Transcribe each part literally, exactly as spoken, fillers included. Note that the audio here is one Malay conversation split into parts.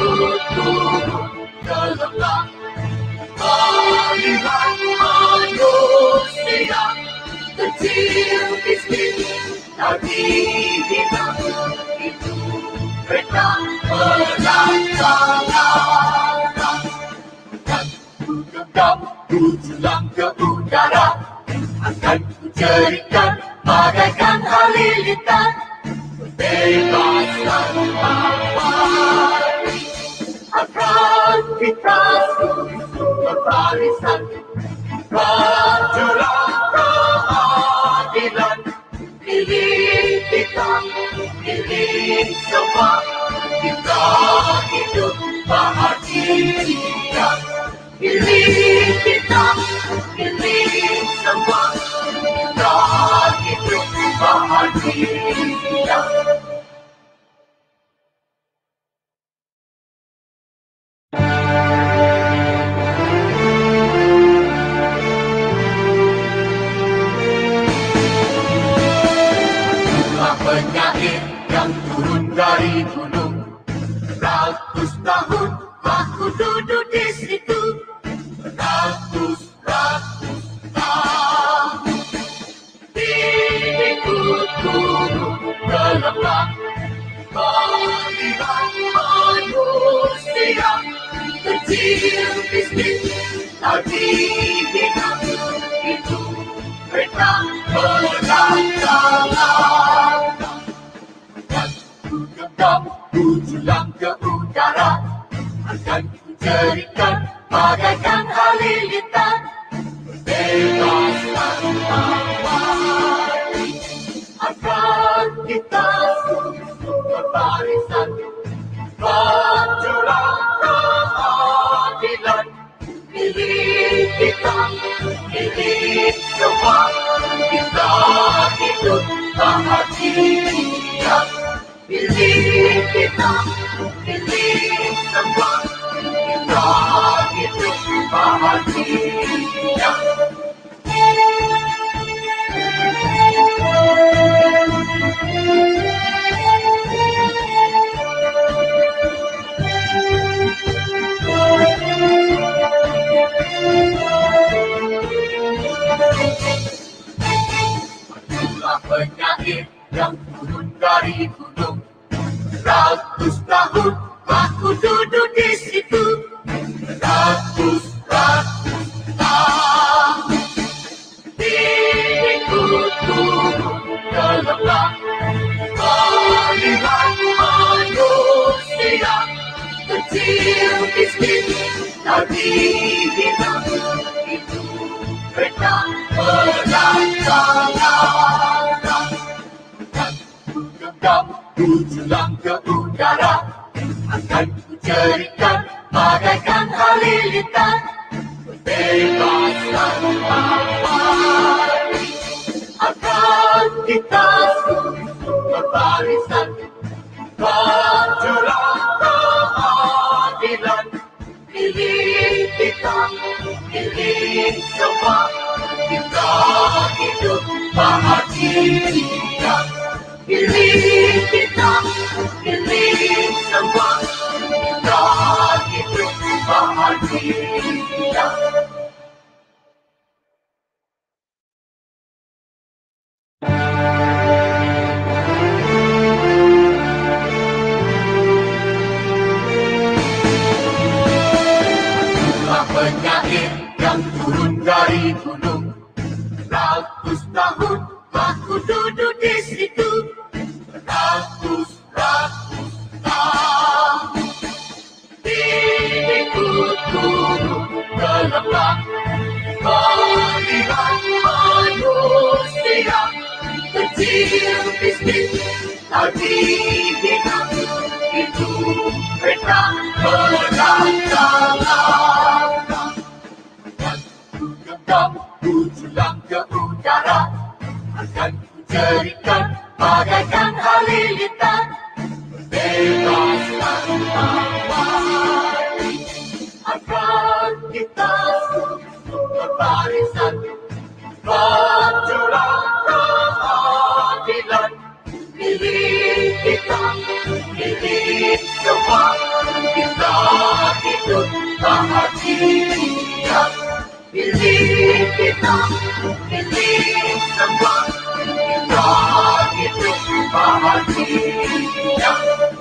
ikut turun ke lembah. Melihat manusia kecil miskin lagi hidup itu, mereka berlangkah-langkah dan ku genggam tujuan ke udara. Akan ku jadikan bagaikan halilintar, bebas tanpa akan kita susun berbarisan, prajurit keadilan. Pilih kita, pilih semua, kita hidup bahagia. Pilih kita, pilih semua, kita hidup bahagia. Penyair yang turun dari gunung, ratus tahun aku duduk di situ. Ratus-ratus tahun ikut turun ke lembah. Melihat manusia kecil miskin lagi hidup itu, mereka berlangkah-langkah dan ku genggam tujuan ke udara. Akan ku jadikan bagaikan halilintar, bebas tanpa mati. Akan kita susun berbarisan, prajurit keadilan. Pilih kita, pilih semua, kita hidup bahagia. Pilih kita, pilih semua, kita hidup bahagia. Itulah penyair yang turun dari gunung, ratus tahun aku duduk di situ. Ratus-ratus tahun ikut turun ke lembah. Melihat manusia kecil miskin lagi hidup itu, mereka berlangkah-langkah dan ku genggam tujuan ke udara. Akan ku jadikan bagaikan halilintar, bebas tanpa mati. Akan kita susun berbarisan, prajurit keadilan. Pilih kita, pilih semua, kita hidup bahagia. Pilih kita, pilih semua, kita hidup bahagia. Penyair yang turun dari gunung, ratus tahun aku duduk di situ. Ratus-ratus tahun ikut turun ke lembah. Melihat manusia kecil miskin lagi hidup itu, mereka berlangkah-langkah dan ku genggam tujuan ke udara. Akan ku jadikan bagaikan halilintar, bebas tanpa mati. Akan kita susun berbarisan, prajurit keadilan. Pilih kita, pilih semua, kita hidup bahagia. Pilih kita, pilih semua, kita hidup bahagia.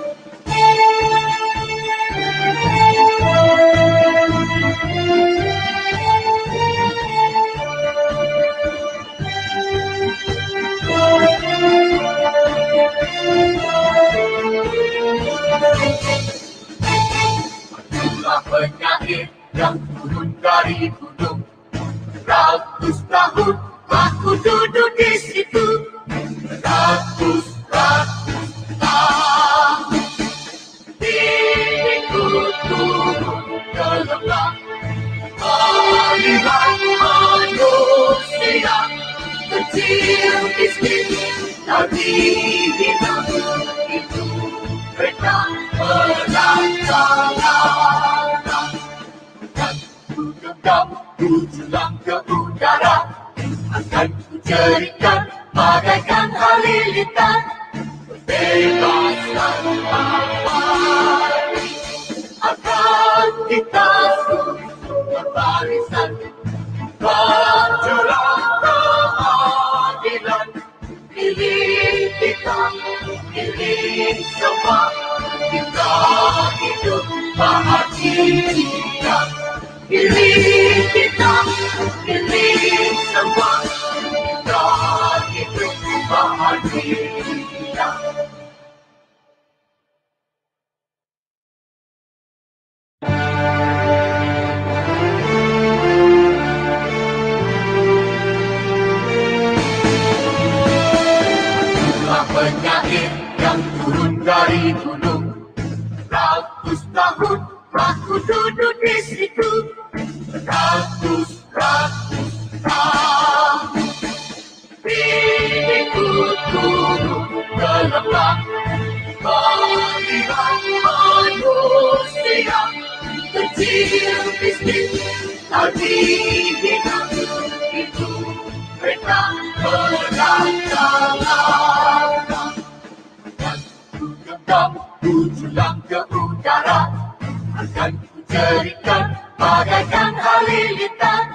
Itulah penyakit yang turun dari gunung. Ratus tahun aku duduk di situ. Ratus, ratus tahun. Diriku turun ke lembah. Melihat manusia kecil miskin tapi hidup itu mereka berlantang-lantang. Dan ku genggam tujuan ke udara, akan ku jadikan bagaikan halilintar. Bebaskan hati akan kita susun berbarisan. Berjuang keadilan. Pilih kita, pilih semua, kita hidup bahagia. Pilih kita, pilih semua, kita hidup bahagia. Penyakit yang turun dari gunung. Ratus tahun aku duduk di situ. Ratus, ratus tahun. Diriku turun ke lembah. Melihat manusia kecil miskin tapi hidup itu mereka berlantang-lantang. Dan ku genggam tujuan ke udara, akan ku jadikan bagaikan halilintar.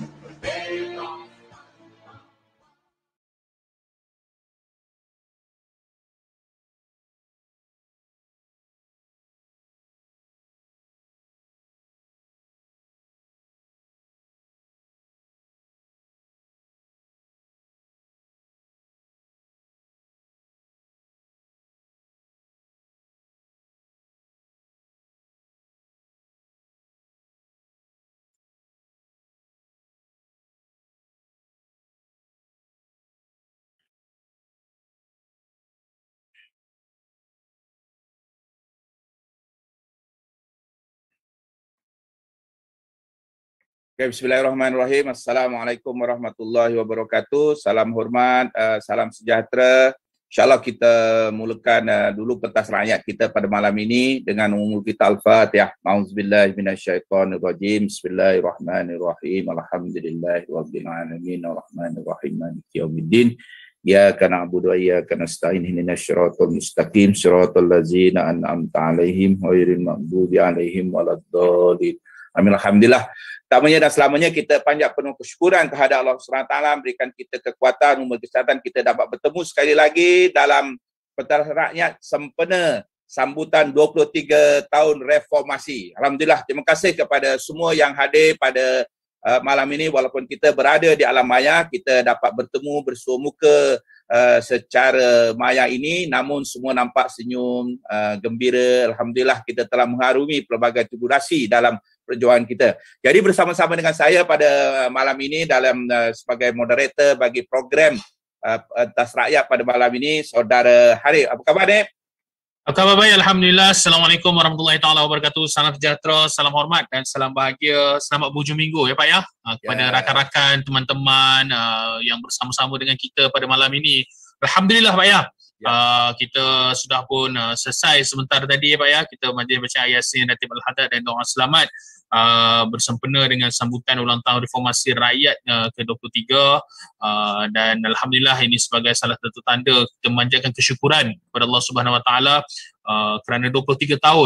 Okay, bismillahirrahmanirrahim. Assalamualaikum warahmatullahi wabarakatuh. Salam hormat, uh, salam sejahtera. InsyaAllah kita mulakan uh, dulu pentas rakyat kita pada malam ini dengan mengumul kita Al-Fatihah. A'udzubillahi minasyaitonirrajim. Bismillahirrahmanirrahim. Alhamdulillahi rabbil alamin. Arrahmanirrahim. Maliki yaumiddin. Iyyaka na'budu wa iyyaka nasta'in. Ihdinas siratal mustaqim. Siratal ladzina an'amta 'alaihim ghairil maghdubi 'alaihim waladdallin. Amin. Alhamdulillah. Pertamanya dan selamanya kita panjat penuh kesyukuran kepada Allah subhanahu wa taala berikan kita kekuatan, umur kesihatan, kita dapat bertemu sekali lagi dalam pentas rakyat sempena sambutan dua puluh tiga tahun reformasi. Alhamdulillah, terima kasih kepada semua yang hadir pada uh, malam ini walaupun kita berada di alam maya, kita dapat bertemu bersua muka uh, secara maya ini, namun semua nampak senyum, uh, gembira. Alhamdulillah kita telah mengharumi pelbagai tribulasi dalam perjuangan kita. Jadi bersama-sama dengan saya pada malam ini dalam uh, sebagai moderator bagi program uh, pentas rakyat pada malam ini, Saudara Harif. Apa khabar, Dek? Apa khabar baik? Alhamdulillah. Assalamualaikum warahmatullahi taala wabarakatuh. Salam sejahtera, salam hormat dan salam bahagia. Selamat berhujung minggu ya Pak ya. Uh, kepada ya. rakan-rakan, teman-teman uh, yang bersama-sama dengan kita pada malam ini. Alhamdulillah Pak ya. Ya. Uh, kita sudah pun uh, selesai sebentar tadi ya Pak ya. Kita majlis baca Yasin, Ratib Al-Hadad dan doa selamat uh, bersempena dengan sambutan ulang tahun reformasi rakyat uh, ke dua puluh tiga uh, dan alhamdulillah ini sebagai salah satu tanda kita memanjatkan kesyukuran kepada Allah Subhanahu Wa Taala uh, kerana dua puluh tiga tahun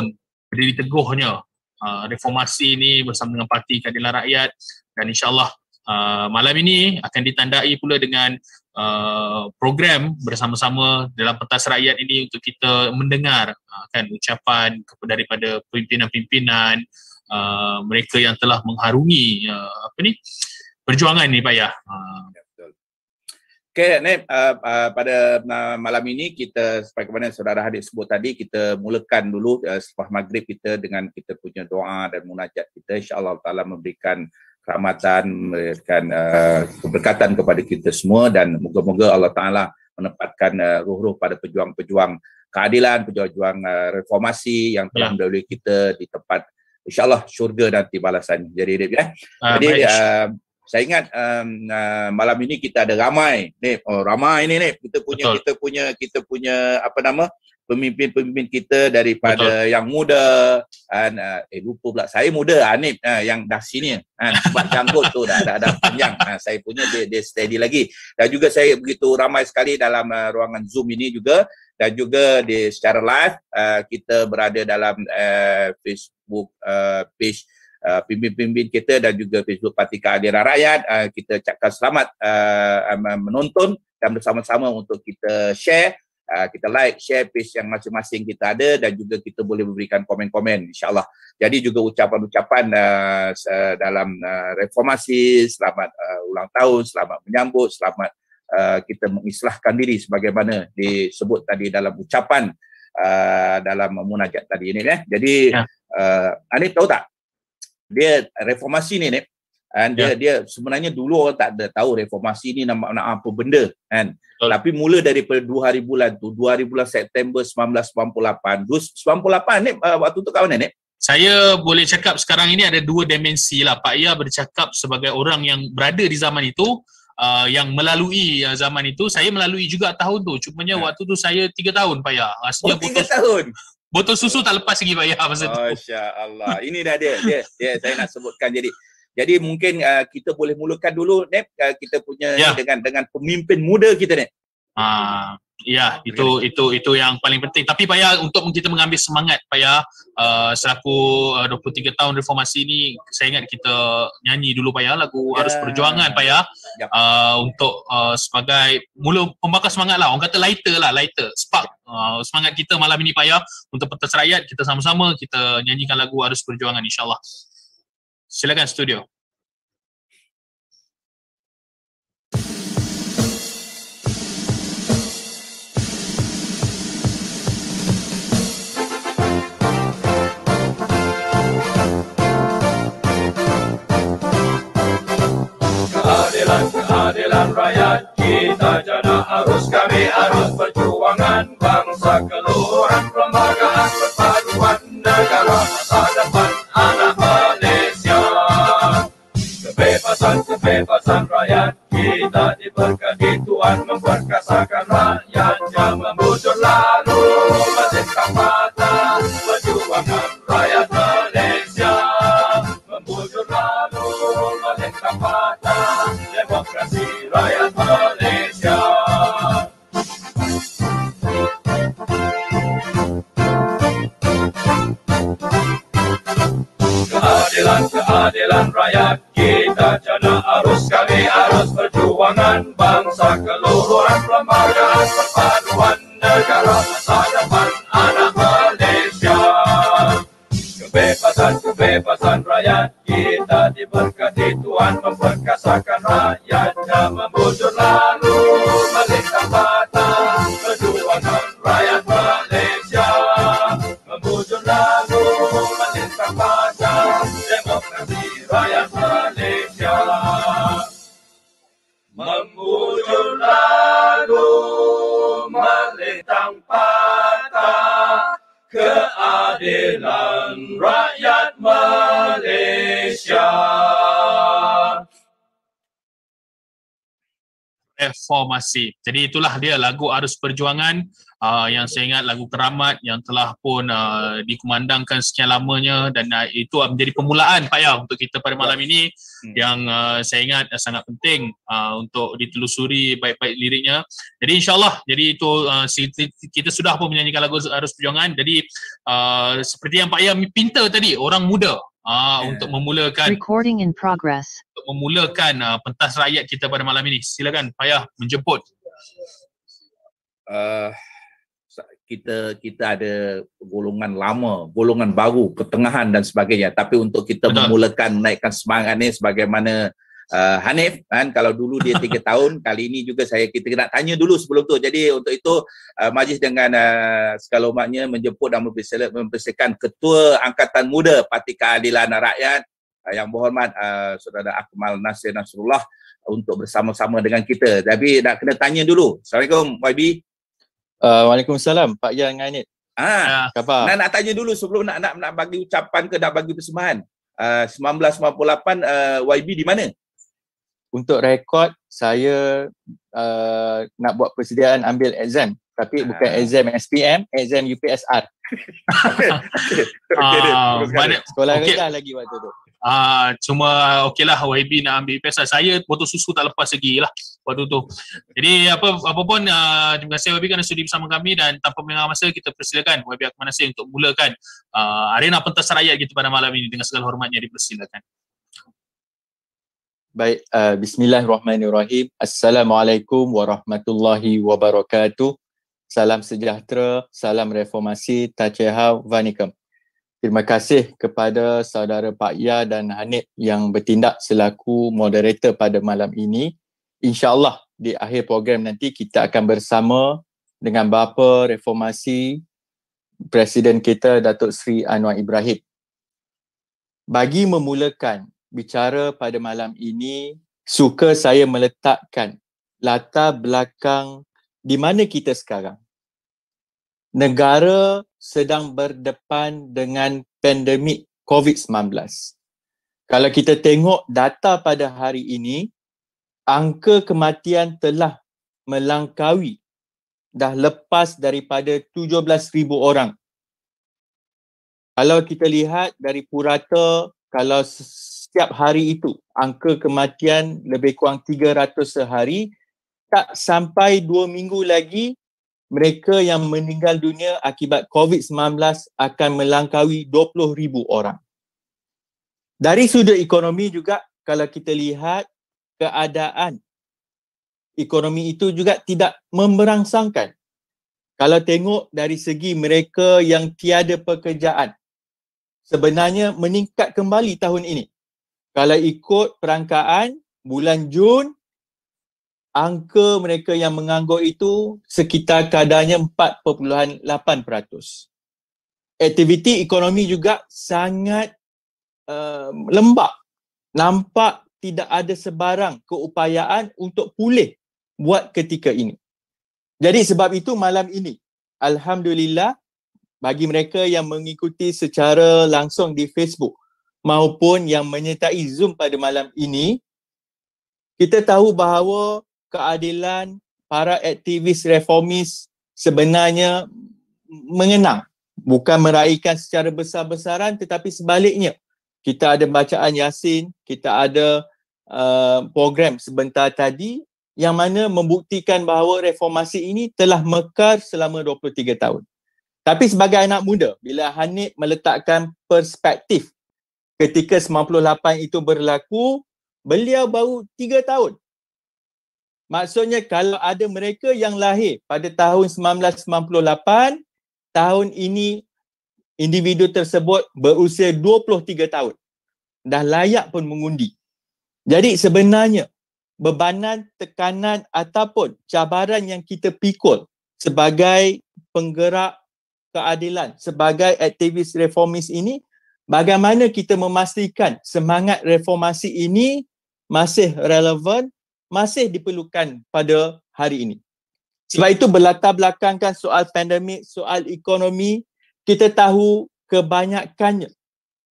berdiri teguhnya uh, reformasi ini bersama dengan Parti Keadilan Rakyat, dan insyaAllah uh, malam ini akan ditandai pula dengan uh, program bersama-sama dalam pentas rakyat ini untuk kita mendengar uh, kan ucapan daripada pimpinan-pimpinan uh, mereka yang telah mengharungi uh, apa ni perjuangan ni Pak Yah. Uh, Okey, Nip, uh, uh, pada uh, malam ini kita sebagaimana saudara Hadir sebut tadi, kita mulakan dulu uh, selepas maghrib kita dengan kita punya doa dan munajat kita. InsyaAllah Ta'ala memberikan rahmatan, memberikan uh, keberkatan kepada kita semua, dan moga-moga Allah Ta'ala menempatkan uh, ruh-ruh pada pejuang-pejuang keadilan, pejuang-pejuang uh, reformasi yang telah ya. mendahului kita di tempat insyaAllah syurga nanti balasan. Jadi, Nip, ya. Uh, Jadi, uh, saya ingat um, uh, malam ini kita ada ramai, Nip. Oh, ramai ini, Nip. Kita punya, Betul. kita punya, kita punya apa nama pemimpin-pemimpin kita daripada Betul. yang muda, dan uh, eh lupa pula saya muda, ah, Nip, uh, yang dah sini, uh, sebab janggut tu dah dah, dah panjang. Uh, saya punya dia, dia steady lagi. Dan juga saya begitu ramai sekali dalam uh, ruangan Zoom ini juga, dan juga di secara live uh, kita berada dalam uh, Facebook uh, page Uh, pimpin-pimpin kita dan juga Facebook Parti Keadilan Rakyat. Uh, kita ucapkan selamat uh, menonton dan bersama-sama untuk kita share, uh, kita like, share page yang masing-masing kita ada, dan juga kita boleh memberikan komen-komen insyaAllah. Jadi juga ucapan-ucapan uh, dalam uh, reformasi, selamat uh, ulang tahun, selamat menyambut, selamat uh, kita mengislahkan diri sebagaimana disebut tadi dalam ucapan uh, dalam munajat tadi ini. Eh. Jadi ya. uh, Anip tahu tak? Dia reformasi ni, Nip, and dia, yeah. dia sebenarnya dulu orang tak ada tahu reformasi ni nak, nak apa benda, kan. Tapi mula daripada dua hari bulan tu, dua hari bulan September seribu sembilan ratus sembilan puluh lapan. sembilan puluh lapan, Nip, uh, waktu tu kat mana, Nip? Saya boleh cakap sekarang ini ada dua dimensi lah. Pak Yah bercakap sebagai orang yang berada di zaman itu, uh, yang melalui uh, zaman itu. Saya melalui juga tahun tu. Cumanya ha. waktu tu saya tiga tahun, Pak Yah. Oh, tiga tahun? Botol susu tak lepas lagi Pak Yah masa tu. Masya-Allah. Ini dah dia, dia, dia saya nak sebutkan. Jadi jadi mungkin uh, kita boleh mulakan dulu, Nip, uh, kita punya ya. dengan dengan pemimpin muda kita, Nip. Ah, ya, itu okay. itu itu yang paling penting. Tapi Pak Yah, untuk kita mengambil semangat Pak Yah, uh, selaku uh, dua puluh tiga tahun reformasi ini, saya ingat kita nyanyi dulu Pak Yah lagu ya. Arus Perjuangan Pak Yah. Ya. Uh, untuk uh, sebagai mula pembakar semangat lah. Orang kata lighter lah, lighter, spark uh, semangat kita malam ini Pak Yah untuk pentas rakyat. Kita sama-sama kita nyanyikan lagu Arus Perjuangan insyaAllah. Silakan studio. Keadilan rakyat kita jana arus, kami arus perjuangan bangsa keluhuran, perlembagaan perpaduan negara masa depan anak Malaysia. Kebebasan kebebasan rakyat kita diberkati Tuhan, memperkasakan rakyatnya, membujur lalu melintang mata perjuangan rakyat Malaysia, membujur lalu melintang mata demokrasi rakyat Malaysia. Keadilan keadilan rakyat kita jana arus, kami arus perjuangan bangsa keluhuran, perlembagaan perpaduan negara masa depan anak Malaysia. Kebebasan kebebasan rakyat kita diberkati Tuhan, memperkasakan rakyatnya, membujur lalu melintang mata perjuangan rakyat Malaysia, membujur lalu melintang mata demokrasi rakyat Malaysia, membujur lalu melintang mata keadilan rakyat Malaysia. Reformasi. Jadi itulah dia lagu Arus Perjuangan uh, yang saya ingat lagu keramat yang telah pun uh, dikumandangkan sekian lamanya, dan uh, itu menjadi permulaan Pak Yau untuk kita pada malam ini hmm. yang uh, saya ingat uh, sangat penting uh, untuk ditelusuri baik-baik liriknya. Jadi insyaAllah, jadi itu uh, kita sudah pun menyanyikan lagu Arus Perjuangan. Jadi uh, seperti yang Pak Yau pinta tadi, orang muda Uh, yeah. untuk memulakan recording in progress untuk memulakan uh, pentas rakyat kita pada malam ini. Silakan Payah menjemput. Uh, kita kita ada golongan lama, golongan baru, pertengahan dan sebagainya. Tapi untuk kita Betul. memulakan menaikkan semangat ni sebagaimana uh, Hanif kan, kalau dulu dia tiga tahun, kali ini juga saya kita nak tanya dulu sebelum tu. Jadi untuk itu uh, majlis dengan uh, segala hormatnya menjemput dan mempersilakan Ketua Angkatan Muda Parti Keadilan Rakyat uh, yang berhormat uh, Saudara Akmal Nasir Nasrullah untuk bersama-sama dengan kita. Tapi nak kena tanya dulu. Assalamualaikum Y B. Uh, Waalaikumsalam Pak Yan Ngainit. Ah, khabar. Nak, nak tanya dulu sebelum nak nak nak bagi ucapan ke nak bagi persembahan. Uh, sembilan belas sembilan puluh lapan uh, Y B di mana? Untuk rekod, saya uh, nak buat persediaan ambil exam, tapi bukan uh. exam S P M, exam U P S R. okay. Okay, uh, mana, sekolah okay. rendah lagi waktu tu. Uh, cuma okeylah Y B nak ambil U P S R. Saya botol susu tak lepas lagi lah waktu tu. Jadi apa apa pun uh, terima kasih Y B kerana sudi bersama kami, dan tanpa mengenang masa kita persilakan Y B Akmal Nasir untuk mulakan uh, arena pentas rakyat kita pada malam ini. Dengan segala hormatnya dipersilakan. Baik, uh, bismillahirrahmanirrahim. Assalamualaikum warahmatullahi wabarakatuh. Salam sejahtera, salam reformasi, Tachehau Vanikam. Terima kasih kepada saudara Pak Ya dan Hanif yang bertindak selaku moderator pada malam ini. InsyaAllah di akhir program nanti kita akan bersama dengan Bapa Reformasi Presiden kita Datuk Seri Anwar Ibrahim. Bagi memulakan bicara pada malam ini, suka saya meletakkan latar belakang di mana kita sekarang. Negara sedang berdepan dengan pandemik covid sembilan belas. Kalau kita tengok data pada hari ini, angka kematian telah melangkaui, dah lepas daripada tujuh belas ribu orang. Kalau kita lihat dari purata, kalau setiap hari itu angka kematian lebih kurang tiga ratus sehari, tak sampai dua minggu lagi mereka yang meninggal dunia akibat covid sembilan belas akan melangkaui dua puluh ribu orang. Dari sudut ekonomi juga, kalau kita lihat keadaan ekonomi itu juga tidak memberangsangkan. Kalau tengok dari segi mereka yang tiada pekerjaan, sebenarnya meningkat kembali tahun ini. Kalau ikut perangkaan, bulan Jun, angka mereka yang menganggur itu sekitar kadarnya empat perpuluhan lapan peratus. Aktiviti ekonomi juga sangat uh, lembab. Nampak tidak ada sebarang keupayaan untuk pulih buat ketika ini. Jadi sebab itu malam ini, alhamdulillah, bagi mereka yang mengikuti secara langsung di Facebook maupun yang menyertai Zoom pada malam ini, kita tahu bahawa keadilan para aktivis reformis sebenarnya mengenang, bukan meraihkan secara besar-besaran, tetapi sebaliknya. Kita ada bacaan Yasin, kita ada uh, program sebentar tadi yang mana membuktikan bahawa reformasi ini telah mekar selama dua puluh tiga tahun. Tapi sebagai anak muda, bila Hanif meletakkan perspektif ketika sembilan puluh lapan itu berlaku, beliau baru tiga tahun. Maksudnya kalau ada mereka yang lahir pada tahun sembilan belas sembilan puluh lapan, tahun ini individu tersebut berusia dua puluh tiga tahun. Dah layak pun mengundi. Jadi sebenarnya bebanan, tekanan ataupun cabaran yang kita pikul sebagai penggerak keadilan, sebagai aktivis reformis ini, bagaimana kita memastikan semangat reformasi ini masih relevan, masih diperlukan pada hari ini. Sebab itu berlatar belakangkan soal pandemik, soal ekonomi, kita tahu kebanyakannya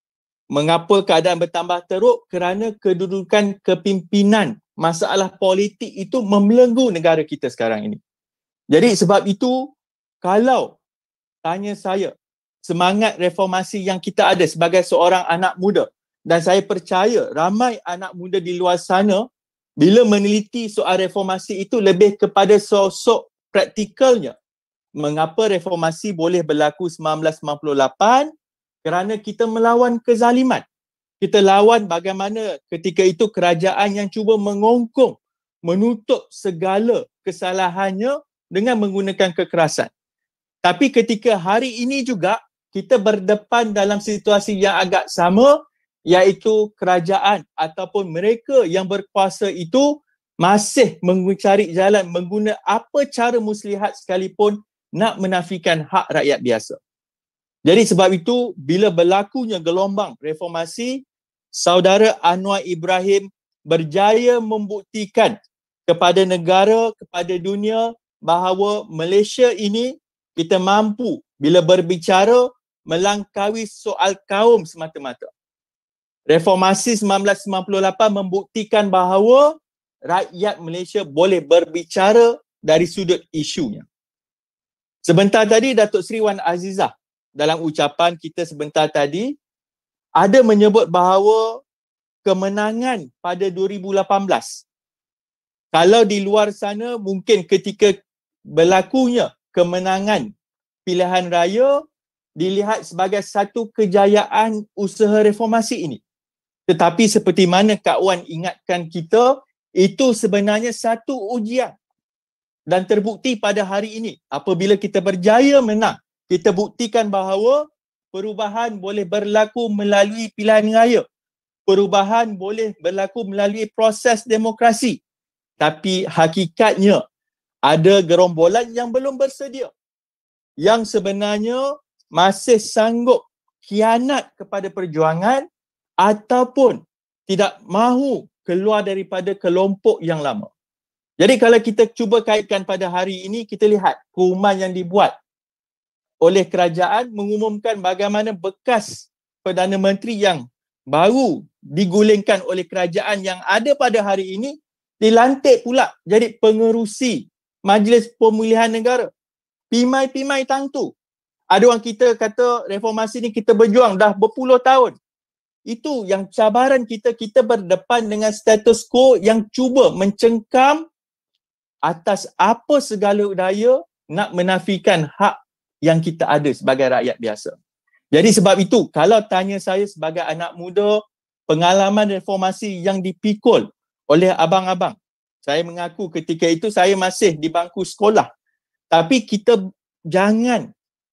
Mengapa keadaan bertambah teruk? Kerana kedudukan kepimpinan, masalah politik itu membelenggu negara kita sekarang ini. Jadi sebab itu, kalau tanya saya, semangat reformasi yang kita ada sebagai seorang anak muda, dan saya percaya ramai anak muda di luar sana bila meneliti soal reformasi itu lebih kepada sosok praktikalnya. Mengapa reformasi boleh berlaku sembilan belas sembilan puluh lapan? Kerana kita melawan kezaliman. Kita lawan bagaimana ketika itu kerajaan yang cuba mengongkong, menutup segala kesalahannya dengan menggunakan kekerasan. Tapi ketika hari ini juga kita berdepan dalam situasi yang agak sama, iaitu kerajaan ataupun mereka yang berkuasa itu masih mencari jalan mengguna apa cara muslihat sekalipun nak menafikan hak rakyat biasa. Jadi sebab itu, bila berlakunya gelombang reformasi, saudara Anwar Ibrahim berjaya membuktikan kepada negara, kepada dunia bahawa Malaysia ini kita mampu bila berbicara melangkaui soal kaum semata-mata. Reformasi sembilan belas sembilan puluh lapan membuktikan bahawa rakyat Malaysia boleh berbicara dari sudut isunya. Sebentar tadi Datuk Seri Wan Azizah dalam ucapan kita sebentar tadi ada menyebut bahawa kemenangan pada dua ribu lapan belas, kalau di luar sana mungkin ketika berlakunya kemenangan pilihan raya dilihat sebagai satu kejayaan usaha reformasi ini. Tetapi seperti mana Kak Wan ingatkan kita, itu sebenarnya satu ujian. Dan terbukti pada hari ini apabila kita berjaya menang, kita buktikan bahawa perubahan boleh berlaku melalui pilihan raya. Perubahan boleh berlaku melalui proses demokrasi. Tapi hakikatnya ada gerombolan yang belum bersedia, yang sebenarnya masih sanggup khianat kepada perjuangan ataupun tidak mahu keluar daripada kelompok yang lama. Jadi kalau kita cuba kaitkan pada hari ini, kita lihat pengumuman yang dibuat oleh kerajaan mengumumkan bagaimana bekas Perdana Menteri yang baru digulingkan oleh kerajaan yang ada pada hari ini dilantik pula jadi pengerusi Majlis Pemulihan Negara. Pimai-pimai tangtu. Ada orang kita kata reformasi ni kita berjuang dah berpuluh tahun. Itu yang cabaran kita, kita berdepan dengan status quo yang cuba mencengkam atas apa segala daya nak menafikan hak yang kita ada sebagai rakyat biasa. Jadi sebab itu, kalau tanya saya sebagai anak muda, pengalaman reformasi yang dipikul oleh abang-abang, saya mengaku ketika itu saya masih di bangku sekolah. Tapi kita jangan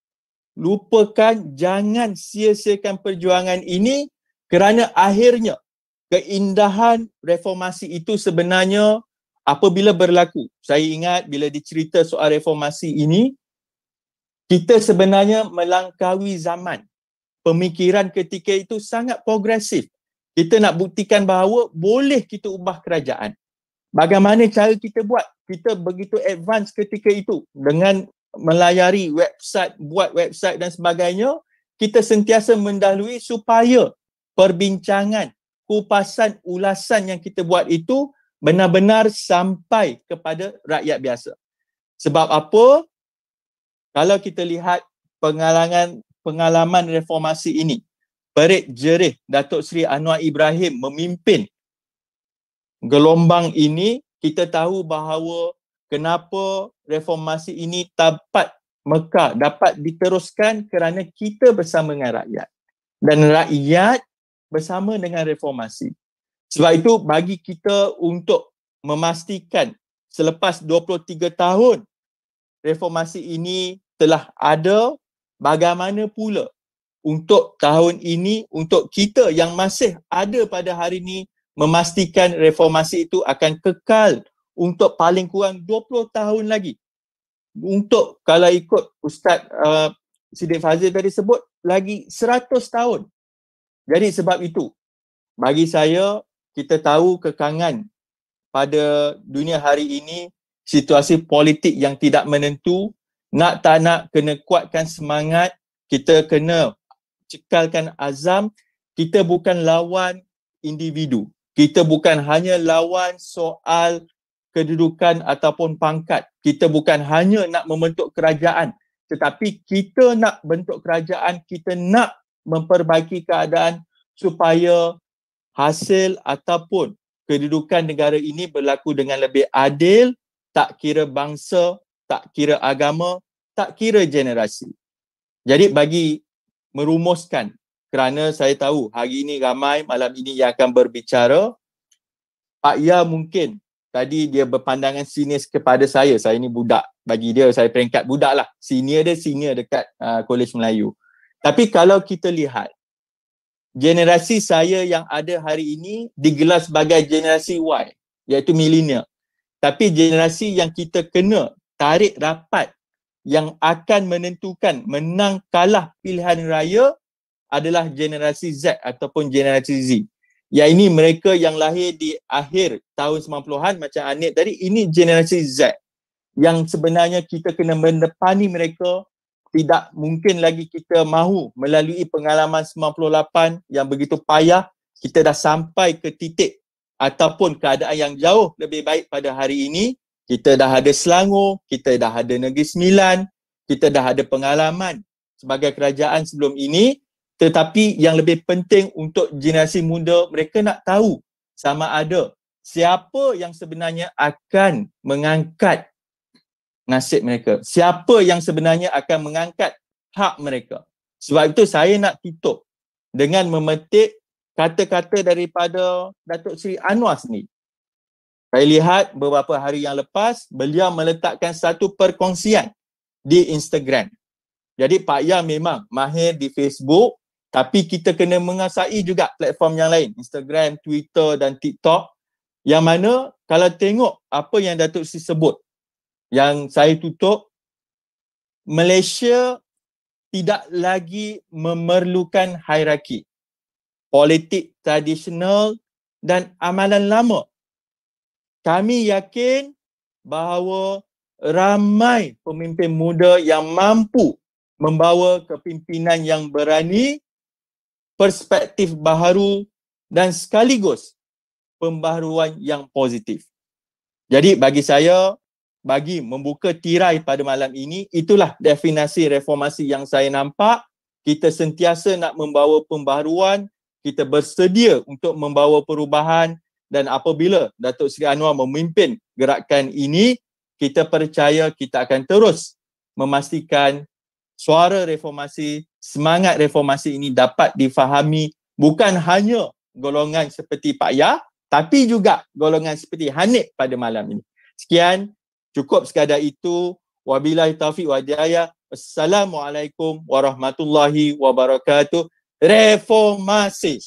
lupakan, jangan sia-siakan perjuangan ini, kerana akhirnya keindahan reformasi itu sebenarnya apabila berlaku. Saya ingat bila dicerita soal reformasi ini, kita sebenarnya melangkaui zaman. Pemikiran ketika itu sangat progresif. Kita nak buktikan bahawa boleh kita ubah kerajaan. Bagaimana cara kita buat? Kita begitu advance ketika itu dengan melayari website, buat website dan sebagainya. Kita sentiasa mendahului supaya perbincangan, kupasan, ulasan yang kita buat itu benar-benar sampai kepada rakyat biasa. Sebab apa? Kalau kita lihat pengalaman pengalaman reformasi ini, Perit Jerih Datuk Seri Anwar Ibrahim memimpin gelombang ini, kita tahu bahawa kenapa reformasi ini dapat mekar, dapat diteruskan kerana kita bersama dengan rakyat. Dan rakyat bersama dengan reformasi. Sebab itu bagi kita untuk memastikan selepas dua puluh tiga tahun reformasi ini telah ada, bagaimana pula untuk tahun ini, untuk kita yang masih ada pada hari ini, memastikan reformasi itu akan kekal untuk paling kurang dua puluh tahun lagi. Untuk kalau ikut Ustaz uh, Siddiq Fazil tadi sebut, lagi seratus tahun. Jadi sebab itu, bagi saya, kita tahu kekangan pada dunia hari ini, situasi politik yang tidak menentu, nak tak nak kena kuatkan semangat, kita kena cekalkan azam, kita bukan lawan individu. Kita bukan hanya lawan soal kedudukan ataupun pangkat. Kita bukan hanya nak membentuk kerajaan, tetapi kita nak bentuk kerajaan, kita nak memperbaiki keadaan supaya hasil ataupun kedudukan negara ini berlaku dengan lebih adil, tak kira bangsa, tak kira agama, tak kira generasi. Jadi bagi merumuskan, kerana saya tahu hari ini ramai malam ini yang akan berbicara, Pak Ya mungkin tadi dia berpandangan sinis kepada saya. Saya ni budak, bagi dia saya peringkat budak lah. Senior dia senior dekat uh, Kolej Melayu. Tapi kalau kita lihat, generasi saya yang ada hari ini digelar sebagai generasi Y, iaitu milenial. Tapi generasi yang kita kena tarik rapat yang akan menentukan menang kalah pilihan raya adalah generasi Z ataupun generasi Z. Yang ini mereka yang lahir di akhir tahun sembilan puluhan macam Anip tadi, ini generasi Z yang sebenarnya kita kena mendepani mereka. Tidak mungkin lagi kita mahu melalui pengalaman sembilan puluh lapan yang begitu payah, kita dah sampai ke titik ataupun keadaan yang jauh lebih baik pada hari ini. Kita dah ada Selangor, kita dah ada Negeri Sembilan, kita dah ada pengalaman sebagai kerajaan sebelum ini. Tetapi yang lebih penting untuk generasi muda, mereka nak tahu sama ada siapa yang sebenarnya akan mengangkat nasib mereka. Siapa yang sebenarnya akan mengangkat hak mereka. Sebab itu saya nak tutup dengan memetik kata-kata daripada Datuk Seri Anwar sendiri. Saya lihat beberapa hari yang lepas, beliau meletakkan satu perkongsian di Instagram. Jadi Pak Ya memang mahir di Facebook, tapi kita kena menguasai juga platform yang lain, Instagram, Twitter dan TikTok, yang mana kalau tengok apa yang Datuk Seri sebut, yang saya tutup, Malaysia tidak lagi memerlukan hierarki, politik tradisional dan amalan lama. Kami yakin bahawa ramai pemimpin muda yang mampu membawa kepimpinan yang berani, perspektif baharu dan sekaligus pembaharuan yang positif. Jadi bagi saya, bagi membuka tirai pada malam ini, itulah definisi reformasi yang saya nampak. Kita sentiasa nak membawa pembaharuan, kita bersedia untuk membawa perubahan, dan apabila Datuk Seri Anwar memimpin gerakan ini, kita percaya kita akan terus memastikan suara reformasi, semangat reformasi ini dapat difahami bukan hanya golongan seperti Pak Ya, tapi juga golongan seperti Hanif pada malam ini. Sekian, cukup sekadar itu. Wabillahi taufiq wa hidayah. Assalamualaikum warahmatullahi wabarakatuh. Reformasi.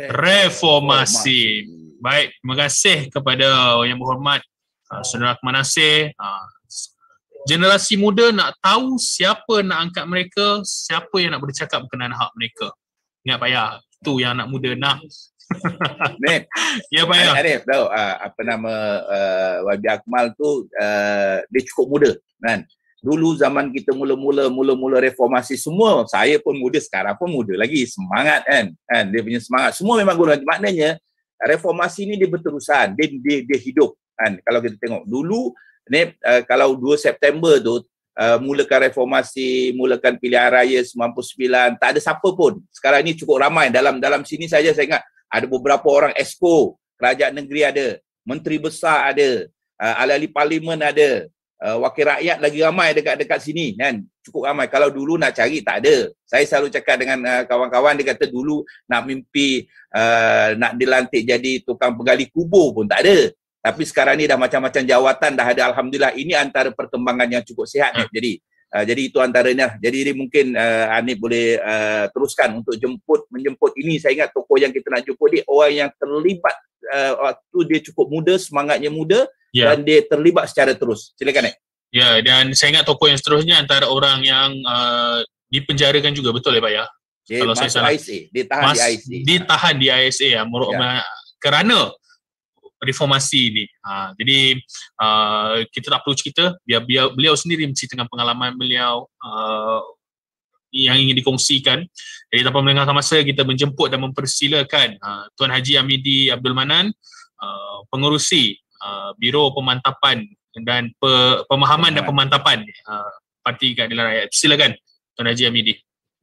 Reformasi. Baik, terima kasih kepada Yang Berhormat uh, Saudara Kemanasih. Uh, generasi muda nak tahu siapa nak angkat mereka, siapa yang nak bercakap berkenaan hak mereka. Ingat Pak Ya, itu yang anak muda nak. Nih, ya Pak Ya. Arif tahu uh, apa nama uh, Wabi Akmal tu uh, dia cukup muda kan. Dulu zaman kita mula-mula mula-mula reformasi, semua saya pun muda, sekarang pun muda lagi, semangat kan. Kan dia punya semangat. Semua memang guna, maknanya reformasi ni dia berterusan, dia dia, dia hidup kan. Kalau kita tengok dulu ni uh, kalau dua September tu uh, mulakan reformasi, mulakan pilihan raya sembilan puluh sembilan, tak ada siapa pun. Sekarang ni cukup ramai dalam dalam sini saja saya ingat ada beberapa orang exco, kerajaan negeri ada, menteri besar ada, uh, ahli-ahli parlimen ada, uh, wakil rakyat lagi ramai dekat-dekat sini kan, cukup ramai. Kalau dulu nak cari tak ada. Saya selalu cakap dengan uh, kawan-kawan, dia kata dulu nak mimpi uh, nak dilantik jadi tukang penggali kubur pun tak ada. Tapi sekarang ni dah macam-macam jawatan dah ada, alhamdulillah. Ini antara perkembangan yang cukup sihat ni. Jadi uh, jadi itu antaranya. Jadi ini mungkin uh, Hanif boleh uh, teruskan untuk jemput menjemput ini. Saya ingat tokoh yang kita nak jemput dia orang yang terlibat uh, waktu dia cukup muda, semangatnya muda, yeah. Dan dia terlibat secara terus. Silakan Hanif. Ya, dan saya ingat tokoh yang seterusnya antara orang yang uh, dipenjarakan juga, betul ya Pak Ya? Dia kalau saya salah. I S A. Dia tahan Mas, di I S A. Ditahan di I S A ya, ya. Kerana reformasi ni. Ha, jadi uh, kita tak perlu cerita, biar, biar beliau sendiri menceritakan pengalaman beliau, uh, yang ingin dikongsikan. Jadi tanpa melengahkan masa, kita menjemput dan mempersilakan uh, Tuan Haji Amidi Abdul Manan, uh, pengerusi uh, Biro Pemantapan dan pe, Pemahaman dan Pemantapan uh, Parti Keadilan Rakyat. Silakan Tuan Haji Amidi.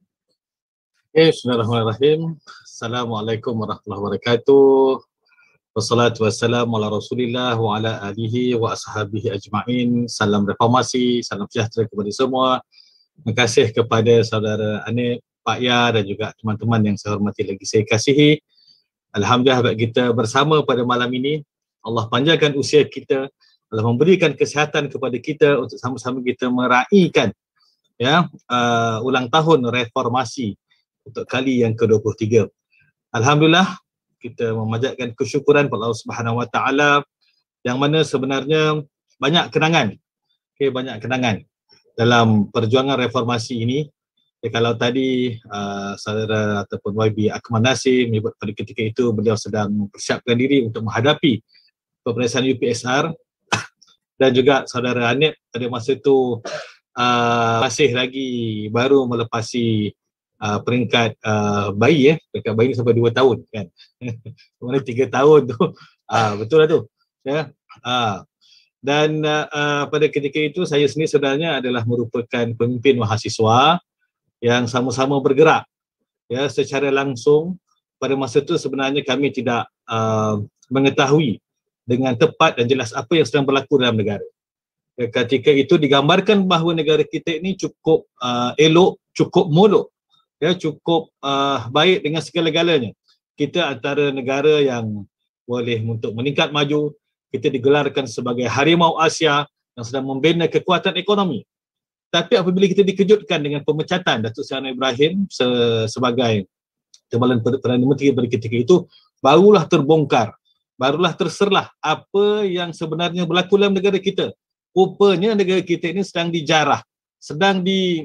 Okay, Bismillahirrahmanirrahim. Assalamualaikum warahmatullahi wabarakatuh. Wassalatu wassalamu ala Rasulillah wa ala alihi wa ashabihi ajma'in. Salam reformasi, salam sejahtera kepada semua. Terima kasih kepada saudara Anip, Pak Ya dan juga teman-teman yang saya hormati lagi saya kasihi. Alhamdulillah kita bersama pada malam ini. Allah panjangkan usia kita, Allah memberikan kesihatan kepada kita untuk sama-sama kita meraihkan ya uh, ulang tahun reformasi untuk kali yang ke dua puluh tiga. Alhamdulillah kita memanjatkan kesyukuran kepada Allah Subhanahu Wa Taala yang mana sebenarnya banyak kenangan, okay, banyak kenangan dalam perjuangan reformasi ini. Okay, kalau tadi uh, saudara ataupun Y B Akmal Nasir menyebut pada ketika itu beliau sedang mempersiapkan diri untuk menghadapi peperiksaan U P S R dan juga saudara Anip pada masa itu uh, masih lagi baru melepasi Uh, peringkat uh, bayi eh peringkat bayi sampai dua tahun kan. Mana tiga tahun tu. Ah betul lah tu. Ya. Ah dan uh, uh, pada ketika itu saya sendiri sebenarnya adalah merupakan pemimpin mahasiswa yang sama-sama bergerak ya secara langsung. Pada masa itu sebenarnya kami tidak uh, mengetahui dengan tepat dan jelas apa yang sedang berlaku dalam negara. Ya, ketika itu digambarkan bahawa negara kita ini cukup uh, elok, cukup molok. Ya, cukup uh, baik dengan segala-galanya. Kita antara negara yang boleh untuk meningkat maju. Kita digelarkan sebagai harimau Asia yang sedang membina kekuatan ekonomi. Tapi apabila kita dikejutkan dengan pemecatan Datuk Seri Anwar Ibrahim se- sebagai Timbalan Perdana Menteri pada ketika itu, barulah terbongkar, barulah terserlah apa yang sebenarnya berlaku dalam negara kita. Rupanya negara kita ini sedang dijarah, sedang di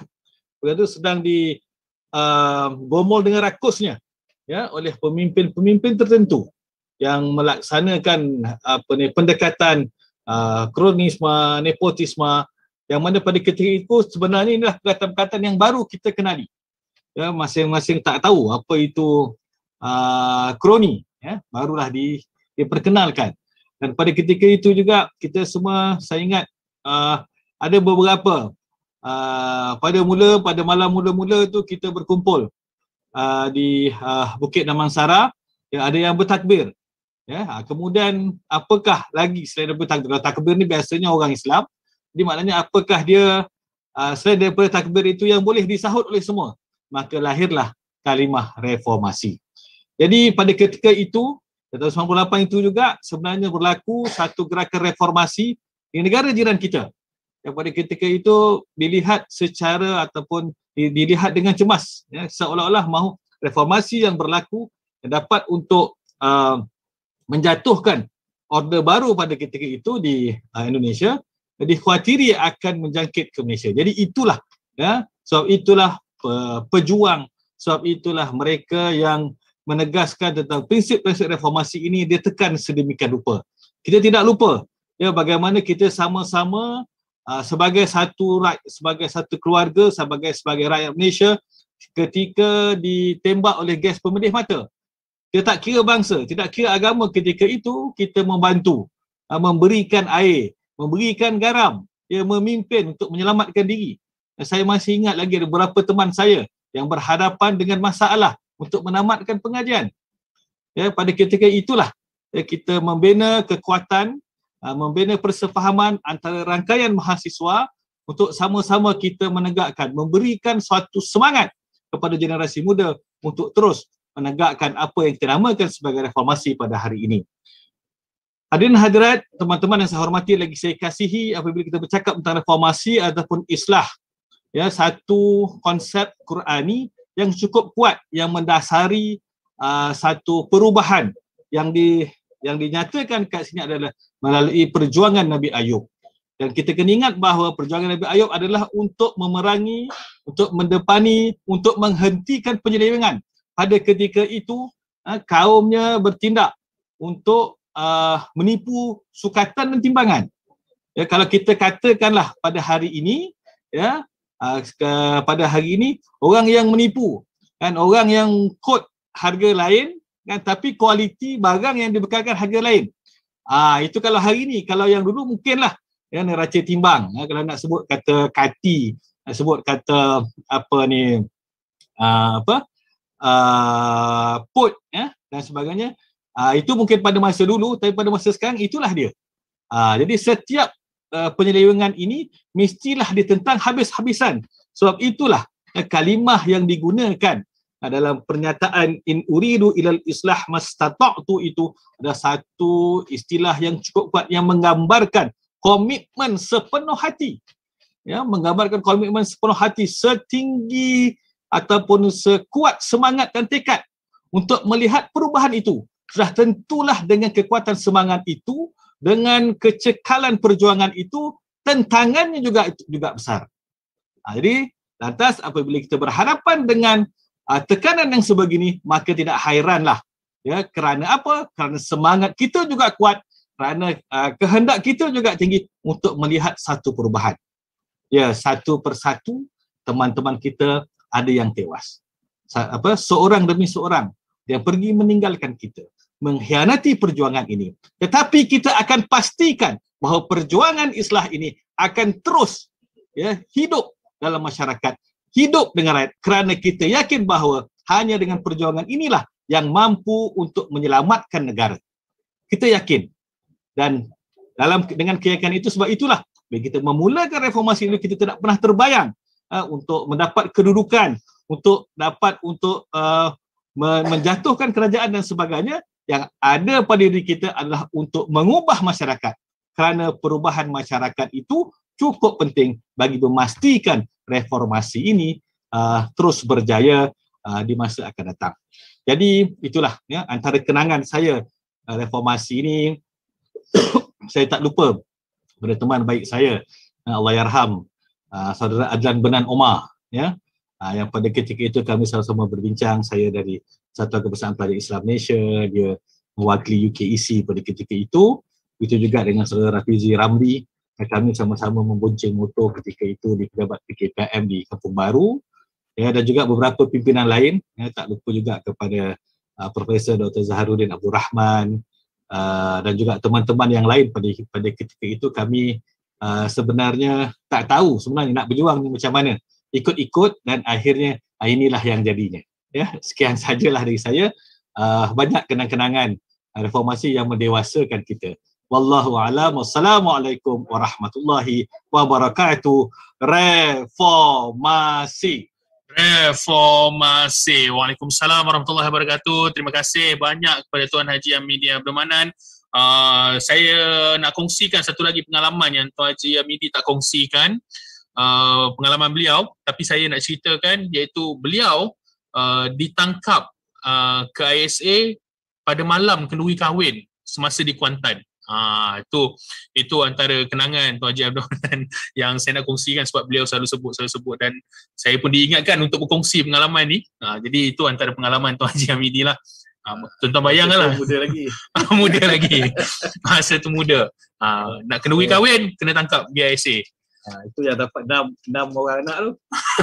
sedang di Uh, gomol dengan rakusnya ya oleh pemimpin-pemimpin tertentu yang melaksanakan apa ni pendekatan uh, kronisme, nepotisme yang mana pada ketika itu sebenarnya inilah perkataan-perkataan yang baru kita kenali. Ya, masing-masing tak tahu apa itu uh, kroni ya, barulah di, diperkenalkan. Dan pada ketika itu juga kita semua saya ingat uh, ada beberapa Uh, pada mula pada malam mula-mula tu kita berkumpul uh, di uh, Bukit Damansara, ya, ada yang bertakbir ya. Uh, kemudian apakah lagi selain daripada takbir? Kalau takbir ni biasanya orang Islam, jadi maknanya apakah dia uh, selain daripada takbir itu yang boleh disahut oleh semua? Maka lahirlah kalimah reformasi. Jadi pada ketika itu tahun sembilan puluh lapan itu juga sebenarnya berlaku satu gerakan reformasi di negara jiran kita. Yang pada ketika itu dilihat secara ataupun dilihat dengan cemas ya, seolah-olah mahu reformasi yang berlaku yang dapat untuk uh, menjatuhkan order baru pada ketika itu di uh, Indonesia, dikhawatiri akan menjangkit ke Malaysia. Jadi itulah ya, sebab itulah uh, pejuang, sebab itulah mereka yang menegaskan tentang prinsip-prinsip reformasi ini dia tekan sedemikian rupa. Kita tidak lupa ya bagaimana kita sama-sama Uh, sebagai satu sebagai satu keluarga, sebagai sebagai rakyat Malaysia ketika ditembak oleh gas pemedih mata. Kita tak kira bangsa, tidak kira agama, ketika itu kita membantu, uh, memberikan air, memberikan garam, ya, memimpin untuk menyelamatkan diri. Dan saya masih ingat lagi ada beberapa teman saya yang berhadapan dengan masalah untuk menamatkan pengajian. Ya, pada ketika itulah ya, kita membina kekuatan, membina persefahaman antara rangkaian mahasiswa untuk sama-sama kita menegakkan, memberikan suatu semangat kepada generasi muda untuk terus menegakkan apa yang kita namakan sebagai reformasi pada hari ini. Hadirin hadirat, teman-teman yang saya hormati lagi saya kasihi, apabila kita bercakap tentang reformasi ataupun islah, ya, satu konsep Qurani yang cukup kuat yang mendasari uh, satu perubahan yang di yang dinyatakan kat sini adalah melalui perjuangan Nabi Ayub. Dan kita kena ingat bahawa perjuangan Nabi Ayub adalah untuk memerangi, untuk mendepani, untuk menghentikan penyelewengan. Pada ketika itu, kaumnya bertindak untuk uh, menipu sukatan dan timbangan. Ya, kalau kita katakanlah pada hari ini, ya, uh, pada hari ini orang yang menipu kan, orang yang kod harga lain kan, tapi kualiti barang yang dibekalkan harga lain. Ah, itu kalau hari ini. Kalau yang dulu mungkinlah ya, neraca timbang. Ya, kalau nak sebut kata kati, nak sebut kata apa ni, uh, apa uh, put ya, dan sebagainya. Uh, itu mungkin pada masa dulu, tapi pada masa sekarang itulah dia. Uh, jadi setiap uh, penyelewengan ini mestilah ditentang habis-habisan. Sebab itulah uh, kalimah yang digunakan uh, dalam pernyataan in uridu ilal islah mastata'tu itu ada satu istilah yang cukup kuat yang menggambarkan komitmen sepenuh hati. Ya, menggambarkan komitmen sepenuh hati, setinggi ataupun sekuat semangat dan tekad untuk melihat perubahan itu. Sudah tentulah dengan kekuatan semangat itu, dengan kecekalan perjuangan itu, tentangannya juga juga besar. Ha, jadi lantas apabila kita berhadapan dengan uh, tekanan yang sebegini, maka tidak hairanlah. Ya, kerana apa? Kerana semangat kita juga kuat, kerana uh, kehendak kita juga tinggi untuk melihat satu perubahan. Ya, satu persatu teman-teman kita ada yang tewas. Sa- apa seorang demi seorang yang pergi meninggalkan kita, mengkhianati perjuangan ini. Tetapi kita akan pastikan bahawa perjuangan islah ini akan terus ya, hidup dalam masyarakat, hidup dengan rakyat, kerana kita yakin bahawa hanya dengan perjuangan inilah yang mampu untuk menyelamatkan negara. Kita yakin. Dan dalam dengan keyakinan itu, sebab itulah bila kita memulakan reformasi ini, kita tidak pernah terbayang uh, untuk mendapat kedudukan, untuk dapat untuk uh, menjatuhkan kerajaan dan sebagainya. Yang ada pada diri kita adalah untuk mengubah masyarakat, kerana perubahan masyarakat itu cukup penting bagi memastikan reformasi ini uh, terus berjaya uh, di masa akan datang. Jadi itulah ya, antara kenangan saya uh, reformasi ini. Saya tak lupa pada teman baik saya, uh, Allahyarham uh, saudara Adlan Benan Omar, ya, uh, yang pada ketika itu kami sama-sama berbincang. Saya dari Satuan Kebangsaan Pelajar Islam Malaysia, dia mewakili U K E C pada ketika itu. Itu juga dengan saudara Rafizi Ramli, kami sama-sama membonceng motor ketika itu di pejabat P K P M di Kampung Baru, ya, dan juga beberapa pimpinan lain, ya, tak lupa juga kepada uh, Profesor Doktor Zaharuddin Abdul Rahman, uh, dan juga teman-teman yang lain pada pada ketika itu. Kami uh, sebenarnya tak tahu sebenarnya nak berjuang ni macam mana, ikut-ikut, dan akhirnya uh, inilah yang jadinya. Ya, sekian sajalah dari saya. Uh, banyak kenang-kenangan uh, reformasi yang mendewasakan kita. Wallahu a'lam. Wassalamualaikum warahmatullahi wabarakatuh. Reformasi. Reformasi. Waalaikumsalam warahmatullahi wabarakatuh. Terima kasih banyak kepada Tuan Haji Hamidi Abdul Manan. Uh, saya nak kongsikan satu lagi pengalaman yang Tuan Haji Hamidi tak kongsikan. Uh, pengalaman beliau, tapi saya nak ceritakan, iaitu beliau uh, ditangkap uh, ke I S A pada malam kenduri kahwin semasa di Kuantan. Ha, itu itu antara kenangan Tuan Haji Abdul Manan yang saya nak kongsikan, sebab beliau selalu sebut selalu sebut dan saya pun diingatkan untuk berkongsi pengalaman ni. Ha, jadi itu antara pengalaman Tuan Haji Hamidi lah. Ha, tuan-tuan bayangkanlah. Muda lagi. Muda lagi. Masa tu muda. Ha, nak kenduri kahwin, kena tangkap pergi I S A. Ha, itu yang dapat enam, enam orang anak tu.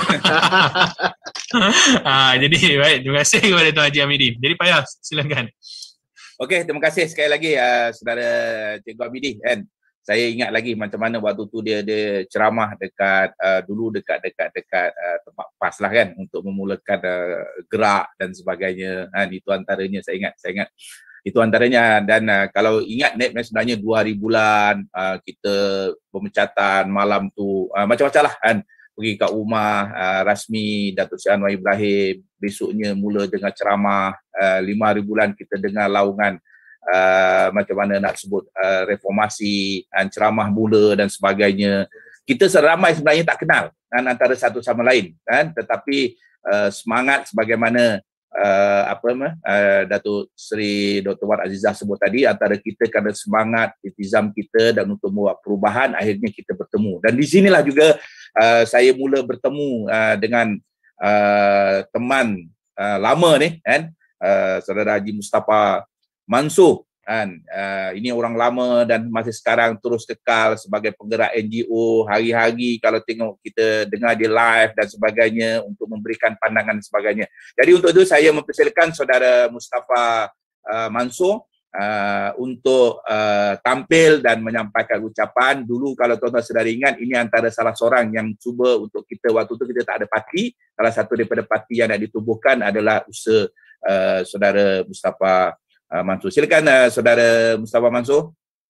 ha, jadi baik, terima kasih kepada Tuan Haji Hamidi. Jadi payah, silakan. Okey, terima kasih sekali lagi uh, saudara Cikgu Hamidi kan. Saya ingat lagi macam mana waktu tu dia dia ceramah dekat uh, dulu dekat dekat dekat uh, tempat PAS lah kan, untuk memulakan uh, gerak dan sebagainya. Kan, itu antaranya saya ingat, saya ingat. Itu antaranya. Dan uh, kalau ingat Nep, sebenarnya dua hari bulan uh, kita pemecatan malam tu uh, macam-macam lah kan. Pergi kat rumah uh, rasmi Datuk Seri Anwar Ibrahim, besoknya mula dengan ceramah, uh, lima hari bulan kita dengar laungan uh, macam mana nak sebut uh, reformasi, uh, ceramah mula dan sebagainya. Kita seramai sebenarnya tak kenal kan, antara satu sama lain kan, tetapi uh, semangat sebagaimana uh, apa uh, Datuk Seri Doktor Wan Azizah sebut tadi, antara kita kerana semangat iltizam kita dan untuk membuat perubahan, akhirnya kita bertemu. Dan di sinilah juga Uh, saya mula bertemu uh, dengan uh, teman uh, lama ni kan, uh, saudara Haji Mustafa Mansur Kan, uh, ini orang lama dan masih sekarang terus kekal sebagai penggerak N G O, hari-hari kalau tengok kita dengar dia live dan sebagainya untuk memberikan pandangan dan sebagainya. Jadi untuk itu saya mempersilakan saudara Mustafa uh, Mansur uh, untuk uh, tampil dan menyampaikan ucapan. Dulu kalau tuan-tuan sedar ingat, ini antara salah seorang yang cuba untuk kita, waktu itu kita tak ada parti, salah satu daripada parti yang nak ditubuhkan adalah usaha uh, saudara Mustafa Uh, Mansur. Silakan uh, saudara Mustafa Mansur.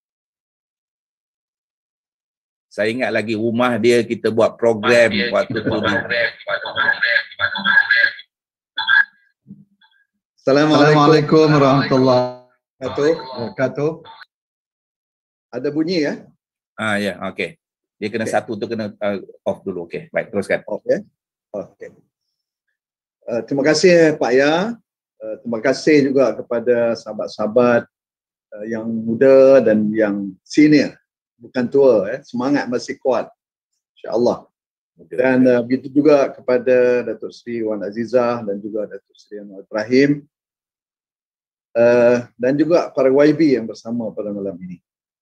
Saya ingat lagi rumah dia kita buat program dia waktu tu. Assalamualaikum warahmatullahi wabarakatuh. Ada bunyi ya? Ah ya, okey. Dia kena okay. Satu tu kena uh, off dulu. Okey. Baik, teruskan. Okey. Okey. Uh, terima kasih Pak Ya. Uh, terima kasih juga kepada sahabat-sahabat uh, yang muda dan yang senior, bukan tua, eh. Semangat masih kuat, insya-Allah. Dan uh, begitu juga kepada Datuk Seri Wan Azizah dan juga Datuk Seri Anwar Ibrahim uh, dan juga para Y B yang bersama pada malam ini.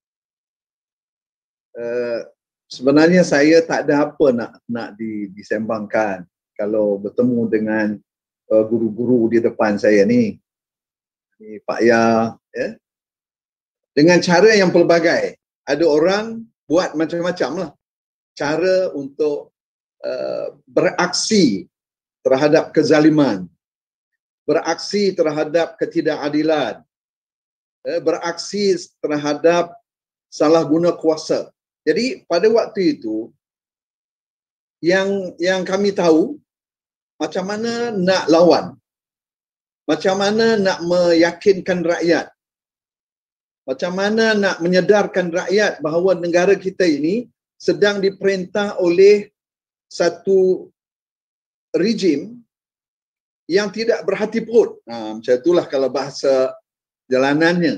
Uh, sebenarnya saya tak ada apa nak nak disembangkan kalau bertemu dengan Uh, guru-guru di depan saya ni, ni Pak Ya, ya, dengan cara yang pelbagai. Ada orang buat macam-macam lah cara untuk uh, beraksi terhadap kezaliman, beraksi terhadap ketidakadilan, uh, beraksi terhadap salah guna kuasa. Jadi pada waktu itu yang yang kami tahu macam mana nak lawan, macam mana nak meyakinkan rakyat, macam mana nak menyedarkan rakyat bahawa negara kita ini sedang diperintah oleh satu rejim yang tidak berhati put. Ha, macam itulah kalau bahasa jalanannya.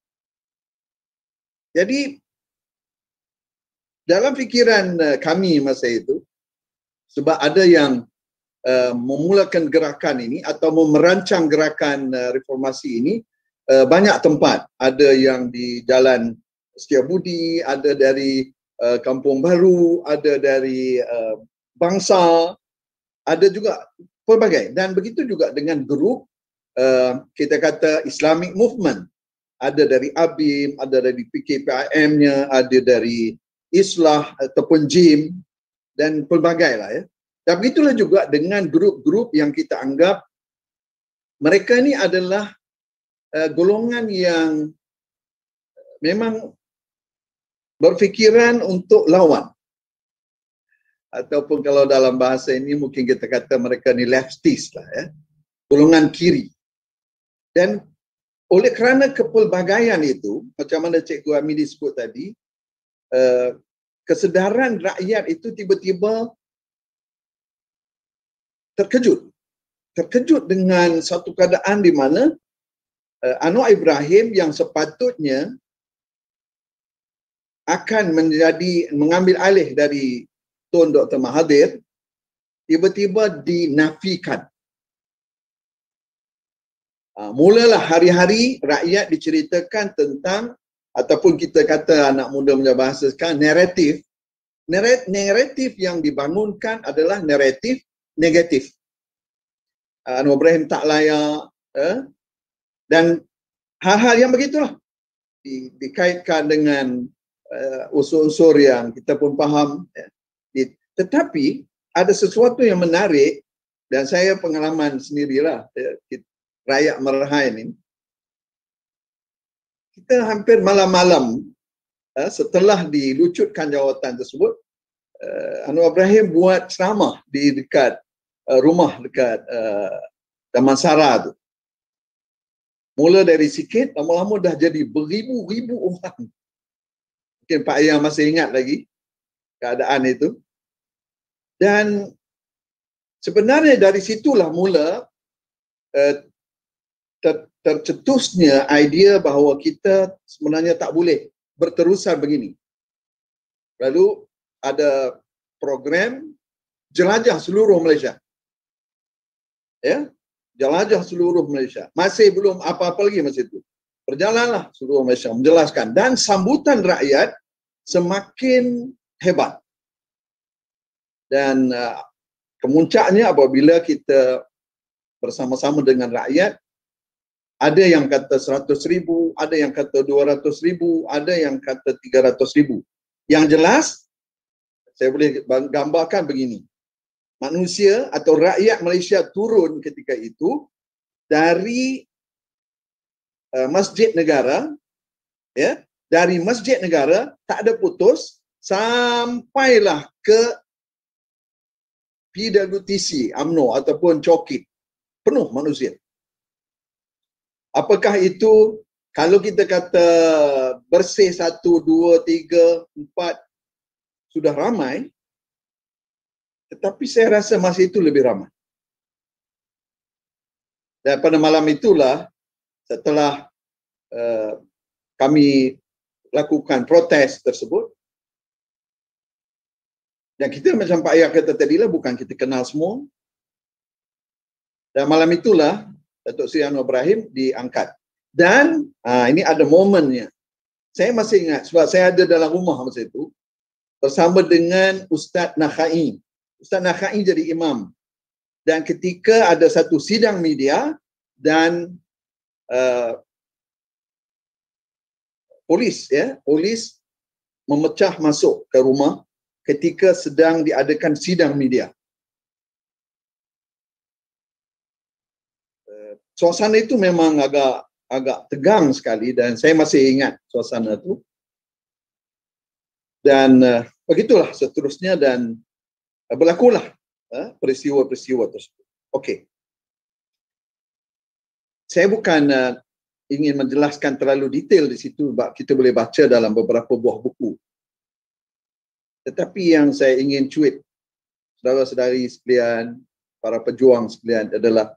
Jadi dalam fikiran kami masa itu, sebab ada yang Uh, memulakan gerakan ini atau merancang gerakan uh, reformasi ini, uh, banyak tempat. Ada yang di Jalan Setiabudi, ada dari uh, Kampung Baru, ada dari uh, Bangsa, ada juga pelbagai. Dan begitu juga dengan grup uh, kita kata Islamic Movement. Ada dari A B I M, ada dari P K P I M-nya, ada dari Islah ataupun J I M dan pelbagai lah ya. Dan begitulah juga dengan grup-grup yang kita anggap mereka ni adalah uh, golongan yang memang berfikiran untuk lawan. Ataupun kalau dalam bahasa ini mungkin kita kata mereka ni leftist lah ya. Golongan kiri. Dan oleh kerana kepelbagaian itu, macam mana Cikgu Hamidi sebut tadi, uh, kesedaran rakyat itu tiba-tiba terkejut. Terkejut dengan satu keadaan di mana uh, Anwar Ibrahim yang sepatutnya akan menjadi mengambil alih dari Tun Doktor Mahathir tiba-tiba dinafikan. Uh, mulalah hari-hari rakyat diceritakan tentang, ataupun kita kata anak muda punya bahasa sekarang, naratif. Naratif yang dibangunkan adalah naratif negatif. Uh, Anwar Ibrahim tak layak, eh? Dan hal-hal yang begitulah di, dikaitkan dengan uh, unsur-unsur yang kita pun faham. Eh? Di, tetapi ada sesuatu yang menarik dan saya pengalaman sendirilah, eh, rakyat Merahan ini. Kita hampir malam-malam eh, setelah dilucutkan jawatan tersebut, Uh, Anwar Ibrahim buat ceramah di dekat uh, rumah dekat uh, Damansara tu. Mula dari sikit, lama-lama dah jadi beribu-ribu orang. Mungkin Pak Ayah masih ingat lagi keadaan itu. Dan sebenarnya dari situlah mula uh, ter tercetusnya idea bahawa kita sebenarnya tak boleh berterusan begini. Lalu ada program jelajah seluruh Malaysia. Ya, jelajah seluruh Malaysia. Masih belum apa-apa lagi masa itu. berjalanlah seluruh Malaysia menjelaskan, dan sambutan rakyat semakin hebat. Dan uh, kemuncaknya apabila kita bersama-sama dengan rakyat, ada yang kata seratus ribu, ada yang kata dua ratus ribu, ada yang kata tiga ratus ribu. Yang jelas, saya boleh gambarkan begini. Manusia atau rakyat Malaysia turun ketika itu dari uh, Masjid Negara, ya, dari Masjid Negara tak ada putus sampailah ke P W T C, U M N O ataupun Cokit. Penuh manusia. Apakah itu, kalau kita kata bersih satu, dua, tiga, empat, sudah ramai, tetapi saya rasa masa itu lebih ramai. Dan pada malam itulah, setelah uh, kami lakukan protes tersebut, dan kita macam Pak Ayah kata tadilah, bukan kita kenal semua. Dan malam itulah, Datuk Seri Anwar Ibrahim diangkat. Dan uh, ini ada momennya. Saya masih ingat, sebab saya ada dalam rumah masa itu, bersama dengan Ustaz Nakhai. Ustaz Nakhai jadi imam. Dan ketika ada satu sidang media dan uh, polis, ya, polis memecah masuk ke rumah ketika sedang diadakan sidang media. Uh, suasana itu memang agak agak tegang sekali dan saya masih ingat suasana itu. Dan uh, begitulah seterusnya dan uh, berlakulah uh, peristiwa-peristiwa tersebut. Okey. Saya bukan uh, ingin menjelaskan terlalu detail di situ, sebab kita boleh baca dalam beberapa buah buku. Tetapi yang saya ingin cuit saudara-saudari sekalian, para pejuang sekalian adalah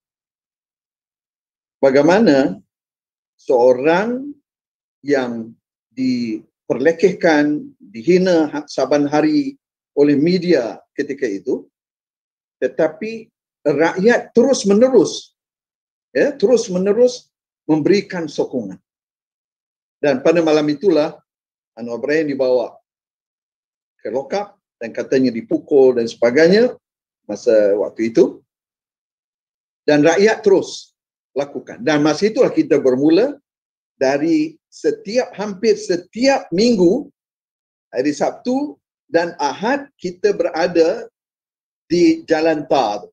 bagaimana seorang yang diperlekehkan, dihina saban hari oleh media ketika itu, tetapi rakyat terus menerus ya, terus menerus memberikan sokongan. Dan pada malam itulah Anwar Ibrahim dibawa ke lokap dan katanya dipukul dan sebagainya masa waktu itu. Dan rakyat terus lakukan. Dan masa itulah kita bermula dari setiap, hampir setiap minggu, hari Sabtu dan Ahad kita berada di Jalan Tar.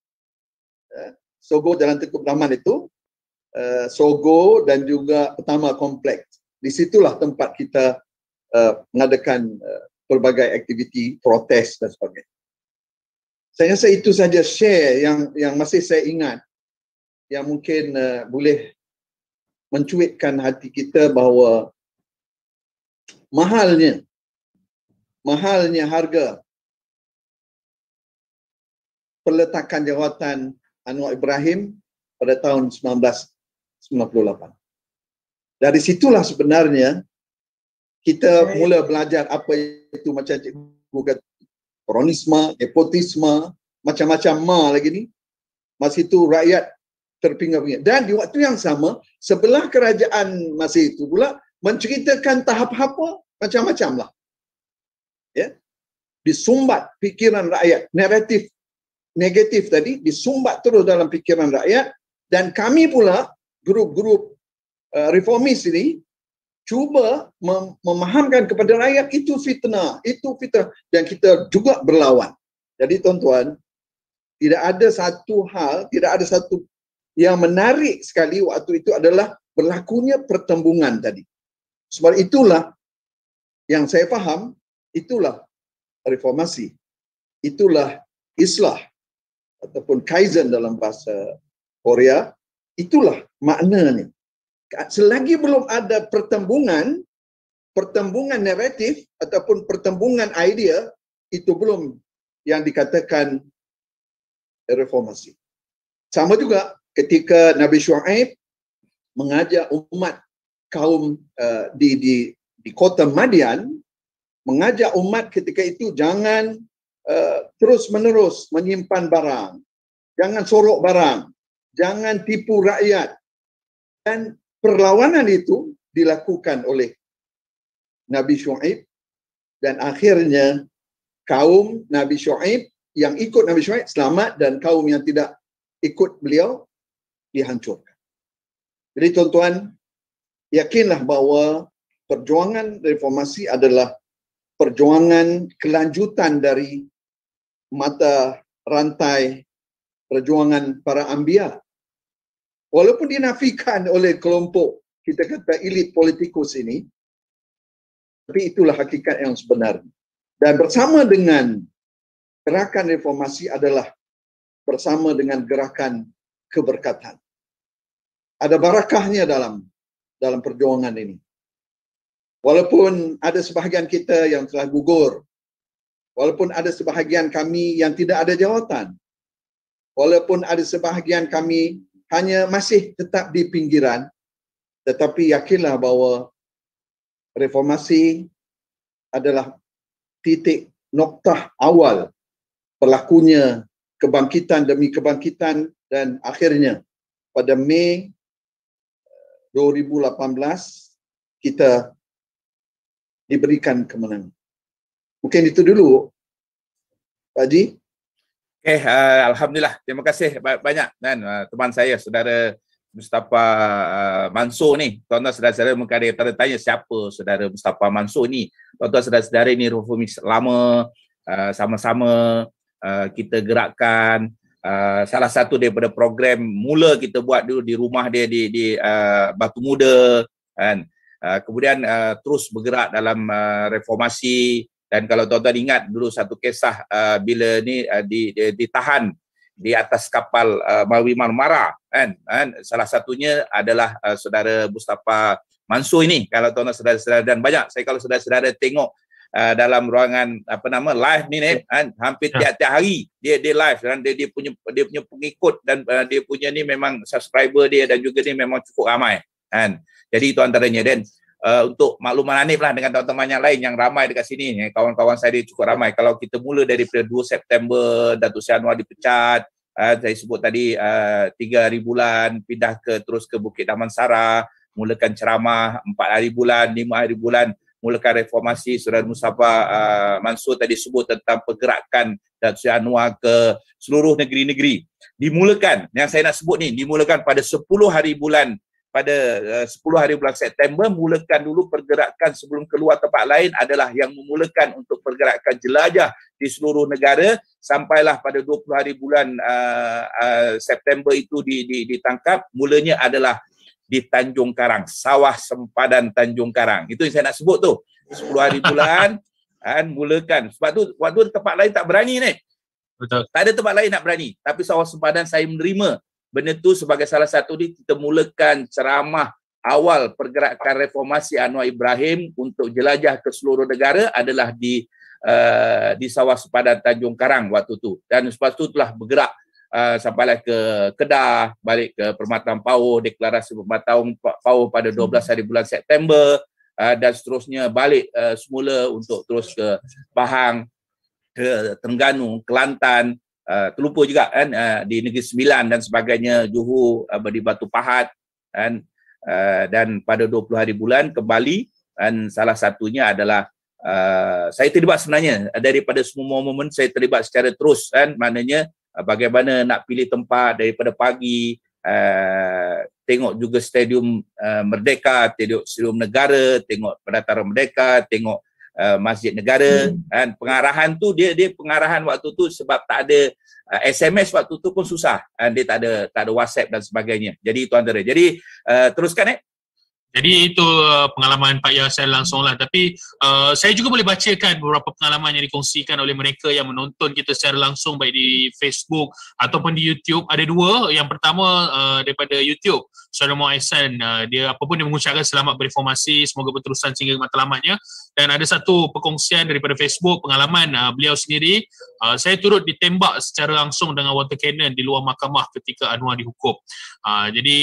Sogo Jalan Tengku Rahman itu, uh, Sogo dan juga Pertama Kompleks. Di situlah tempat kita uh, mengadakan uh, pelbagai aktiviti, protes dan sebagainya. Saya rasa itu saja share yang yang masih saya ingat, yang mungkin uh, boleh mencuitkan hati kita bahawa mahalnya, mahalnya harga peletakan jawatan Anwar Ibrahim pada tahun sembilan belas sembilan puluh lapan. Dari situlah sebenarnya kita mula belajar apa itu macam cikgu kata kronisme, nepotisme, macam-macam ma lagi ni. Masa itu rakyat terpinga-pinga. Dan di waktu yang sama, sebelah kerajaan masa itu pula menceritakan tahap apa macam-macam lah. Ya. Disumbat fikiran rakyat, naratif negatif tadi disumbat terus dalam fikiran rakyat, dan kami pula grup-grup uh, reformis ini cuba mem memahamkan kepada rakyat itu fitnah, itu fitnah, dan kita juga berlawan. Jadi tuan-tuan, tidak ada satu hal, tidak ada satu yang menarik sekali waktu itu adalah berlakunya pertembungan tadi. Sebab itulah yang saya faham, itulah reformasi, itulah islah ataupun kaizen dalam bahasa Korea, itulah maknanya. Selagi belum ada pertembungan, pertembungan naratif ataupun pertembungan idea, itu belum yang dikatakan reformasi. Sama juga ketika Nabi Syuaib mengajak umat kaum uh, di di di kota Madian, mengajak umat ketika itu jangan Uh, terus menerus menyimpan barang, jangan sorok barang, jangan tipu rakyat. Dan perlawanan itu dilakukan oleh Nabi Syuaib dan akhirnya kaum Nabi Syuaib yang ikut Nabi Syuaib selamat dan kaum yang tidak ikut beliau dihancurkan. Jadi tuan-tuan, yakinlah bahawa perjuangan reformasi adalah perjuangan kelanjutan dari mata rantai perjuangan para anbiya. Walaupun dinafikan oleh kelompok kita kata elit politikus ini, tapi itulah hakikat yang sebenarnya. Dan bersama dengan gerakan reformasi adalah bersama dengan gerakan keberkatan. Ada barakahnya dalam dalam perjuangan ini. Walaupun ada sebahagian kita yang telah gugur, walaupun ada sebahagian kami yang tidak ada jawatan, walaupun ada sebahagian kami hanya masih tetap di pinggiran, tetapi yakinlah bahawa reformasi adalah titik noktah awal berlakunya kebangkitan demi kebangkitan dan akhirnya pada Mei dua ribu lapan belas kita diberikan kemenangan. Mungkin itu dulu, Pak Haji. Okay, uh, Alhamdulillah. Terima kasih banyak dan uh, teman saya, saudara Mustafa uh, Mansur ni. Tuan-tuan saudara-saudara mungkin ada yang tanya siapa saudara Mustafa Mansur ni. Tuan-tuan saudara-saudara ni reformis lama, uh, sama-sama uh, kita gerakkan. Uh, salah satu daripada program mula kita buat dulu di rumah dia di, di uh, Batu Muda kan. Uh, kemudian uh, terus bergerak dalam uh, reformasi. Dan kalau tuan-tuan ingat dulu satu kisah uh, bila ni uh, di, di, ditahan di atas kapal uh, Mawi Marmara kan, kan salah satunya adalah uh, saudara Mustafa Mansur ini. Kalau tuan-tuan saudara-saudara dan banyak saya kalau saudara-saudara tengok uh, dalam ruangan apa nama live ni kan, hampir tiap-tiap hari dia dia live dan dia, dia punya dia punya pengikut dan uh, dia punya ni memang subscriber dia dan juga dia memang cukup ramai kan. Jadi itu antaranya. Dan Uh, untuk makluman Hanif lah dengan teman-teman yang lain yang ramai dekat sini, eh, kawan-kawan saya dia cukup ramai. Kalau kita mula daripada dua September, Datuk Seri Anwar dipecat, uh, saya sebut tadi uh, tiga hari bulan, pindah ke terus ke Bukit Damansara, mulakan ceramah empat hari bulan, lima hari bulan, mulakan reformasi. Saudara Mustafa uh, Mansur tadi sebut tentang pergerakan Datuk Seri Anwar ke seluruh negeri-negeri. Dimulakan, yang saya nak sebut ni, dimulakan pada sepuluh hari bulan pada uh, sepuluh hari bulan September. Mulakan dulu pergerakan sebelum keluar tempat lain adalah yang memulakan untuk pergerakan jelajah di seluruh negara, sampailah pada dua puluh hari bulan uh, uh, September itu di, di, ditangkap. Mulanya adalah di Tanjung Karang, sawah sempadan Tanjung Karang. Itu yang saya nak sebut tu, sepuluh hari bulan kan, mulakan. Sebab tu waktu tempat lain tak berani ni. Betul. Tak ada tempat lain nak berani, tapi sawah sempadan saya menerima benda tu sebagai salah satu di kita mulakan ceramah awal pergerakan reformasi Anwar Ibrahim untuk jelajah ke seluruh negara adalah di uh, di sawah sempadan Tanjung Karang waktu tu. Dan lepas tu telah bergerak uh, sampailah ke Kedah, balik ke Permatauan Pauh, deklarasi Permatauan Pauh pada dua belas hari bulan September, uh, dan seterusnya balik uh, semula untuk terus ke Pahang, ke Terengganu, Kelantan. Uh, terlupa juga kan uh, di Negeri Sembilan dan sebagainya, Johor, uh, di Batu Pahat kan, uh, dan pada dua puluh hari bulan kembali. Dan salah satunya adalah uh, saya terlibat sebenarnya daripada semua momen saya terlibat secara terus kan, maknanya uh, bagaimana nak pilih tempat daripada pagi, uh, tengok juga Stadium uh, Merdeka, tengok Stadium Negara, tengok Pendataran Merdeka, tengok Uh, Masjid Negara hmm. kan. Pengarahan tu dia dia pengarahan waktu tu sebab tak ada uh, S M S waktu tu pun susah, dan dia tak ada tak ada WhatsApp dan sebagainya. Jadi itu antara. Jadi uh, teruskan eh. Jadi itu uh, pengalaman Pak Yah saya langsung lah. Tapi uh, saya juga boleh bacakan beberapa pengalaman yang dikongsikan oleh mereka yang menonton kita secara langsung baik di Facebook ataupun di YouTube. Ada dua. Yang pertama uh, daripada YouTube, Saudara Muhammad Ihsan, uh, dia apapun dia mengucapkan selamat bereformasi, semoga berterusan sehingga matlamatnya. Dan ada satu perkongsian daripada Facebook pengalaman uh, beliau sendiri. Uh, saya turut ditembak secara langsung dengan water cannon di luar mahkamah ketika Anwar dihukum. Uh, jadi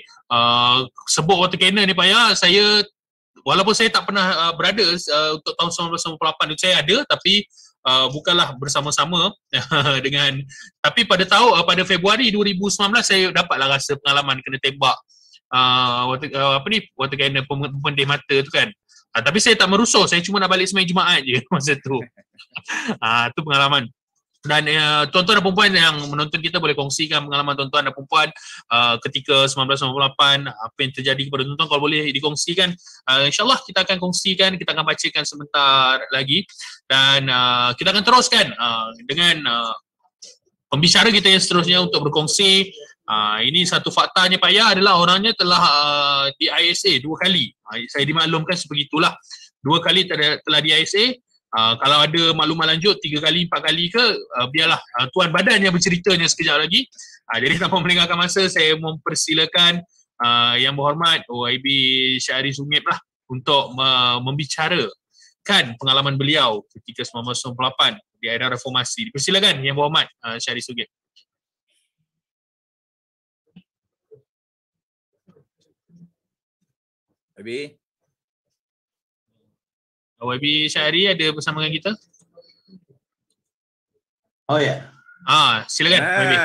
uh, sebut water cannon ni Pak Ya, saya walaupun saya tak pernah uh, berada uh, untuk tahun sembilan belas sembilan puluh lapan itu, saya ada tapi uh, bukanlah bersama-sama dengan, tapi pada tahun uh, pada Februari dua ribu sembilan belas saya dapatlah rasa pengalaman kena tembak uh, water, uh, apa ni water cannon pemendih mata tu kan. Uh, tapi saya tak merusuh, saya cuma nak balik sembahyang Jumaat je masa tu. Ah, uh, tu pengalaman. Dan uh, tuan-tuan dan perempuan yang menonton kita boleh kongsikan pengalaman tuan-tuan dan perempuan uh, ketika sembilan belas sembilan puluh lapan, apa yang terjadi kepada tuan-tuan, kalau boleh dikongsikan. Uh, InsyaAllah kita akan kongsikan, kita akan bacakan sebentar lagi. Dan uh, kita akan teruskan uh, dengan uh, pembicara kita yang seterusnya untuk berkongsi. Uh, ini satu faktanya Pak Ya adalah orangnya telah uh, di I S A dua kali. Uh, saya dimaklumkan sebegitulah. Dua kali telah, telah di I S A. Uh, kalau ada maklumat lanjut tiga kali, empat kali ke, uh, biarlah uh, Tuan Badan yang berceritanya sekejap lagi. Uh, jadi tanpa melengahkan masa, saya mempersilakan uh, Yang Berhormat O I B Syahri Sungip lah untuk uh, membicarakan pengalaman beliau ketika sembilan belas sembilan puluh lapan di era reformasi. Persilakan Yang Berhormat uh, Syahri Sungip. O I B. O I B Syahri ada bersama dengan kita? Oh ya. Ah, silakan O I B.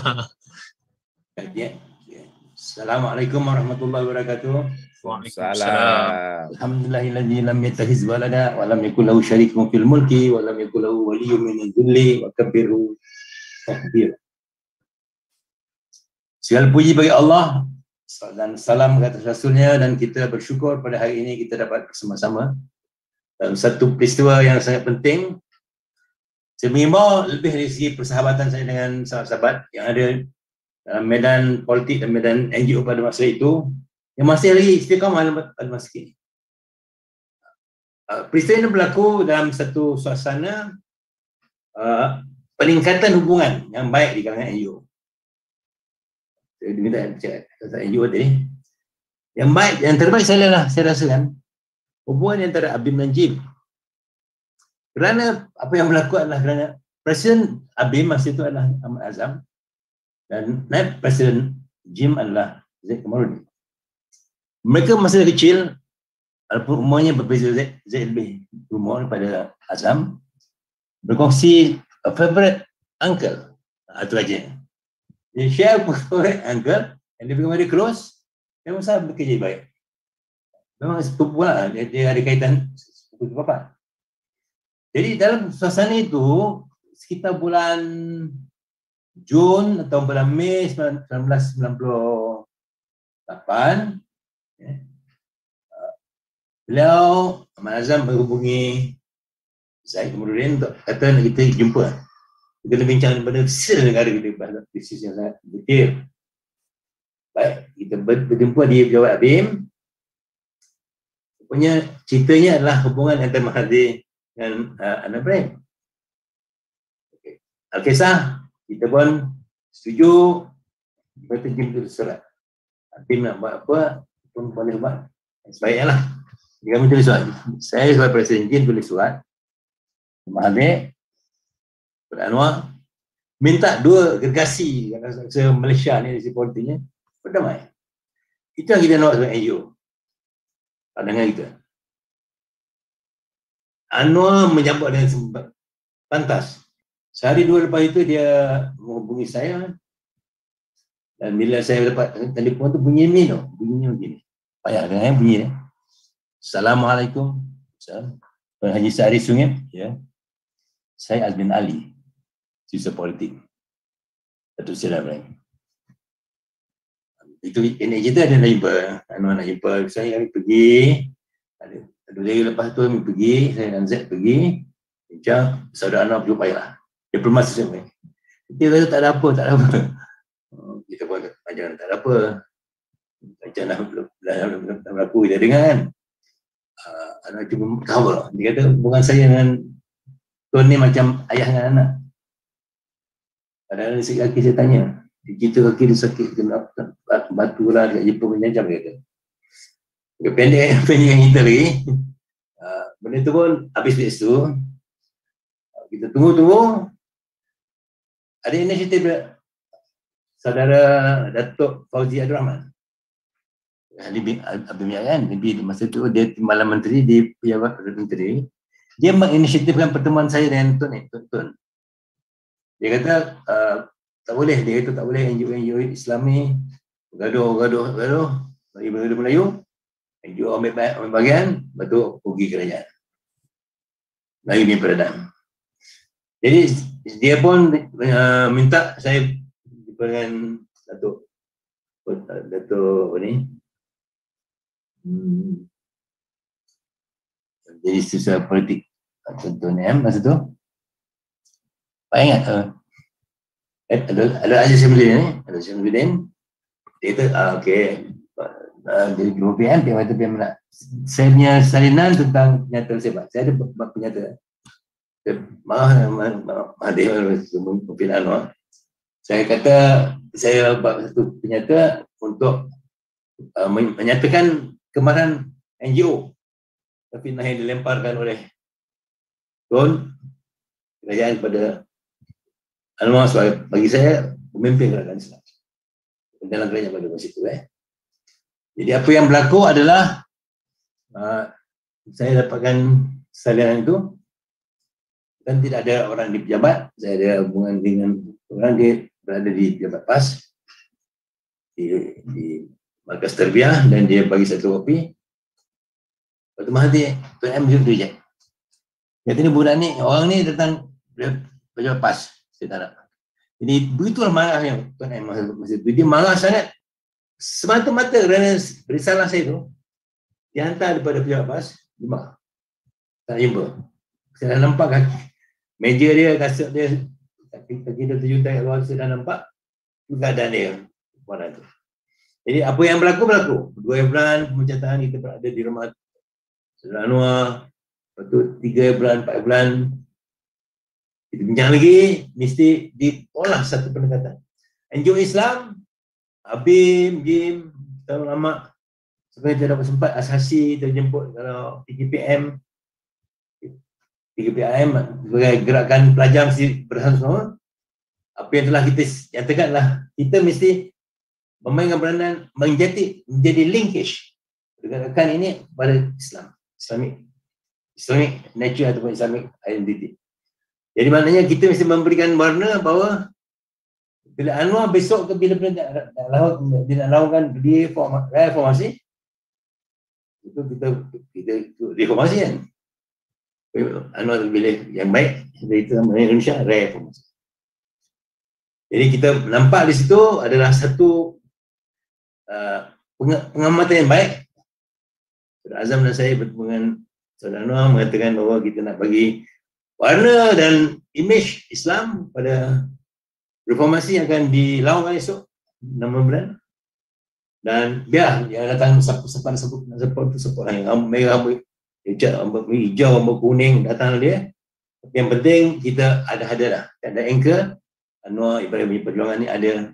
Ya. Assalamualaikum warahmatullahi wabarakatuh. Waalaikumsalam. Alhamdulillahilladzi lam yattakhiz walada wa lam yakul lahu syarikun fil mulki wa lam yakul lahu waliyyun min dhilli wa kabbirhu takbir. Segala puji bagi Allah dan salam ke atas Rasulnya, dan kita bersyukur pada hari ini kita dapat bersama-sama dalam satu peristiwa yang sangat penting. Saya mengimbau lebih dari segi persahabatan saya dengan sahabat-sahabat yang ada dalam medan politik dan medan N G O pada masa itu, yang masih lagi istiqamah pada masa ini. Peristiwa ini berlaku dalam satu suasana uh, peningkatan hubungan yang baik di kalangan N G O. Saya minta cakap N G O tadi. Yang baik, yang terbaik saya lah, saya rasakan hubungan antara Abim dan Jim. Kerana apa yang berlaku adalah kerana Presiden Abim masa itu adalah Ahmad Azam dan Naib Presiden Jim adalah Zaid Kamarudin. Mereka masa kecil, walaupun umurnya berbeza, Zaid, Zaid lebih umur daripada Azam, berkongsi a favorite uncle. Itu aja. Dia share favorite uncle and dia become very close. Memang saya bekerja baik. Memang sepupu lah, dia, dia ada kaitan sepupu bapa. Jadi dalam suasana itu, sekitar bulan Jun atau bulan Mei seribu sembilan ratus sembilan puluh lapan, ya, beliau, Ahmad Azam menghubungi Zaid Kamarudin untuk kata nak kita jumpa. Kita kena bincang daripada sisa negara kita, bahasa krisis yang sangat detail. Baik, kita berjumpa di Pejabat Abim. Punya ceritanya adalah hubungan antara Mahathir dan uh, Anwar Ibrahim. Okay. Al-Kisah, kita pun setuju kita jim tu surat. Abim nak buat apa pun boleh buat. Sebaiknya lah. Jika kami tulis surat, saya sebagai Presiden Jim tulis surat Mahathir kepada Anwar minta dua gergasi yang Malaysia ni dari politiknya berdamai. Itu yang kita nak sebagai N G O. Pandangan kita. Anwar menyambut dengan sempat pantas. Sehari dua lepas itu dia menghubungi saya, dan bila saya dapat telefon tu bunyi ni tau, bunyinya begini. Payah dengar bunyi ni. Assalamualaikum. Assalamualaikum. Tuan Haji Syahri Sungip, ya. Saya Azmin Ali, sisa politik. Datuk Seri Ibrahim. Itu ini kita ada nak jumpa, Anwar nak jumpa saya, kami pergi. Ada dua hari lepas tu kami pergi, saya dan Z pergi. Bincang, saudara Anwar berjumpa lah. Dia permasa saya. Dia kata tak ada apa, tak ada apa. Kita pun ajar tak ada apa. Macam dah berlaku, kita dengar kan. Uh, Anwar cuma ketawa. Dia kata hubungan saya dengan Tuan ni macam ayah dengan anak. Kadang-kadang sikit kaki saya tanya, kita kaki dia sakit, kena batu lah, dekat Jepun macam dia kata. Pendek, pendek yang kita lagi. Uh, benda tu pun habis dari situ. Uh, kita tunggu-tunggu. Ada inisiatif saudara Datuk Fauzi Abdul Rahman. Habib kan, Habib masa tu dia timbalan menteri di Pejabat Perdana Menteri. Dia menginisiatifkan pertemuan saya dengan Tun ni, Tun Tun. Dia kata uh, tak boleh, dia kata tak boleh N G O N G O Islami gaduh, gaduh, gaduh. bagi Melayu Melayu, N G O ambil, ambil bagian, betul pergi kerajaan. Melayu ni peranan. Jadi dia pun uh, minta saya dengan Datuk Datuk apa ni? Hmm. Jadi susah politik contohnya masa tu. Pak ingat uh, ada ada Aziz Syamsuddin ni, ada Syamsuddin. Dia kata, ah, okey. Uh, jadi dua P M dia kata dia nak saya punya salinan tentang penyata sebab saya ada bab penyata. Maaf, maaf dia pimpinan Anwar. Saya kata saya buat satu penyata untuk uh, menyatakan kemarahan N G O tapi nah yang dilemparkan oleh Tun kerajaan kepada Anwar sebagai bagi saya pemimpin kerajaan Islam dalam kerajaan pada masa itu. Eh. Jadi apa yang berlaku adalah uh, saya dapatkan salinan itu dan tidak ada orang di pejabat, saya ada hubungan dengan orang dia berada di pejabat PAS di, di markas terbiah dan dia bagi satu kopi. Waktu Mahathir, Tuan M juga reject. Kata ni budak ni, orang ni datang pejabat PAS, saya tak nak. Jadi begitulah marahnya Tuan M masa, masa itu. Dia marah sangat semata-mata kerana risalah saya tu dihantar daripada pejabat PAS, dia marah. Tak jumpa. Saya dah nampak kaki, meja dia, kasut dia, kaki, kaki dia terjuntai kat luar, saya dah nampak keadaan dia. Warna tu. Jadi apa yang berlaku, berlaku. Dua bulan pemencatan kita berada di rumah Saudara Anwar, lepas tu tiga bulan, empat bulan, kita bincang lagi, mesti diolah satu pendekatan. N G O Islam, Abim, Jim, tahun lama, sebenarnya tidak dapat sempat asasi terjemput kalau tiga P M, tiga P M sebagai gerakan pelajar mesti bersama. Apa yang telah kita nyatakan adalah kita mesti memainkan peranan menjadi menjadi linkage gerakan ini pada Islam, Islamic, Islamic nature ataupun Islamic identity. Jadi maknanya kita mesti memberikan warna bahawa bila Anwar besok ke bila dia nak lakukan reformasi, itu kita kita reformasi kan. Anwar pilih yang baik dari itu Indonesia reformasi. Jadi kita nampak di situ adalah satu uh, pengamatan yang baik. Saudara Azam dan saya bertemu dengan Saudara Anwar mengatakan bahawa kita nak bagi warna dan imej Islam pada reformasi yang akan dilakukan esok enam bulan. Dan biar yang datang sepan sebut sebut sebut yang merah, hijau, hijau, kuning datang dia. Tapi yang penting kita ada hadalah, ada anchor. Anwar Ibrahim Perjuangan ni ada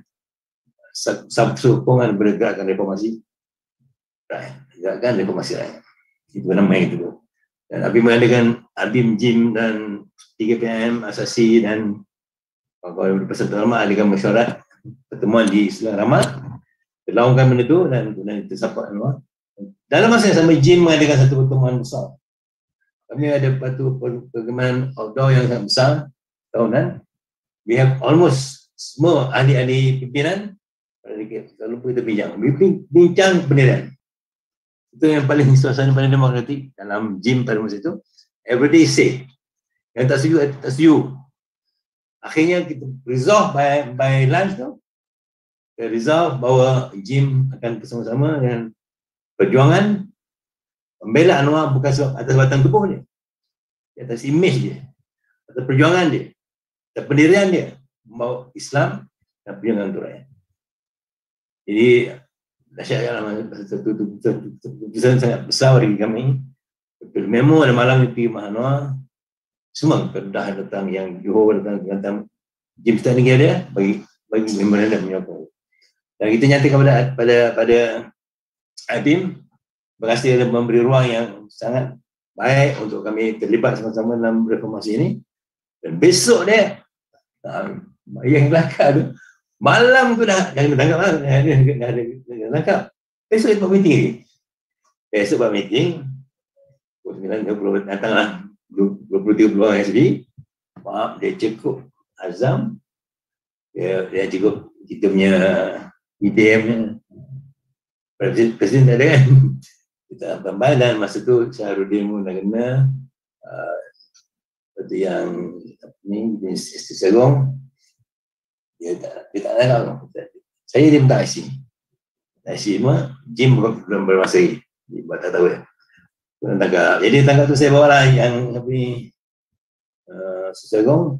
sokongan bergerakan reformasi rakyat, gerakan reformasi rakyat. Itu nama itu. Dan Abim mengadakan Abim, Jim dan tiga P M, Asasi dan kawan-kawan peserta ramah adakan mesyuarat pertemuan di Selang Rahmat, berlaungkan benda itu dan kemudian tersapat Anwar. Dalam masa yang sama, Jim mengadakan satu pertemuan besar. Kami ada satu perkemahan outdoor yang sangat besar tahunan. We have almost semua ahli-ahli pimpinan, tak lupa kita bincang, bincang pendirian. Itu yang paling suasana paling demokratik dalam Jim pada masa itu. Everybody say, yang tak setuju, tak setuju. Akhirnya kita resolve by, by lunch tu, kita resolve bahawa Jim akan bersama-sama dengan perjuangan membela Anwar bukan sebab atas batang tubuh dia, atas imej dia, atas perjuangan dia, atas pendirian dia membawa Islam dan perjuangan untuk rakyat. Jadi dahsyatlah satu keputusan sangat besar bagi kami. Memo ada malam itu pergi Mahal Anwar, semua Kedah datang, yang Johor datang, datang Jim Stan negara dia bagi bagi memorandum menyokong. Dan kita nyatakan pada pada pada Abim berhasil memberi ruang yang sangat baik untuk kami terlibat sama-sama dalam reformasi ini. Dan besok dia yang kelakar tu malam tu dah jangan tangkap lah, dah ada dah ada tangkap. Besok dia buat meeting lagi. Besok buat meeting pukul sembilan dua puluh datanglah dua puluh tiga puluh orang S D. Maaf, dia cukup Azam, dia, dia cukup kita punya I D M nya, Presiden, presiden tak ada kan. Kita tambah dan masa tu Syahrudin pun dah kena. Uh, seperti yang ni jenis Esti Serong, dia tak dia tak nak. Saya dia minta I C. I C mah Jim belum bermasa lagi. Buat tak tahu ya. Tangkap. Jadi tangkap tu saya bawa lah yang tapi uh, Serong.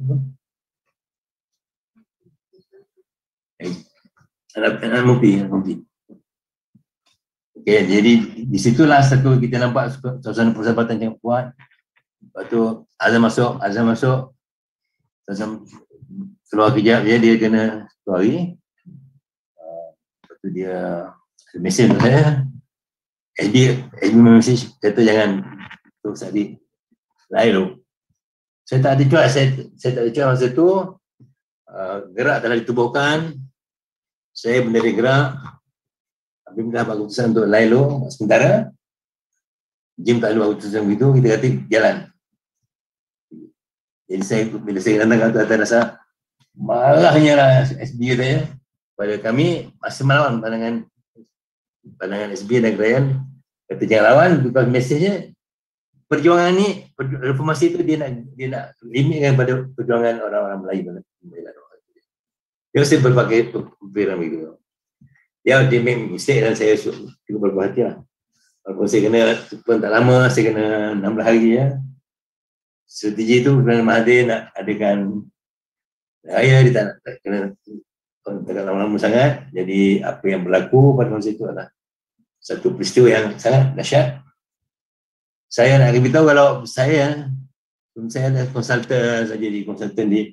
Anak anak mupi, mupi. Okay, jadi di situlah satu kita nampak suasana persahabatan yang kuat. Lepas tu azan masuk, azan masuk. Azan keluar kejap je dia kena keluar lagi. Uh, lepas tu dia mesej untuk saya. S B, S B mesej kata jangan tu Sadi lain tu. Saya tak ada choice, saya, saya tak ada choice masa tu. Uh, gerak telah ditubuhkan. Saya berdiri gerak. Habis dah buat keputusan untuk Lailo sementara. Jim tak ada buat keputusan begitu, kita kata jalan. Jadi saya, bila saya datang ke atas rasa marahnya lah S B saya pada kami, masa melawan pandangan pandangan S B dan Krayan, kata jangan lawan, because mesejnya perjuangan ni, reformasi itu dia nak dia nak limitkan pada perjuangan orang-orang Melayu. Dia mesti berbagai pemikiran begitu. Dia dia make mistake dan saya cukup berbuat hati lah. Walaupun saya kena pun tak lama, saya kena enam belas hari ya. Strategi itu Perdana Mahathir nak adakan raya, dia tak nak tak kena tak lama-lama sangat. Jadi apa yang berlaku pada masa itu adalah satu peristiwa yang sangat dahsyat. Saya nak beritahu kalau saya saya ada konsultan, saya jadi konsultan di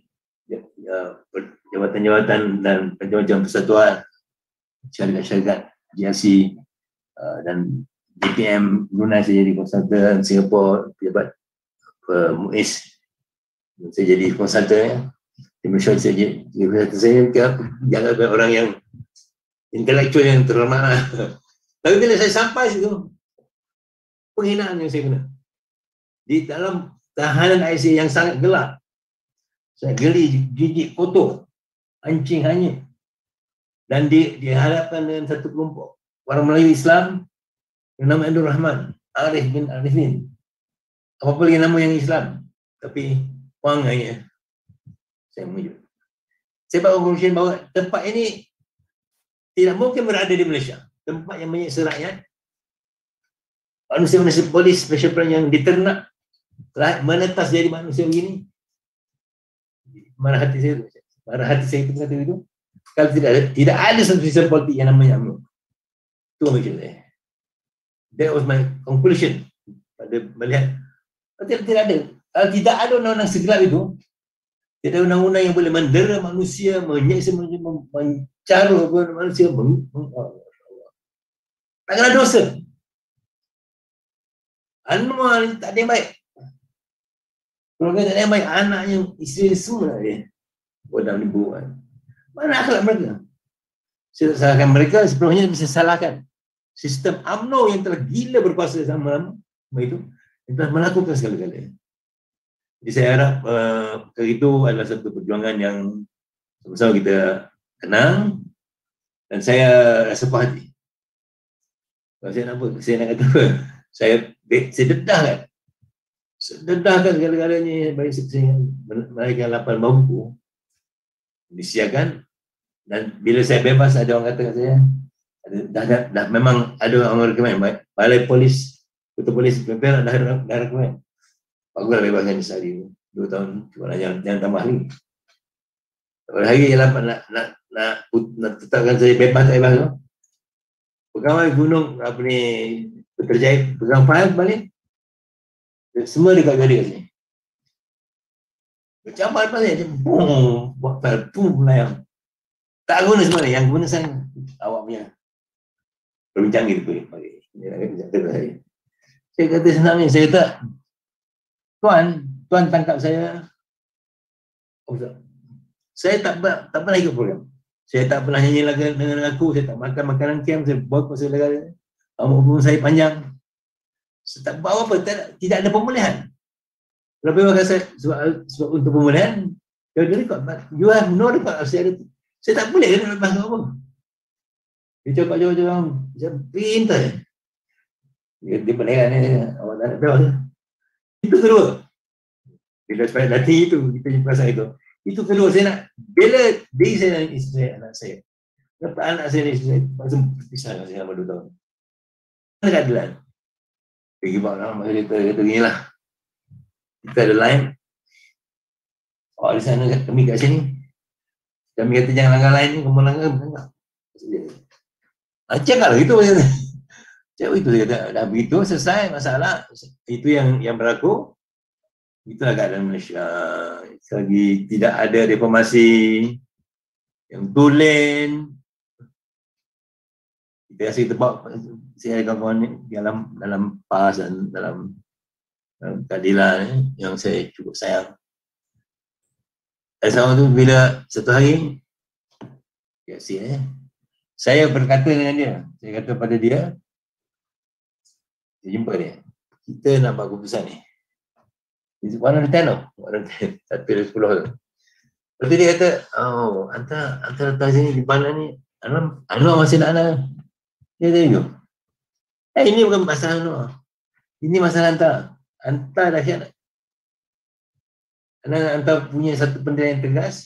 jabatan-jabatan dan macam-macam persatuan syarikat-syarikat G L C uh, dan D P M Brunei, saya jadi konsultan. Singapura pejabat uh, MUIS, saya jadi konsultan. Di Malaysia saya jadi konsultan. Saya jangan orang yang intelektual yang terhormat lah. Tapi bila saya sampai situ, penghinaan yang saya kena di dalam tahanan I C yang sangat gelap. Saya geli, gigit, kotor, hancing hanyut. Dan di, dihadapkan dengan satu kelompok orang Melayu Islam yang nama Abdul Rahman, Arif bin Arifin. Apa-apa lagi nama yang Islam. Tapi Wang hanya. Saya menunjuk. Saya bawa conclusion bahawa tempat ini tidak mungkin berada di Malaysia. Tempat yang menyiksa rakyat. Manusia-manusia polis, special branch yang diternak, menetas jadi manusia begini. Marah hati saya itu. Marah hati saya itu kata itu. Kalau tidak ada, tidak ada satu sistem politik yang namanya U M N O. Itu macam saya. That was my conclusion pada melihat tidak, tidak ada. Kalau tidak ada undang-undang segelap itu, tidak ada undang-undang yang boleh mendera manusia, menyiksa manusia, mencaru manusia, tak kena dosa. Anual tak ada yang baik. Keluarga tak ada yang baik, anaknya, isteri semua dia. Bodoh nipu kan. Mana akhlak mereka? Saya tak salahkan mereka, sepenuhnya bisa salahkan sistem U M N O yang telah gila berkuasa sama-sama itu, yang telah melakukan segala-galanya. Jadi saya harap uh, itu adalah satu perjuangan yang sama-sama kita kenang dan saya rasa puas hati. Kalau saya nak apa? Saya nak kata apa? Saya, saya dedahkan. Saya dedahkan segala-galanya bagi saya menaikkan lapan bambu. Disiarkan, dan bila saya bebas ada orang kata kat saya ada, dah, dah, dah memang ada orang rekomen balai polis ketua polis P P L dah dah, dah rekomen baguslah bebaskan di sehari dua tahun cuma jangan, jangan tambah lagi pada hari yang lapan nak nak, nak, nak tetapkan saya bebas tak bebas tu pegawai gunung apa ni Peterjaya pegang file balik semua dekat garis kat sini. Macam apa dia boom buat file boom melayang. Tak guna sebenarnya, yang guna saya awak punya perbincang gitu pagi. Saya saya kata senang ni, saya kata tuan, tuan tangkap saya. Oh, saya tak tak pernah ikut program. Saya tak pernah nyanyi lagu dengan aku, saya tak makan makanan camp, saya buat pasal negara. Umur saya panjang. Saya tak buat apa, tidak, tidak ada pemulihan. Kalau memang saya sebab, sebab untuk pemulihan, you have no record of saya. Saya tak boleh kena lepas apa. Dia cakap jauh-jauh, macam pintar. Dia, dia berleran ni, awak tak nak tahu. Itu kedua. Bila sebab latih itu, kita perasaan itu. Itu kedua, saya nak bela diri saya dan isteri anak saya. Dapat anak saya dan isteri saya, pasal berpisah dengan saya selama dua tahun. Ada keadilan. Pergi bawa nama kereta, kata beginilah. Kita ada line. Awak di sana, kami kat sini. Kami kata jangan langgar line ni, kamu langgar, langgar. Cakap lah gitu. Cakap itu, dia kata, dah begitu, selesai masalah. Itu yang yang berlaku. Itulah keadaan Malaysia. Selagi tidak ada reformasi yang tulen, kita rasa kita bawa, saya ada kawan-kawan ni dalam dalam PAS dan dalam, dalam keadilan yang saya cukup sayang. Dan sama tu bila satu hari, ya si eh, saya berkata dengan dia, saya kata pada dia, saya jumpa dia, kita nak buat keputusan ni. One of the ten tau, one of the ten, satu dari sepuluh tu. Lepas tu dia kata, oh, hantar, hantar datang sini di mana ni, Anwar, Anwar masih nak nak. Dia kata gitu. Eh, ini bukan masalah Anwar. Ini masalah hantar. Hantar dahsyat. Anda hantar punya satu pendirian yang tegas.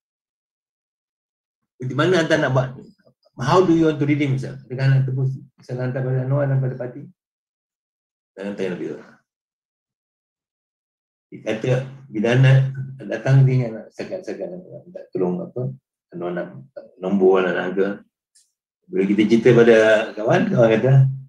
Di mana hantar nak buat? How do you want to redeem yourself? Adakah nak tebus kesalahan hantar pada Anwar dan pada parti? Dan hantar yang lebih tu. Dia kata, bila anak datang dia nak sekat-sekat nak tolong apa, Anwar nak nombor anak ke. Bila kita cerita pada kawan, kawan kata,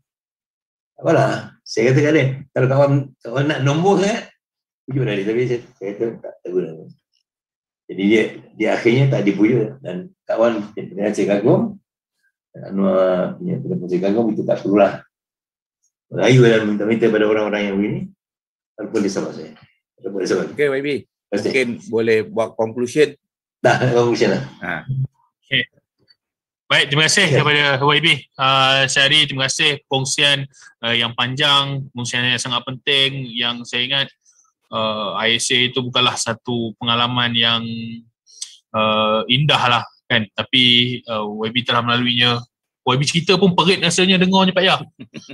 apalah, saya kata kat dia, kalau kawan, kawan nak nombor sangat, pujuk dah dia, tapi saya, saya kata tak, tak guna. Jadi dia, dia akhirnya tak dipujuk dan kawan yang saya kagum, Anwar punya pendapat saya kagum, itu tak perlulah merayu dan minta-minta pada orang-orang yang begini, walaupun dia sahabat saya. Okay, Y B. Mungkin boleh buat conclusion. Dah, conclusion lah. Ha. Okay. Baik, terima kasih yeah. kepada Y B. Uh, Syahri, terima kasih kongsian uh, yang panjang, kongsian yang sangat penting yang saya ingat uh, I S A itu bukanlah satu pengalaman yang uh, indah lah kan, tapi uh, Y B telah melaluinya. Y B cerita pun perit rasanya dengarnya Pak Ya.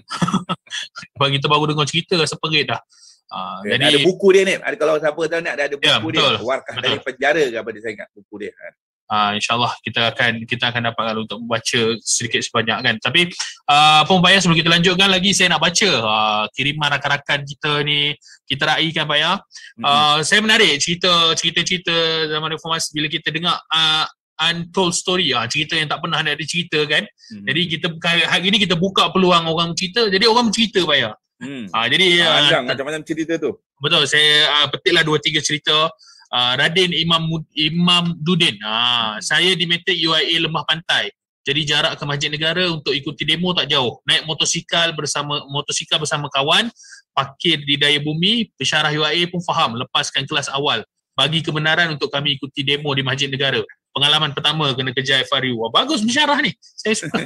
Bagi kita baru dengar cerita rasa perit dah. Uh, okay, jadi ada buku dia ni. Ada kalau siapa tahu nak ada, ada buku ya, dia. Betul, Warkah betul. dari penjara ke apa dia, saya ingat buku dia. Uh, InsyaAllah kita akan kita akan dapat kalau untuk membaca sedikit sebanyak kan. Tapi uh, apa Pak Ya, sebelum kita lanjutkan lagi, saya nak baca uh, kiriman rakan-rakan kita ni, kita raikan Pak Ya. Uh, mm-hmm. Saya menarik cerita cerita-cerita zaman reformasi bila kita dengar uh, untold story, uh, cerita yang tak pernah ada cerita kan. Mm-hmm. Jadi kita hari ini kita buka peluang orang cerita, jadi orang cerita Pak Ya. Hmm. Uh, jadi panjang uh, macam-macam cerita tu. Betul, saya uh, petiklah dua tiga cerita. Uh, Radin Imam Imam Dudin. Uh, hmm. Saya di Metek U I A Lembah Pantai. Jadi jarak ke Masjid Negara untuk ikuti demo tak jauh. Naik motosikal bersama motosikal bersama kawan, parkir di Daya Bumi, pensyarah U I A pun faham, lepaskan kelas awal. Bagi kebenaran untuk kami ikuti demo di Masjid Negara. Pengalaman pertama kena kerja F R U. Wah, bagus pensyarah ni. Saya suka.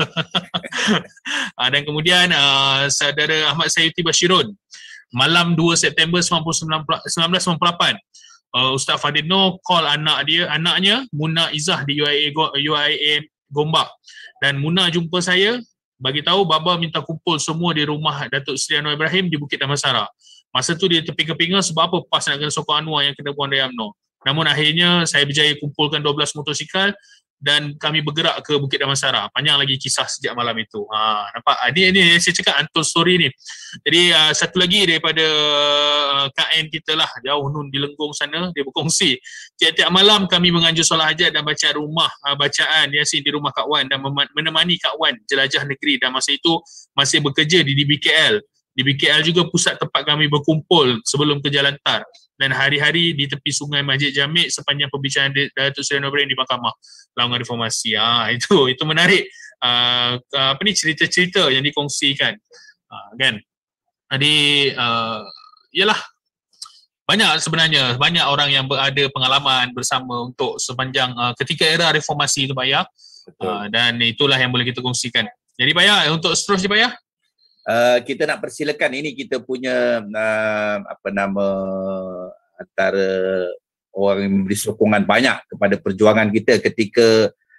uh, dan kemudian uh, saudara Ahmad Sayuti Bashirun. Malam dua September seribu sembilan ratus sembilan puluh lapan. Uh, Ustaz Fadil Noor call anak dia, anaknya Muna Izzah di U I A U I A Gombak. Dan Muna jumpa saya, bagi tahu baba minta kumpul semua di rumah Datuk Seri Anwar Ibrahim di Bukit Damansara. Masa tu dia terpinga-pinga sebab apa pas nak kena sokong Anwar yang kena buang dari U M N O. Namun akhirnya saya berjaya kumpulkan dua belas motosikal dan kami bergerak ke Bukit Damansara. Panjang lagi kisah sejak malam itu. Ha, nampak? Ini, ini saya cakap untold story ni. Jadi uh, satu lagi daripada uh, K N kita lah, jauh nun di Lenggong sana, dia berkongsi. Tiap-tiap malam kami menganjur solat hajat dan baca rumah, uh, bacaan Yasin di rumah Kak Wan dan menemani Kak Wan jelajah negeri, dan masa itu masih bekerja di D B K L. Di B K L juga pusat tempat kami berkumpul sebelum ke Jalan Tar, dan hari-hari di tepi sungai Masjid Jamik sepanjang pembicaraan Datuk Seri Anwar Ibrahim di Mahkamah Lawangan Reformasi. Ah, itu itu menarik. Uh, apa ni cerita-cerita yang dikongsikan. Uh, kan? Jadi uh, yalah, banyak sebenarnya, banyak orang yang berada pengalaman bersama untuk sepanjang uh, ketika era reformasi itu Pak Ya. Uh, dan itulah yang boleh kita kongsikan. Jadi Pak Ya, untuk seterusnya Pak Ya, Uh, kita nak persilakan, ini kita punya uh, apa nama antara orang yang memberi sokongan banyak kepada perjuangan kita ketika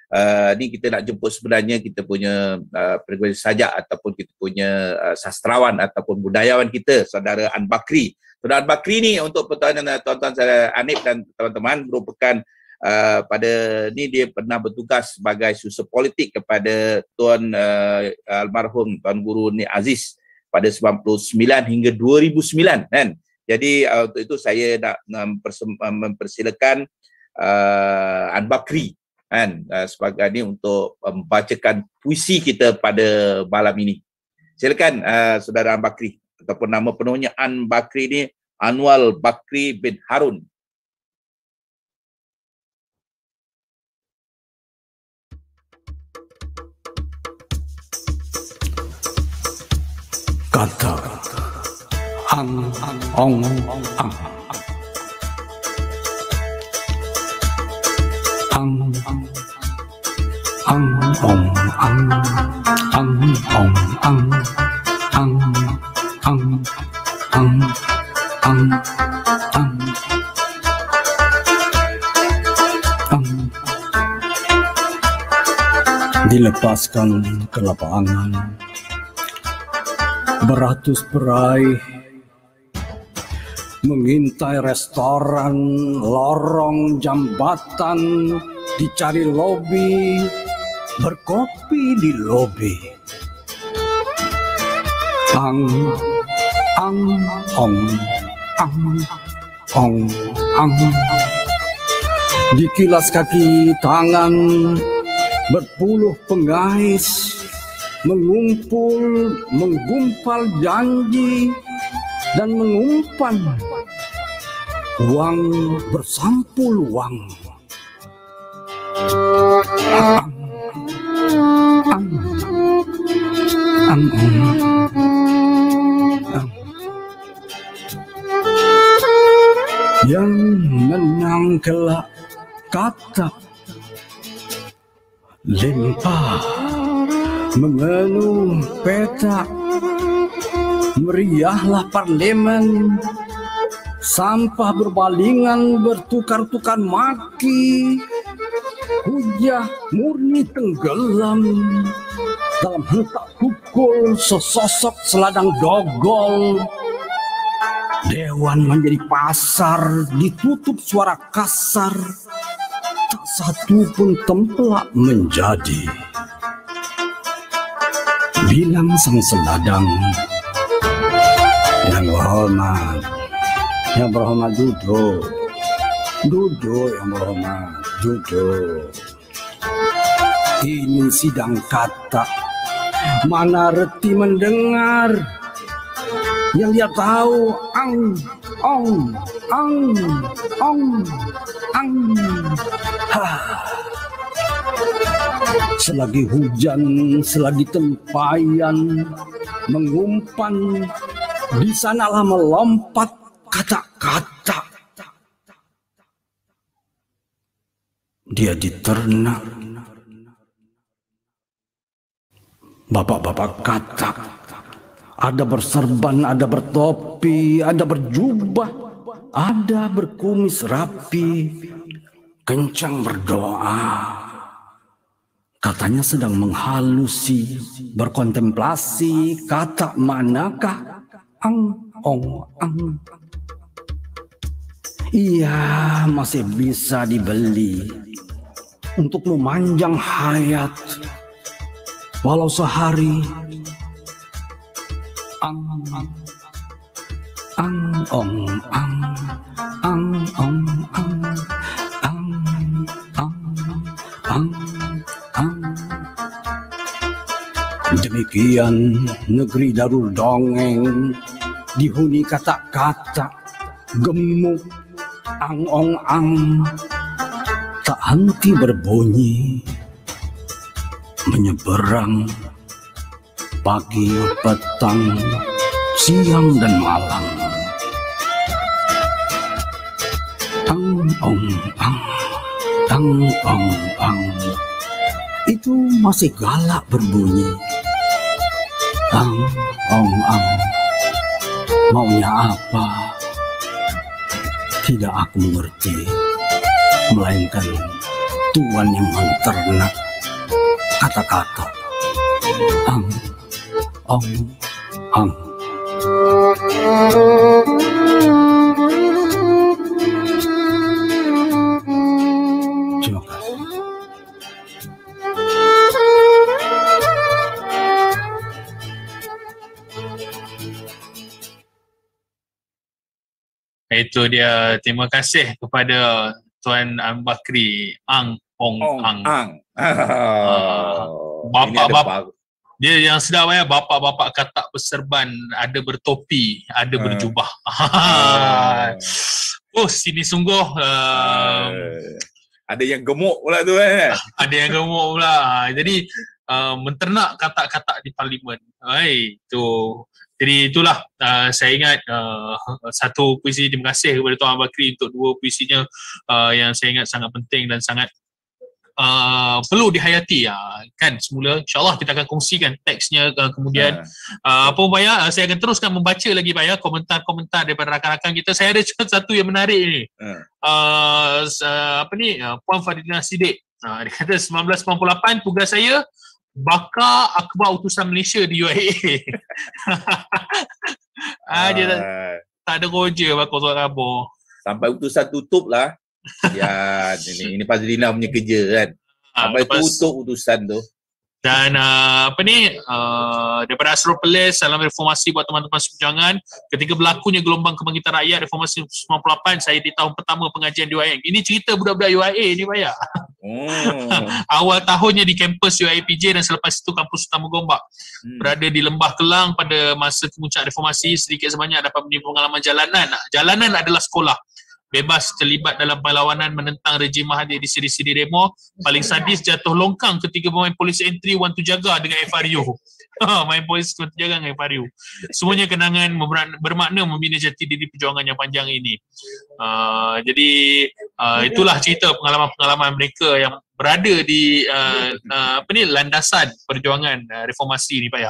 Uh, ni kita nak jemput sebenarnya kita punya uh, perguruan sajak ataupun kita punya uh, sastrawan ataupun budayawan kita, saudara An Bakri. Saudara An Bakri ni untuk tuan-tuan tuan-tuan saya Anip dan teman-teman merupakan uh, pada ni dia pernah bertugas sebagai susah politik kepada Tuan uh, almarhum Tuan Guru Nik Aziz pada sembilan puluh sembilan hingga dua ribu sembilan kan. Jadi uh, untuk itu saya nak mempersilakan uh, An Bakri kan uh, sebagai ni untuk membacakan puisi kita pada malam ini. Silakan uh, saudara An Bakri, ataupun nama penuhnya An Bakri ni Anwar Bakri bin Harun. Kata ang ong ang ang ang ong ang ang ong ang ang ang ang ang ang ang dilepaskan ke lapangan beratus perai mengintai restoran, lorong, jambatan, dicari lobi, berkopi di lobi. Ang, ang, ong, ang, ong, ang. Dikilas kaki tangan, berpuluh pengais, mengumpul, menggumpal janji, dan mengumpan uang bersampul uang. Ang, ang, ang, ang, ang. Yang menang kelak kata limpah mengenuh petak, meriahlah parlemen, sampah berbalingan bertukar-tukar maki, hujah murni tenggelam dalam hentak pukul sesosok seladang dogol. Dewan menjadi pasar, ditutup suara kasar, tak satu pun templak menjadi. Bilang sang seladang, yang berhormat, yang berhormat duduk, duduk yang berhormat, duduk. Ini sidang kata, mana reti mendengar, yang dia tahu ang, ong, ang, ong, ang. Ha. Selagi hujan, selagi tempayan, mengumpan, di sanalah melompat kata-kata. Dia diternak. Bapak-bapak kata, ada berserban, ada bertopi, ada berjubah, ada berkumis rapi, kencang berdoa. Katanya sedang menghalusi, berkontemplasi, kata manakah ang, ong, ang. Iya, masih bisa dibeli untuk memanjang hayat, walau sehari. Ang, ang, ong, ang, ang, ong, ang, ang, ang, ang. Demikian negeri Darul Dongeng dihuni kata-kata gemuk ang-ong-ang tak henti berbunyi menyeberang pagi, petang, siang dan malam. Ang-ong-ang, ang-ong-ang itu masih galak berbunyi. Ang, ong, ang, maunya apa? Tidak aku mengerti, melainkan Tuan yang menternak kata-kata ang, ong, ang. Terima kasih. Itu dia, terima kasih kepada Tuan Bakri Ang Ong, Ong Ang. Ang. Oh, bapak-bapak dia yang sedap ya, bapak-bapak katak berserban, ada bertopi, ada uh. berjubah. Uh. Oh, sini sungguh um, uh. ada yang gemuk pula tu kan. Ada yang gemuk pula. Jadi uh, menternak katak-katak di parlimen. Hai, tu. Jadi itulah uh, saya ingat uh, satu puisi, terima kasih kepada Tuan Bakri untuk dua puisinya uh, yang saya ingat sangat penting dan sangat Uh, perlu dihayati ya, kan. Semula insyaAllah kita akan kongsikan teksnya uh, kemudian uh, apa pun ya, uh, saya akan teruskan membaca lagi Pak ya, komentar-komentar daripada rakan-rakan kita. Saya ada satu yang menarik ni, uh. Uh, uh, apa ni uh, Puan Fadilina Siddiq, uh, dia kata sembilan belas sembilan puluh lapan tugas saya bakar akhbar utusan Malaysia di U I A. ah, dia tak, tak ada roja bakar surat khabar sampai utusan tutup lah. Ya, ini ini Fadilina punya kerja kan. Sampai ha, tutup utusan tu. Dan uh, apa ni, uh, daripada Asrul Perlis, salam reformasi buat teman-teman seperjuangan. Ketika berlakunya gelombang kebangkitan rakyat reformasi sembilan puluh lapan, saya di tahun pertama pengajian di U I A. Ini cerita budak-budak U I A ni Pak ya. Hmm. Awal tahunnya di kampus U I A P J dan selepas itu kampus utama Gombak. Hmm. Berada di Lembah Kelang pada masa kemuncak reformasi, sedikit sebanyak dapat menimba pengalaman jalanan. Jalanan adalah sekolah. Bebas terlibat dalam perlawanan menentang rejim Mahathir di siri-siri demo. Paling sadis jatuh longkang ketika pemain polis entry want to jaga dengan F R U. Main polis want to jaga dengan F R U. Semuanya kenangan bermakna membina jati diri perjuangan yang panjang ini. Uh, jadi uh, itulah cerita pengalaman-pengalaman mereka yang berada di uh, uh, apa ni landasan perjuangan uh, reformasi ni Pak ya.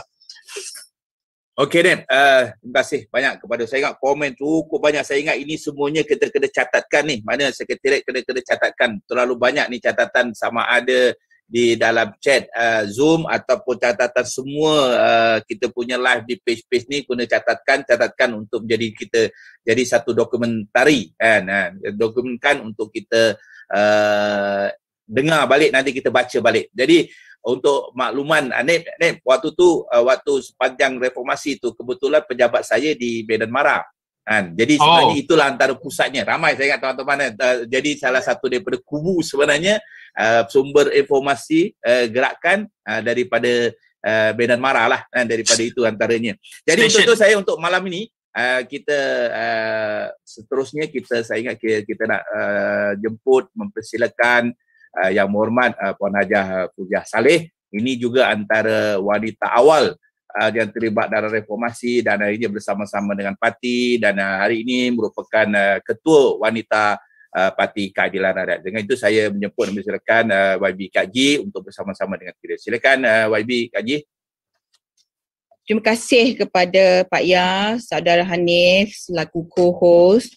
Okey Dan, uh, terima kasih banyak kepada saya ingat komen cukup banyak. Saya ingat ini semuanya kita kena catatkan ni. Mana sekretariat kena kena catatkan. Terlalu banyak ni catatan, sama ada di dalam chat uh, Zoom ataupun catatan semua uh, kita punya live di page-page ni kena catatkan, catatkan untuk menjadi kita jadi satu dokumentari kan. Uh, dokumentkan untuk kita uh, dengar balik, nanti kita baca balik. Jadi untuk makluman, Nip, Nip, waktu tu, uh, waktu sepanjang reformasi tu, kebetulan pejabat saya di Medan Mara. Kan? Jadi sebenarnya oh. itulah antara pusatnya. Ramai saya ingat teman-teman. Uh, jadi salah satu daripada kubu sebenarnya, uh, sumber informasi uh, gerakan uh, daripada uh, Medan Mara lah. Kan? Daripada itu antaranya. Jadi Station. Untuk tu saya untuk malam ini, uh, kita uh, seterusnya kita, saya ingat kita, kita nak uh, jemput, mempersilakan Uh, yang berhormat uh, Puan Hajah Fuziah Saleh. Ini juga antara wanita awal uh, yang terlibat dalam reformasi dan hari ini bersama-sama dengan parti dan uh, hari ini merupakan uh, ketua wanita uh, Parti Keadilan Rakyat. Dengan itu saya menjemput dan mempersilakan uh, Y B Kak Ji untuk bersama-sama dengan kita. Silakan uh, Y B Kak Ji. Terima kasih kepada Pak Ya, Saudara Hanif selaku co-host.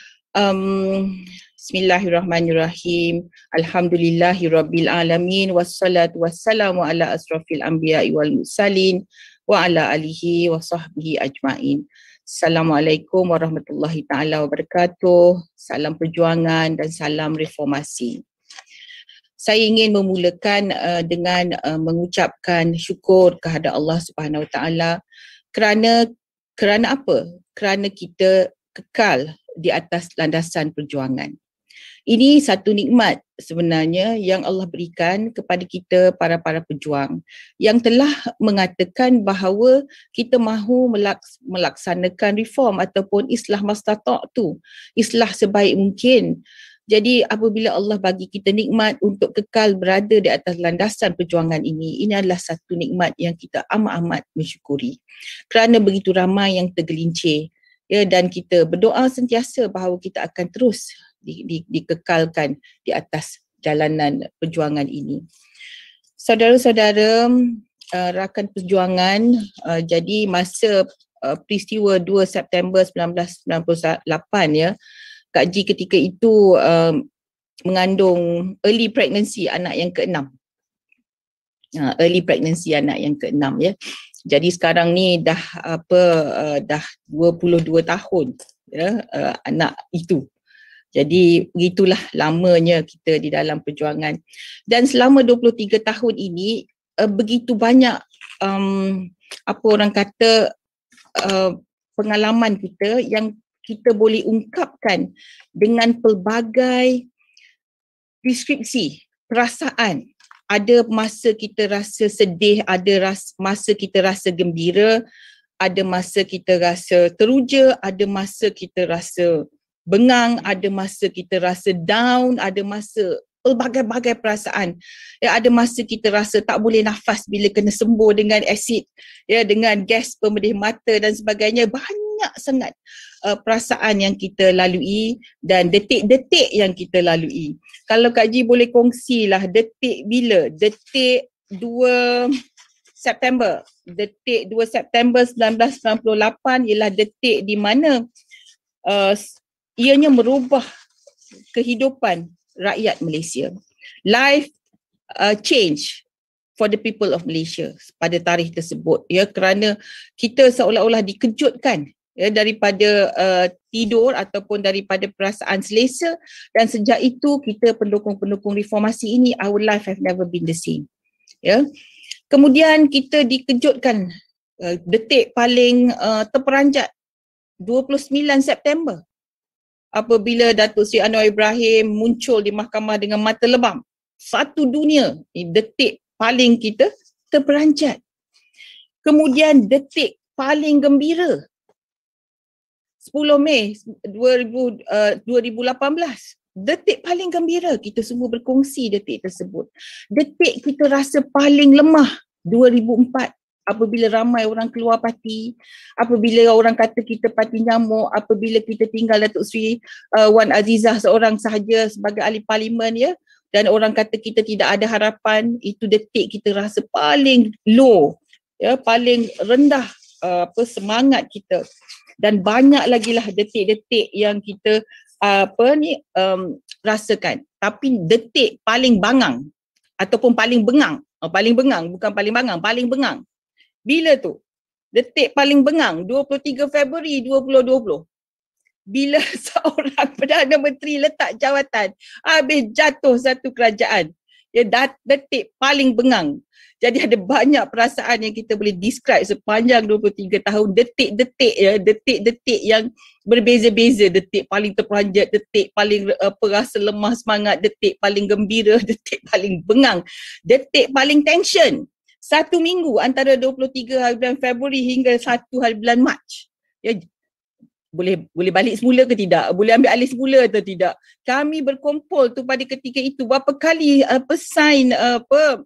Um, Bismillahirrahmanirrahim. Alhamdulillahirabbil alamin wassalatu wassalamu ala asrafil anbiya'i wal mursalin wa ala alihi wa sahbihi ajmain. Assalamualaikum warahmatullahi taala wabarakatuh. Salam perjuangan dan salam reformasi. Saya ingin memulakan uh, dengan uh, mengucapkan syukur kepada Allah Subhanahu wa taala kerana kerana apa? Kerana kita kekal di atas landasan perjuangan. Ini satu nikmat sebenarnya yang Allah berikan kepada kita para-para pejuang yang telah mengatakan bahawa kita mahu melaks- melaksanakan reform ataupun islah mastata' tu, islah sebaik mungkin. Jadi apabila Allah bagi kita nikmat untuk kekal berada di atas landasan perjuangan ini, ini adalah satu nikmat yang kita amat-amat mensyukuri. Kerana begitu ramai yang tergelincir, ya, dan kita berdoa sentiasa bahawa kita akan terus Di, di, dikekalkan di atas jalanan perjuangan ini. Saudara-saudara, uh, rakan perjuangan, uh, jadi masa uh, peristiwa dua September seribu sembilan ratus sembilan puluh lapan ya, Kak Ji ketika itu um, mengandung early pregnancy anak yang keenam. Uh, early pregnancy anak yang keenam ya. Jadi sekarang ni dah apa uh, dah dua puluh dua tahun ya uh, anak itu. Jadi begitulah lamanya kita di dalam perjuangan. Dan selama dua puluh tiga tahun ini uh, begitu banyak um, apa orang kata uh, pengalaman kita yang kita boleh ungkapkan dengan pelbagai deskripsi perasaan. Ada masa kita rasa sedih, ada ras, masa kita rasa gembira, ada masa kita rasa teruja, ada masa kita rasa bengang, ada masa kita rasa down, ada masa pelbagai-bagai perasaan. Ya, ada masa kita rasa tak boleh nafas bila kena sembuh dengan asid, ya, dengan gas pemedih mata dan sebagainya. Banyak sangat uh, perasaan yang kita lalui dan detik-detik yang kita lalui. Kalau Kak Ji boleh kongsilah detik bila? Detik dua September. Detik dua September seribu sembilan ratus sembilan puluh lapan ialah detik di mana uh, ianya merubah kehidupan rakyat Malaysia. Life uh, change for the people of Malaysia pada tarikh tersebut. Ya, kerana kita seolah-olah dikejutkan ya, daripada uh, tidur ataupun daripada perasaan selesa, dan sejak itu kita pendukung-pendukung reformasi ini, our life have never been the same. Ya. Kemudian kita dikejutkan uh, detik paling uh, terperanjat dua puluh sembilan September apabila Datuk Seri Anwar Ibrahim muncul di mahkamah dengan mata lebam. Satu dunia, detik paling kita terperanjat. Kemudian detik paling gembira sepuluh Mei dua ribu lapan belas. Detik paling gembira, kita semua berkongsi detik tersebut. Detik kita rasa paling lemah dua ribu empat apabila ramai orang keluar parti, apabila orang kata kita parti nyamuk, apabila kita tinggal Datuk Seri uh, Wan Azizah seorang sahaja sebagai ahli parlimen ya, dan orang kata kita tidak ada harapan. Itu detik kita rasa paling low ya, paling rendah uh, apa semangat kita. Dan banyak lagi lah detik-detik yang kita uh, apa ni um, rasakan. Tapi detik paling bangang ataupun paling bengang, oh, paling bengang bukan paling bangang, paling bengang. Bila tu? Detik paling bengang dua puluh tiga Februari dua ribu dua puluh. Bila seorang Perdana Menteri letak jawatan, habis jatuh satu kerajaan. Ya, detik paling bengang. Jadi ada banyak perasaan yang kita boleh describe sepanjang dua puluh tiga tahun. Detik-detik ya, detik-detik yang berbeza-beza. Detik paling terperanjat, detik paling apa, rasa lemah semangat, detik paling gembira, detik paling bengang, detik paling tension. Satu minggu antara dua puluh tiga hari bulan Februari hingga satu hari bulan Mac. Ya, boleh boleh balik semula ke tidak? Boleh ambil alih semula atau tidak? Kami berkumpul tu pada ketika itu berapa kali uh, pesan uh, apa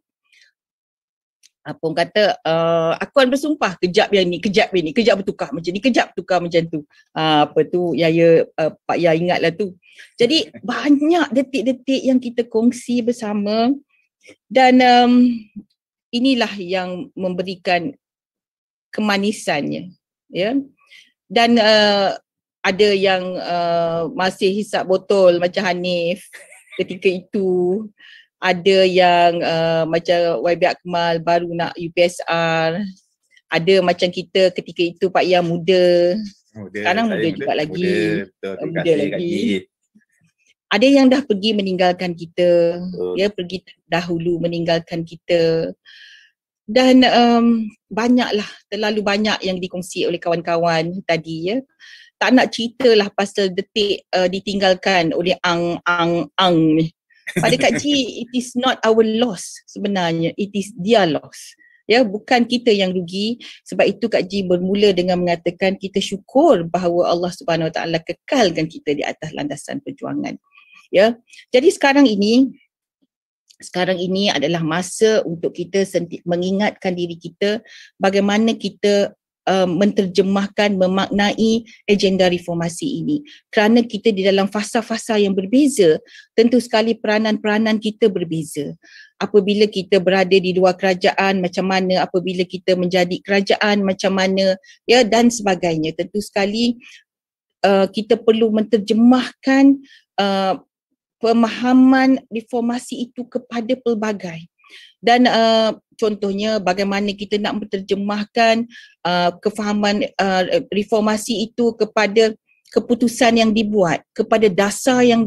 apa orang kata uh, akuan bersumpah kejap yang ni, kejap yang ni, kejap bertukar macam ni, kejap bertukar macam tu. Uh, apa tu ya ya uh, Pak Ya ingatlah tu. Jadi banyak detik-detik yang kita kongsi bersama, dan um, inilah yang memberikan kemanisannya ya. Dan uh, ada yang uh, masih hisap botol macam Hanif ketika itu. Ada yang uh, macam Y B Akmal baru nak U P S R. Ada macam kita ketika itu Pak Ya muda. muda Sekarang muda, muda juga lagi. Muda, betul, muda lagi. Ada yang dah pergi meninggalkan kita. Betul. Ya, pergi dahulu meninggalkan kita. Dan um, banyaklah, terlalu banyak yang dikongsi oleh kawan-kawan tadi ya. Tak nak ceritalah pasal detik uh, ditinggalkan oleh ang-ang-ang ni. Pada Kak Ji, it is not our loss sebenarnya, it is their loss. Ya, bukan kita yang rugi. Sebab itu Kak Ji bermula dengan mengatakan kita syukur bahawa Allah Subhanahu Wa Taala kekalkan kita di atas landasan perjuangan. Ya. Jadi sekarang ini sekarang ini adalah masa untuk kita senti- mengingatkan diri kita bagaimana kita Uh, menterjemahkan, memaknai agenda reformasi ini. Kerana kita di dalam fasa-fasa yang berbeza, tentu sekali peranan-peranan kita berbeza. Apabila kita berada di luar kerajaan macam mana, apabila kita menjadi kerajaan macam mana, ya, dan sebagainya. Tentu sekali uh, kita perlu menterjemahkan uh, pemahaman reformasi itu kepada pelbagai. Dan uh, contohnya bagaimana kita nak menterjemahkan uh, kefahaman uh, reformasi itu kepada keputusan yang dibuat, kepada dasar yang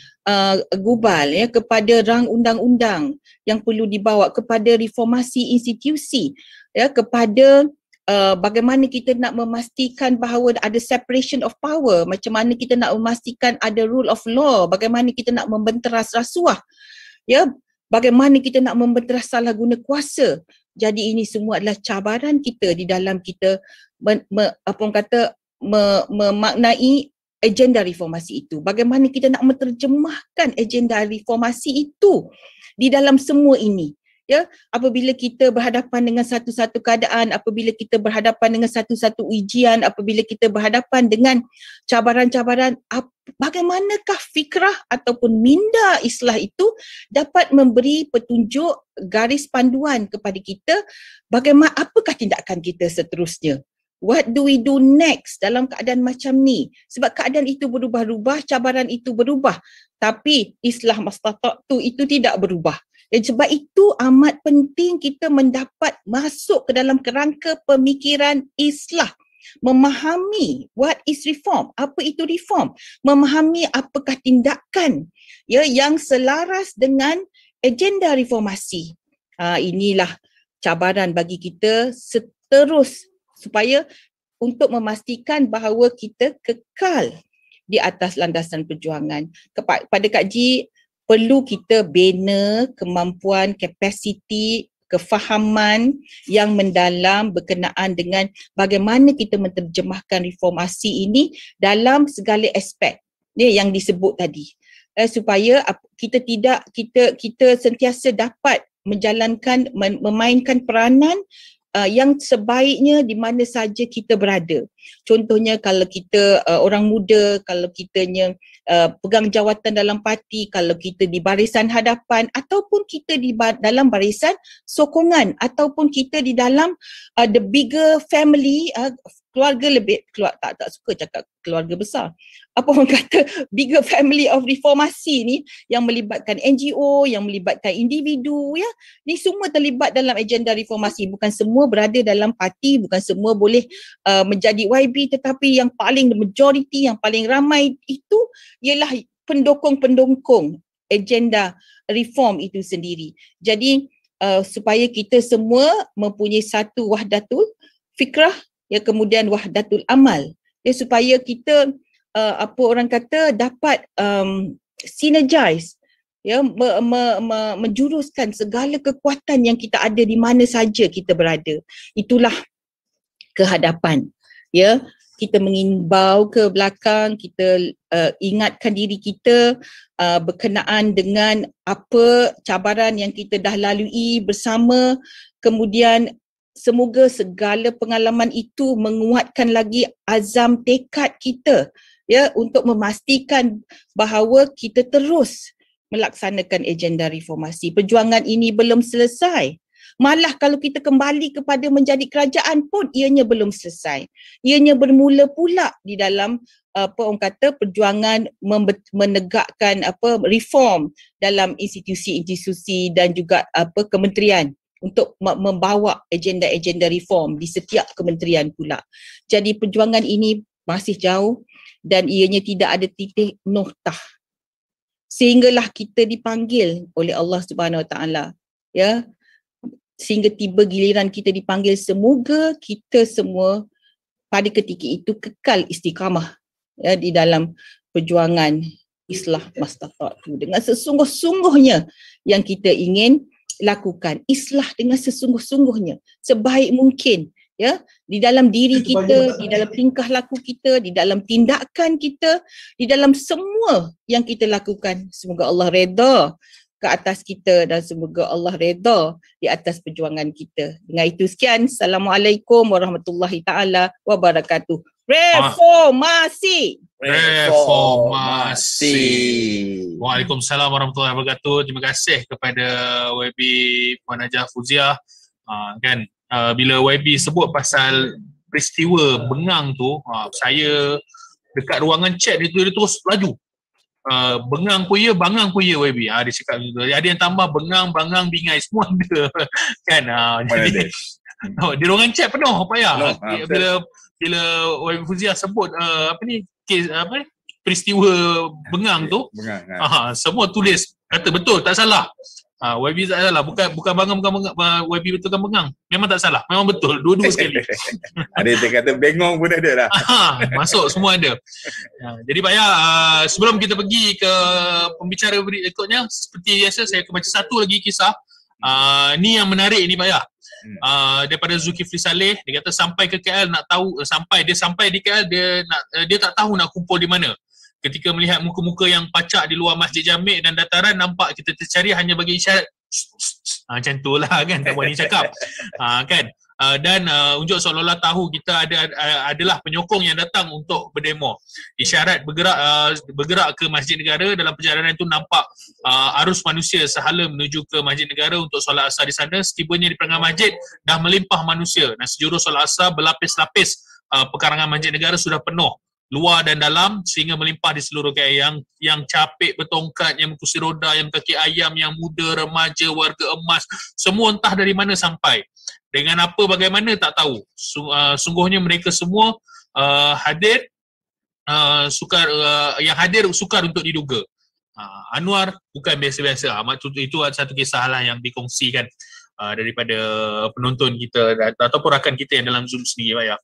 digubal, uh, ya, kepada rang undang-undang yang perlu dibawa, kepada reformasi institusi, ya, kepada uh, bagaimana kita nak memastikan bahawa ada separation of power, macam mana kita nak memastikan ada rule of law, bagaimana kita nak membenteras rasuah, ya, bagaimana kita nak membenteras salah guna kuasa. Jadi ini semua adalah cabaran kita di dalam kita me, me, apa orang kata memaknai agenda reformasi itu. Bagaimana kita nak menterjemahkan agenda reformasi itu di dalam semua ini. Ya, apabila kita berhadapan dengan satu-satu keadaan, apabila kita berhadapan dengan satu-satu ujian, apabila kita berhadapan dengan cabaran-cabaran, bagaimanakah fikrah ataupun minda Islah itu dapat memberi petunjuk garis panduan kepada kita, bagaimana apakah tindakan kita seterusnya. What do we do next dalam keadaan macam ni? Sebab keadaan itu berubah-ubah, cabaran itu berubah. Tapi Islah Mastata'tu itu tidak berubah. Dan sebab itu amat penting kita mendapat masuk ke dalam kerangka pemikiran Islah. Memahami what is reform, apa itu reform. Memahami apakah tindakan, ya, yang selaras dengan agenda reformasi. Ha, inilah cabaran bagi kita seterus supaya untuk memastikan bahawa kita kekal di atas landasan perjuangan. Pada Kak Ji, perlu kita bina kemampuan, kapasiti, kefahaman yang mendalam berkenaan dengan bagaimana kita menterjemahkan reformasi ini dalam segala aspek, ya, yang disebut tadi, eh, supaya kita tidak kita kita sentiasa dapat menjalankan memainkan peranan Uh, yang sebaiknya di mana saja kita berada. Contohnya kalau kita uh, orang muda, kalau kitanya uh, pegang jawatan dalam parti, kalau kita di barisan hadapan ataupun kita di ba- dalam barisan sokongan ataupun kita di dalam uh, the bigger family, uh, keluarga lebih, keluar, tak tak suka cakap keluarga besar. Apa orang kata bigger family of reformasi ni yang melibatkan N G O, yang melibatkan individu, ya. Ni semua terlibat dalam agenda reformasi. Bukan semua berada dalam parti, bukan semua boleh uh, menjadi Y B, tetapi yang paling majoriti, yang paling ramai itu ialah pendukung-pendukung agenda reform itu sendiri. Jadi uh, supaya kita semua mempunyai satu wahdatul fikrah, ya, kemudian wahdatul amal, ya, supaya kita uh, apa orang kata dapat um, synergize, ya, me, me, me, menjuruskan segala kekuatan yang kita ada di mana saja kita berada. Itulah kehadapan, ya. Kita mengimbau ke belakang, kita uh, ingatkan diri kita uh, berkenaan dengan apa cabaran yang kita dah lalui bersama, kemudian semoga segala pengalaman itu menguatkan lagi azam tekad kita, ya, untuk memastikan bahawa kita terus melaksanakan agenda reformasi. Perjuangan ini belum selesai. Malah kalau kita kembali kepada menjadi kerajaan pun ianya belum selesai. Ianya bermula pula di dalam apa orang kata perjuangan menegakkan apa reform dalam institusi-institusi dan juga apa kementerian untuk membawa agenda-agenda reform di setiap kementerian pula. Jadi perjuangan ini masih jauh dan ianya tidak ada titik noktah. Sehinggalah kita dipanggil oleh Allah Subhanahu Wa Taala, ya. Sehingga tiba giliran kita dipanggil, semoga kita semua pada ketika itu kekal istiqamah, ya, di dalam perjuangan Islah Mastata'tu dengan sesungguh-sungguhnya yang kita ingin lakukan. Islah dengan sesungguh-sungguhnya, sebaik mungkin, ya, di dalam diri kita, di dalam tingkah laku kita, di dalam tindakan kita, di dalam semua yang kita lakukan. Semoga Allah redha ke atas kita dan semoga Allah redha di atas perjuangan kita. Dengan itu sekian. Assalamualaikum warahmatullahi taala wabarakatuh. Reformasi. Reformasi. Waalaikumsalam warahmatullahi wabarakatuh. Terima kasih kepada Y B Puan Najah Fauziah. Uh, kan uh, bila Y B sebut pasal peristiwa bengang tu, uh, saya dekat ruangan chat itu dia terus laju. uh, bengang pun ya, bangang pun ya Y B. Ha, dia cakap gitu. Ada yang tambah bengang, bangang, bingai semua ada. Kan? Ha, jadi oh, dia orang chat penuh apa ya? Penuh, ha, bila bila Y B Fuzia sebut uh, apa ni kes apa ni peristiwa bengang tu, bengang, ha. Ha, semua tulis kata betul, tak salah. Ha, Y B tak salah, bukan bukan bangang bukan bengang, Y B betul kan bengang. Memang tak salah, memang betul, dua-dua sekali. Ada yang kata bengong pun ada dah. Ha, masuk semua ada. Ha, jadi Pak Ya, uh, sebelum kita pergi ke pembicara berikutnya, seperti biasa saya akan baca satu lagi kisah. Uh, ni yang menarik ni Pak Ya. Uh, daripada Zulkifli Saleh, dia kata sampai ke K L nak tahu, uh, sampai dia sampai di K L dia nak uh, dia tak tahu nak kumpul di mana. Ketika melihat muka-muka yang pacak di luar Masjid Jamik dan dataran, nampak kita tercari hanya bagi isyarat. Ha, macam tu lah kan, tak boleh cakap. Ha, kan? Uh, dan uh, unjuk seolah-olah tahu kita ada uh, adalah penyokong yang datang untuk berdemo. Isyarat bergerak uh, bergerak ke Masjid Negara. Dalam perjalanan itu nampak uh, arus manusia sehala menuju ke Masjid Negara untuk solat asar di sana. Setibanya di perengah masjid dah melimpah manusia dan sejurus solat asar berlapis-lapis uh, pekarangan Masjid Negara sudah penuh, luar dan dalam, sehingga melimpah di seluruh K L. Yang yang capek bertongkat, yang kursi roda, yang kaki ayam, yang muda, remaja, warga emas, semua entah dari mana sampai. Dengan apa bagaimana tak tahu. Sungguhnya mereka semua uh, hadir, uh, sukar uh, yang hadir sukar untuk diduga. Uh, Anwar bukan biasa-biasa. Uh, itu satu kisah lah yang dikongsikan uh, daripada penonton kita ataupun rakan kita yang dalam Zoom sendiri, Pak Ya.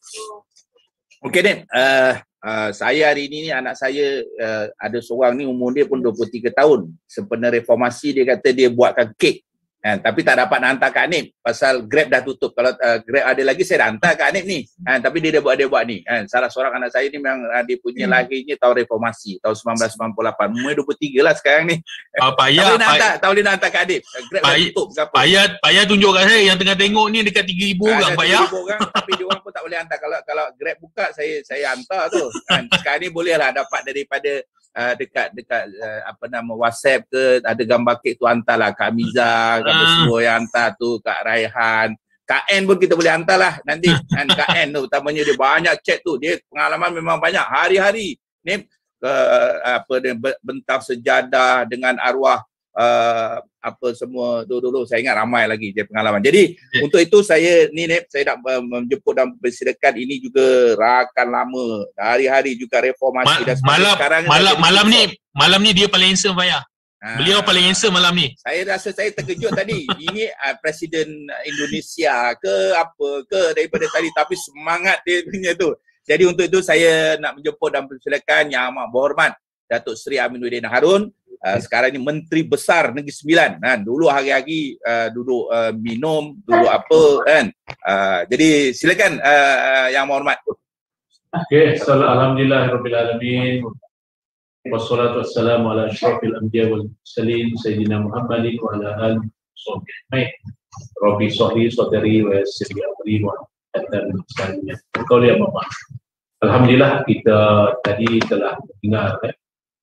Okey Nen, uh, uh, saya hari ini ni anak saya uh, ada seorang ni umur dia pun dua puluh tiga tahun. Sempena reformasi dia kata dia buatkan kek. Ha, tapi tak dapat nak hantar Kak Anip pasal Grab dah tutup. Kalau uh, Grab ada lagi saya dah hantar Kak Anip ni. Ha, tapi dia dah buat dia buat ni. Ha, salah seorang anak saya ni memang uh, dia punya hmm. lahirnya tahun reformasi, tahun seribu sembilan ratus sembilan puluh lapan. Umur dua puluh tiga lah sekarang ni. Uh, Pak Ya, tak boleh nak hantar, tak boleh nak hantar Kak Anip. Grab dah tutup ke apa. Pak Ya, Pak Ya tunjuk kat saya yang tengah tengok ni dekat tiga ribu orang Pak Ya. tiga ribu orang tapi dia orang pun tak boleh hantar. Kalau kalau Grab buka saya saya hantar tu. Ha, sekarang ni boleh lah dapat daripada Uh, dekat dekat uh, apa nama WhatsApp ke, ada gambar kek tu hantarlah Kak Miza, Kak uh. semua yang hantar tu, Kak Raihan, Kak N pun kita boleh hantarlah nanti. Kan Kak N tu utamanya dia banyak chat tu, dia pengalaman memang banyak hari-hari ni uh, apa dia bentang sejadah dengan arwah uh, apa semua dulu-dulu saya ingat ramai lagi dia pengalaman. Jadi yeah. untuk itu saya ni Nip, saya nak menjemput dan mempersilakan ini juga rakan lama hari-hari juga reformasi Ma- dan malam sekarang malam malam ni malam ni dia paling handsome Pak Ya. Ha. Beliau paling handsome malam ni. Saya rasa saya terkejut tadi. Ini uh, Presiden Indonesia ke apa ke daripada tadi, tapi semangat dia punya tu. Jadi untuk itu saya nak menjemput dan mempersilakan Yang Amat Berhormat Datuk Seri Aminuddin Harun. Uh, sekarang ni Menteri Besar Negeri Sembilan kan. Dulu hari-hari uh, duduk uh, minum, duduk apa kan. Uh, jadi silakan uh, Yang Berhormat. Okey, alhamdulillahirabbil alamin. Wassalatu wassalamu ala asyrafil anbiya wal mursalin sayyidina Muhammadin wa ala alihi washabbihi. Rabbi sholli sadri wa yassir li amri wa hlul 'uqdatam min lisani. Alhamdulillah kita tadi telah dengar eh,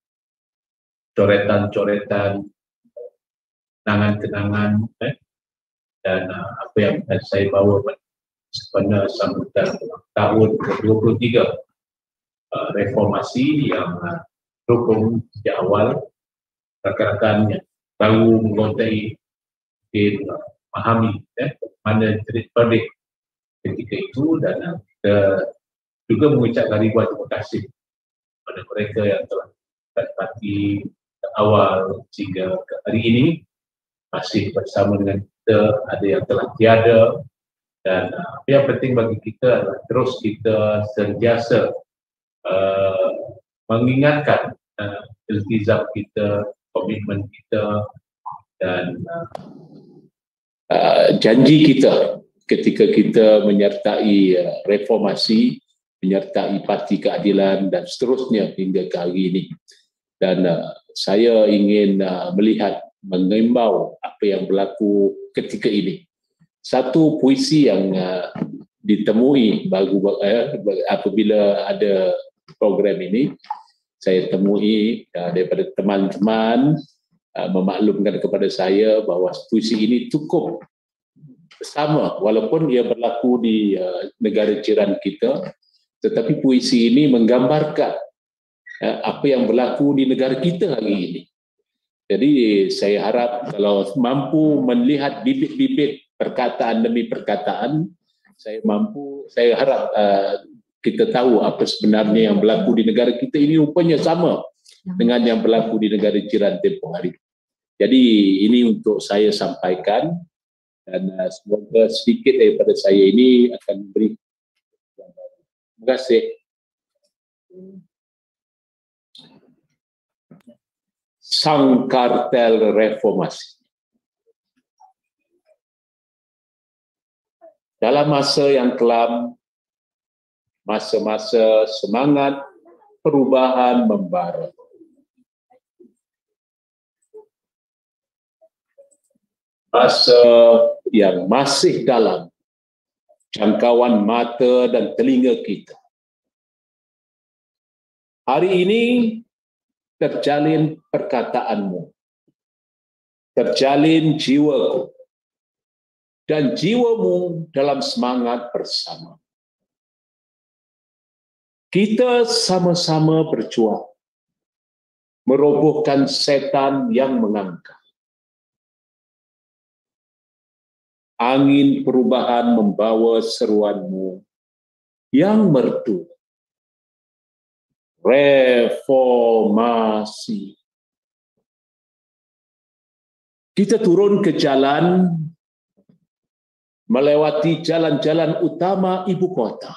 coretan-coretan, kenangan-kenangan eh, dan uh, apa yang saya bawa sempena sambutan tahun dua puluh tiga uh, reformasi yang uh, dukung sejak awal. Rakan-rakan yang baru mengontai mungkin uh, memahami eh, mana cerit-cerit ketika itu, dan uh, kita juga mengucapkan ribuan terima kasih kepada mereka yang telah berparti awal sehingga ke hari ini masih bersama dengan kita. Ada yang telah tiada, dan apa uh, yang penting bagi kita adalah terus kita sentiasa uh, mengingatkan uh, iltizam kita, komitmen kita, dan uh, uh, janji kita ketika kita menyertai uh, reformasi, menyertai Parti Keadilan dan seterusnya hingga ke hari ini. Dan uh, saya ingin uh, melihat, mengimbau apa yang berlaku ketika ini. Satu puisi yang uh, ditemui baru uh, apabila ada program ini, saya temui uh, daripada teman-teman uh, memaklumkan kepada saya bahawa puisi ini cukup sama walaupun ia berlaku di uh, negara jiran kita, tetapi puisi ini menggambarkan uh, apa yang berlaku di negara kita hari ini. Jadi saya harap kalau mampu melihat bibit-bibit perkataan demi perkataan, saya mampu, saya harap uh, kita tahu apa sebenarnya yang berlaku di negara kita ini rupanya sama dengan yang berlaku di negara jiran tempoh hari. Jadi ini untuk saya sampaikan, dan uh, semoga sedikit daripada saya ini akan beri. Terima kasih. Sang kartel reformasi. Dalam masa yang kelam, masa-masa semangat perubahan membara. Masa yang masih dalam jangkauan mata dan telinga kita. Hari ini terjalin perkataanmu, terjalin jiwaku, dan jiwamu dalam semangat bersama. Kita sama-sama berjuang, merobohkan setan yang mengangkang. Angin perubahan membawa seruanmu yang merdu. Reformasi. Kita turun ke jalan, melewati jalan-jalan utama ibu kota,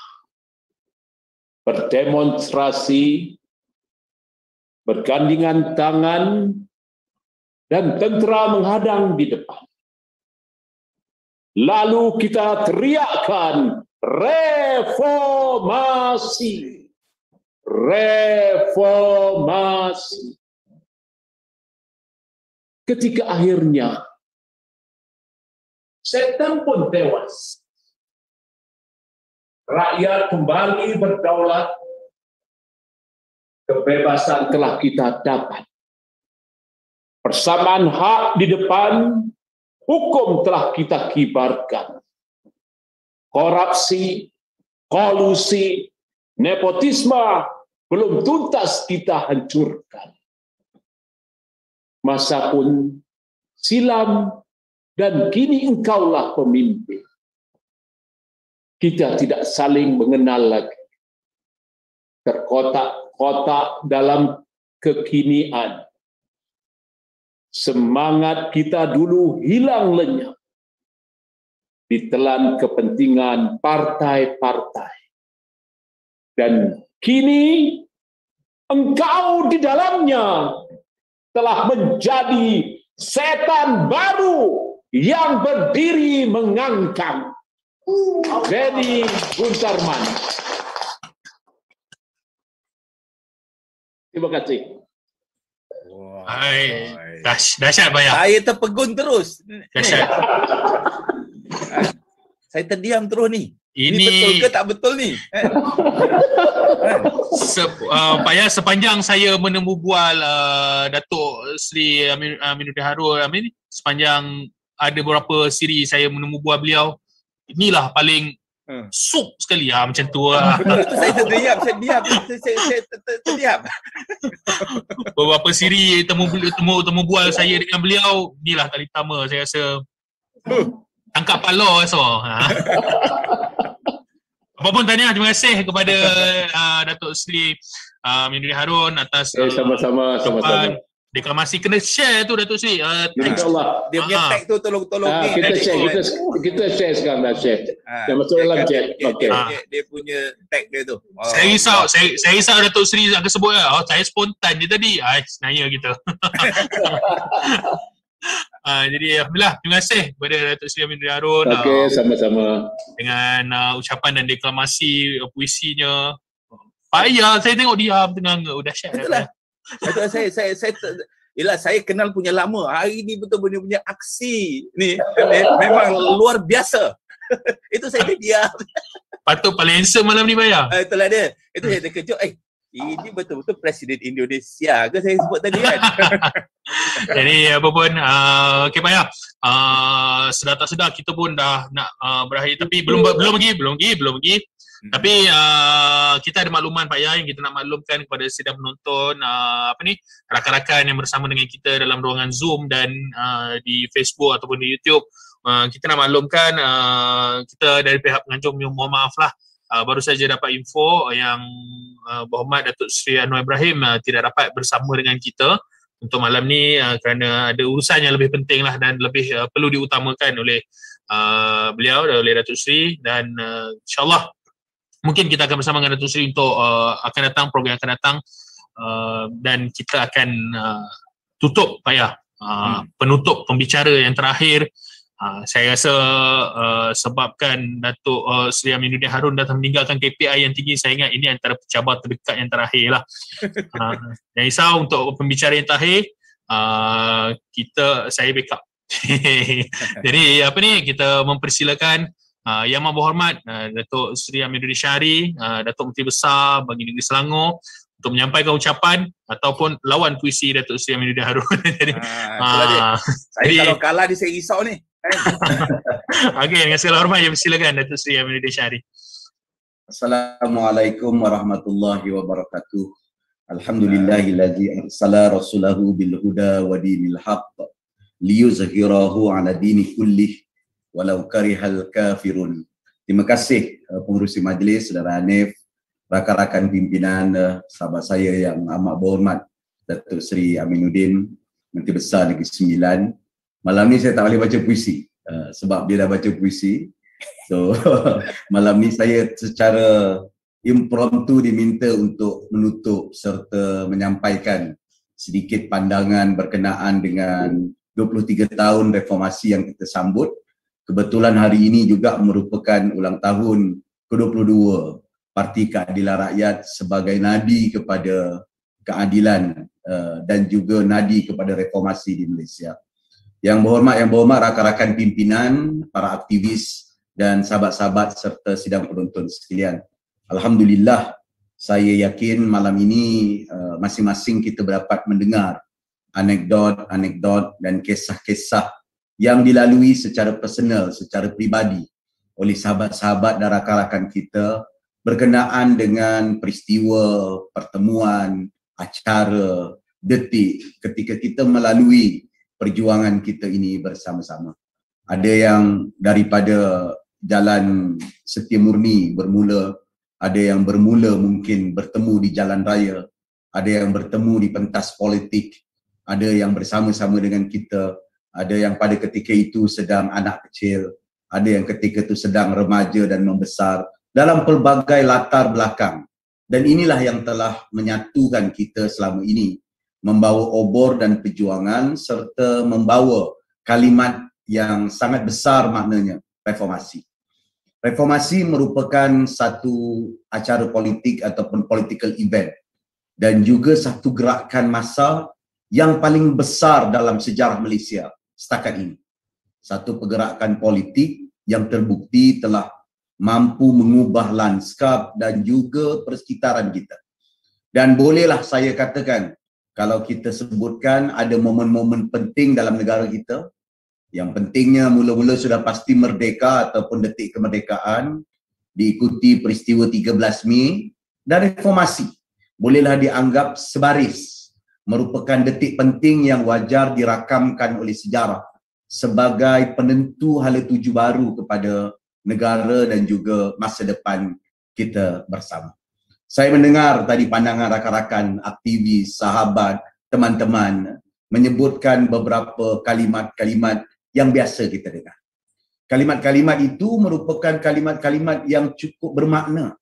berdemonstrasi, bergandingan tangan, dan tentera menghadang di depan. Lalu kita teriakkan reformasi. Reformasi. Ketika akhirnya setan pun tewas, rakyat kembali berdaulat, kebebasan telah kita dapat. Persamaan hak di depan, hukum telah kita kibarkan. Korupsi, kolusi, nepotisme belum tuntas kita hancurkan. Masa pun silam dan kini engkaulah pemimpin. Kita tidak saling mengenal lagi. Terkotak-kotak dalam kekinian. Semangat kita dulu hilang lenyap. Ditelan kepentingan partai-partai. Dan kini engkau di dalamnya telah menjadi setan baru yang berdiri mengangkang. Benny Guntarman. Terima kasih. Hai, dah- dahsyat Bayar. Saya terpegun terus. Dahsyat. Saya terdiam terus ni. Ini, Ini betul ke tak betul ni? Eh? Se, uh, Payah sepanjang saya menemu bual uh, Datuk Seri Amin, Aminuddin Harun Amin, sepanjang ada beberapa siri saya menemu bual beliau, inilah paling hmm. sup sekali lah, macam tu lah. Itu saya terdiam, saya diam, saya, saya, saya ter, ter, terdiam. Beberapa siri temu, temu, temu bual saya dengan beliau, inilah kali pertama saya rasa tangkap pala so. Ha. Apapun tahniah, terima kasih kepada uh, Datuk Seri uh, Aminuddin Harun atas uh, eh, sama-sama sama-sama. Deklamasi kena share tu Datuk Seri. Uh, InsyaAllah. Dia punya tag tu tolong-tolong ah, kita share, kita, kita share sekarang dah share. Ah, dia masuk dalam chat. Okey. Dia, dia, dia punya tag dia tu. Oh, saya risau, oh. saya saya risau Datuk Seri akan sebut lah. Oh, saya spontan je tadi. Ah, sebenarnya kita. Uh, jadi alhamdulillah, terima kasih kepada Datuk Seri Aminuddin Harun. Okey, uh, sama-sama. Dengan uh, ucapan dan deklamasi uh, puisinya. Payah saya tengok dia tengah oh, dahsyat. Betul lah. Betul saya saya saya yalah saya kenal punya lama. Hari ni betul betul punya aksi ni memang luar biasa. Itu saya terdiam. Patut paling handsome malam ni Payah. Uh, itulah dia. Itu saya terkejut. Eh, ini betul-betul Presiden Indonesia ke saya sebut tadi kan? Jadi apa pun, uh, okay Payah, uh, sedar tak sedar kita pun dah nak uh, berakhir, tapi belum belum lagi, belum lagi, belum lagi. Tapi uh, kita ada makluman Pak Ya yang kita nak maklumkan kepada sidang penonton, uh, apa ni, rakan-rakan yang bersama dengan kita dalam ruangan Zoom dan uh, di Facebook ataupun di YouTube. Uh, kita nak maklumkan uh, kita dari pihak penganjur mohon maaf lah, uh, baru saja dapat info yang uh, Berhormat Datuk Seri Anwar Ibrahim uh, tidak dapat bersama dengan kita untuk malam ni uh, kerana ada urusan yang lebih penting lah dan lebih uh, perlu diutamakan oleh uh, beliau, oleh Datuk Seri, dan uh, insyaAllah mungkin kita akan bersama dengan Datuk Seri untuk uh, akan datang, program yang akan datang, uh, dan kita akan uh, tutup Pak Ya, uh, hmm. penutup pembicara yang terakhir. Uh, saya rasa uh, sebabkan Datuk uh, Seri Aminuddin Harun dah meninggalkan K P I yang tinggi, saya ingat ini antara pejabat terdekat yang terakhir lah. Uh, jangan risau untuk pembicara yang terakhir, uh, kita saya backup. Jadi apa ni, kita mempersilakan Uh, Yang Amat Berhormat uh, Datuk Seri Amiruddin Syari, uh, Datuk Menteri Besar bagi Negeri Selangor, untuk menyampaikan ucapan ataupun lawan puisi Datuk Seri Amiruddin Harun. Jadi, uh, saya jadi, kalau kalah dia saya risau ni. Okey, dengan segala hormat, yang silakan Datuk Seri Amiruddin Syari. Assalamualaikum warahmatullahi wabarakatuh. Alhamdulillahillazi arsala rasulahu bil huda wa dinil haqq liyuzhirahu ala dini kullih walau karihal kafirun. Terima kasih uh, pengurusi majlis, saudara Hanif, rakan-rakan pimpinan, uh, sahabat saya yang amat berhormat Datuk Seri Aminuddin, Menteri Besar Negeri Sembilan. Malam ni saya tak boleh baca puisi uh, sebab dia dah baca puisi. So malam ni saya secara impromptu diminta untuk menutup serta menyampaikan sedikit pandangan berkenaan dengan dua puluh tiga tahun reformasi yang kita sambut. Kebetulan hari ini juga merupakan ulang tahun ke dua puluh dua Parti Keadilan Rakyat sebagai nadi kepada keadilan uh, dan juga nadi kepada reformasi di Malaysia. Yang berhormat, yang berhormat rakan-rakan pimpinan, para aktivis dan sahabat-sahabat serta sidang penonton sekalian. Alhamdulillah, saya yakin malam ini uh, masing-masing kita dapat mendengar anekdot-anekdot dan kisah-kisah yang dilalui secara personal, secara pribadi oleh sahabat-sahabat dan rakan-rakan kita berkenaan dengan peristiwa, pertemuan, acara, detik ketika kita melalui perjuangan kita ini bersama-sama. Ada yang daripada jalan setia murni bermula, ada yang bermula mungkin bertemu di jalan raya, ada yang bertemu di pentas politik, ada yang bersama-sama dengan kita, ada yang pada ketika itu sedang anak kecil, ada yang ketika itu sedang remaja dan membesar dalam pelbagai latar belakang. Dan inilah yang telah menyatukan kita selama ini, membawa obor dan perjuangan serta membawa kalimat yang sangat besar maknanya, reformasi. Reformasi merupakan satu acara politik ataupun political event dan juga satu gerakan massa yang paling besar dalam sejarah Malaysia setakat ini. Satu pergerakan politik yang terbukti telah mampu mengubah lanskap dan juga persekitaran kita. Dan bolehlah saya katakan, kalau kita sebutkan ada momen-momen penting dalam negara kita, yang pentingnya mula-mula sudah pasti merdeka ataupun detik kemerdekaan, diikuti peristiwa tiga belas Mei dan reformasi. Bolehlah dianggap sebaris, merupakan detik penting yang wajar dirakamkan oleh sejarah sebagai penentu hala tuju baru kepada negara dan juga masa depan kita bersama. Saya mendengar tadi pandangan rakan-rakan, aktivis, sahabat, teman-teman menyebutkan beberapa kalimat-kalimat yang biasa kita dengar. Kalimat-kalimat itu merupakan kalimat-kalimat yang cukup bermakna.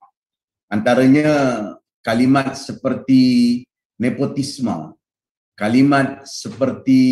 Antaranya kalimat seperti nepotisme, kalimat seperti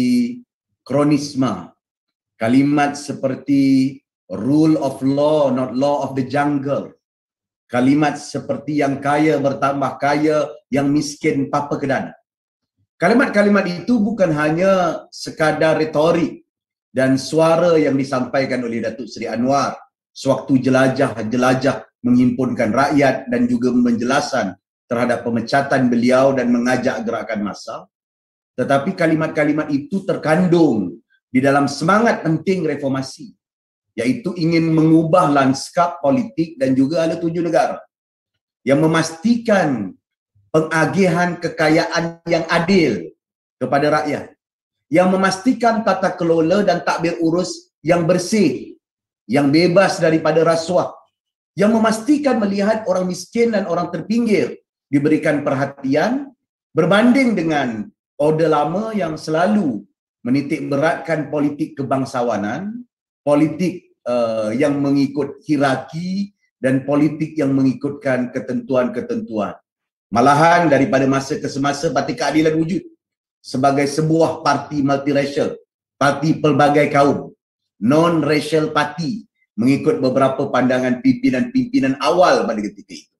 kronisme, kalimat seperti rule of law, not law of the jungle, kalimat seperti yang kaya bertambah kaya, yang miskin papa kedana. Kalimat-kalimat itu bukan hanya sekadar retorik dan suara yang disampaikan oleh Datuk Seri Anwar sewaktu jelajah-jelajah menghimpunkan rakyat dan juga menjelaskan terhadap pemecatan beliau dan mengajak gerakan massa. Tetapi kalimat-kalimat itu terkandung di dalam semangat penting reformasi. iaitu ingin mengubah lanskap politik dan juga ala tuju negara yang memastikan pengagihan kekayaan yang adil kepada rakyat, yang memastikan tata kelola dan takbir urus yang bersih, yang bebas daripada rasuah, yang memastikan melihat orang miskin dan orang terpinggir diberikan perhatian berbanding dengan Orde Lama yang selalu menitik beratkan politik kebangsawanan, politik uh, yang mengikut hierarki dan politik yang mengikutkan ketentuan-ketentuan. Malahan daripada masa ke semasa Parti Keadilan wujud sebagai sebuah parti multiracial, parti pelbagai kaum, non-racial parti mengikut beberapa pandangan pimpinan-pimpinan awal pada ketika itu.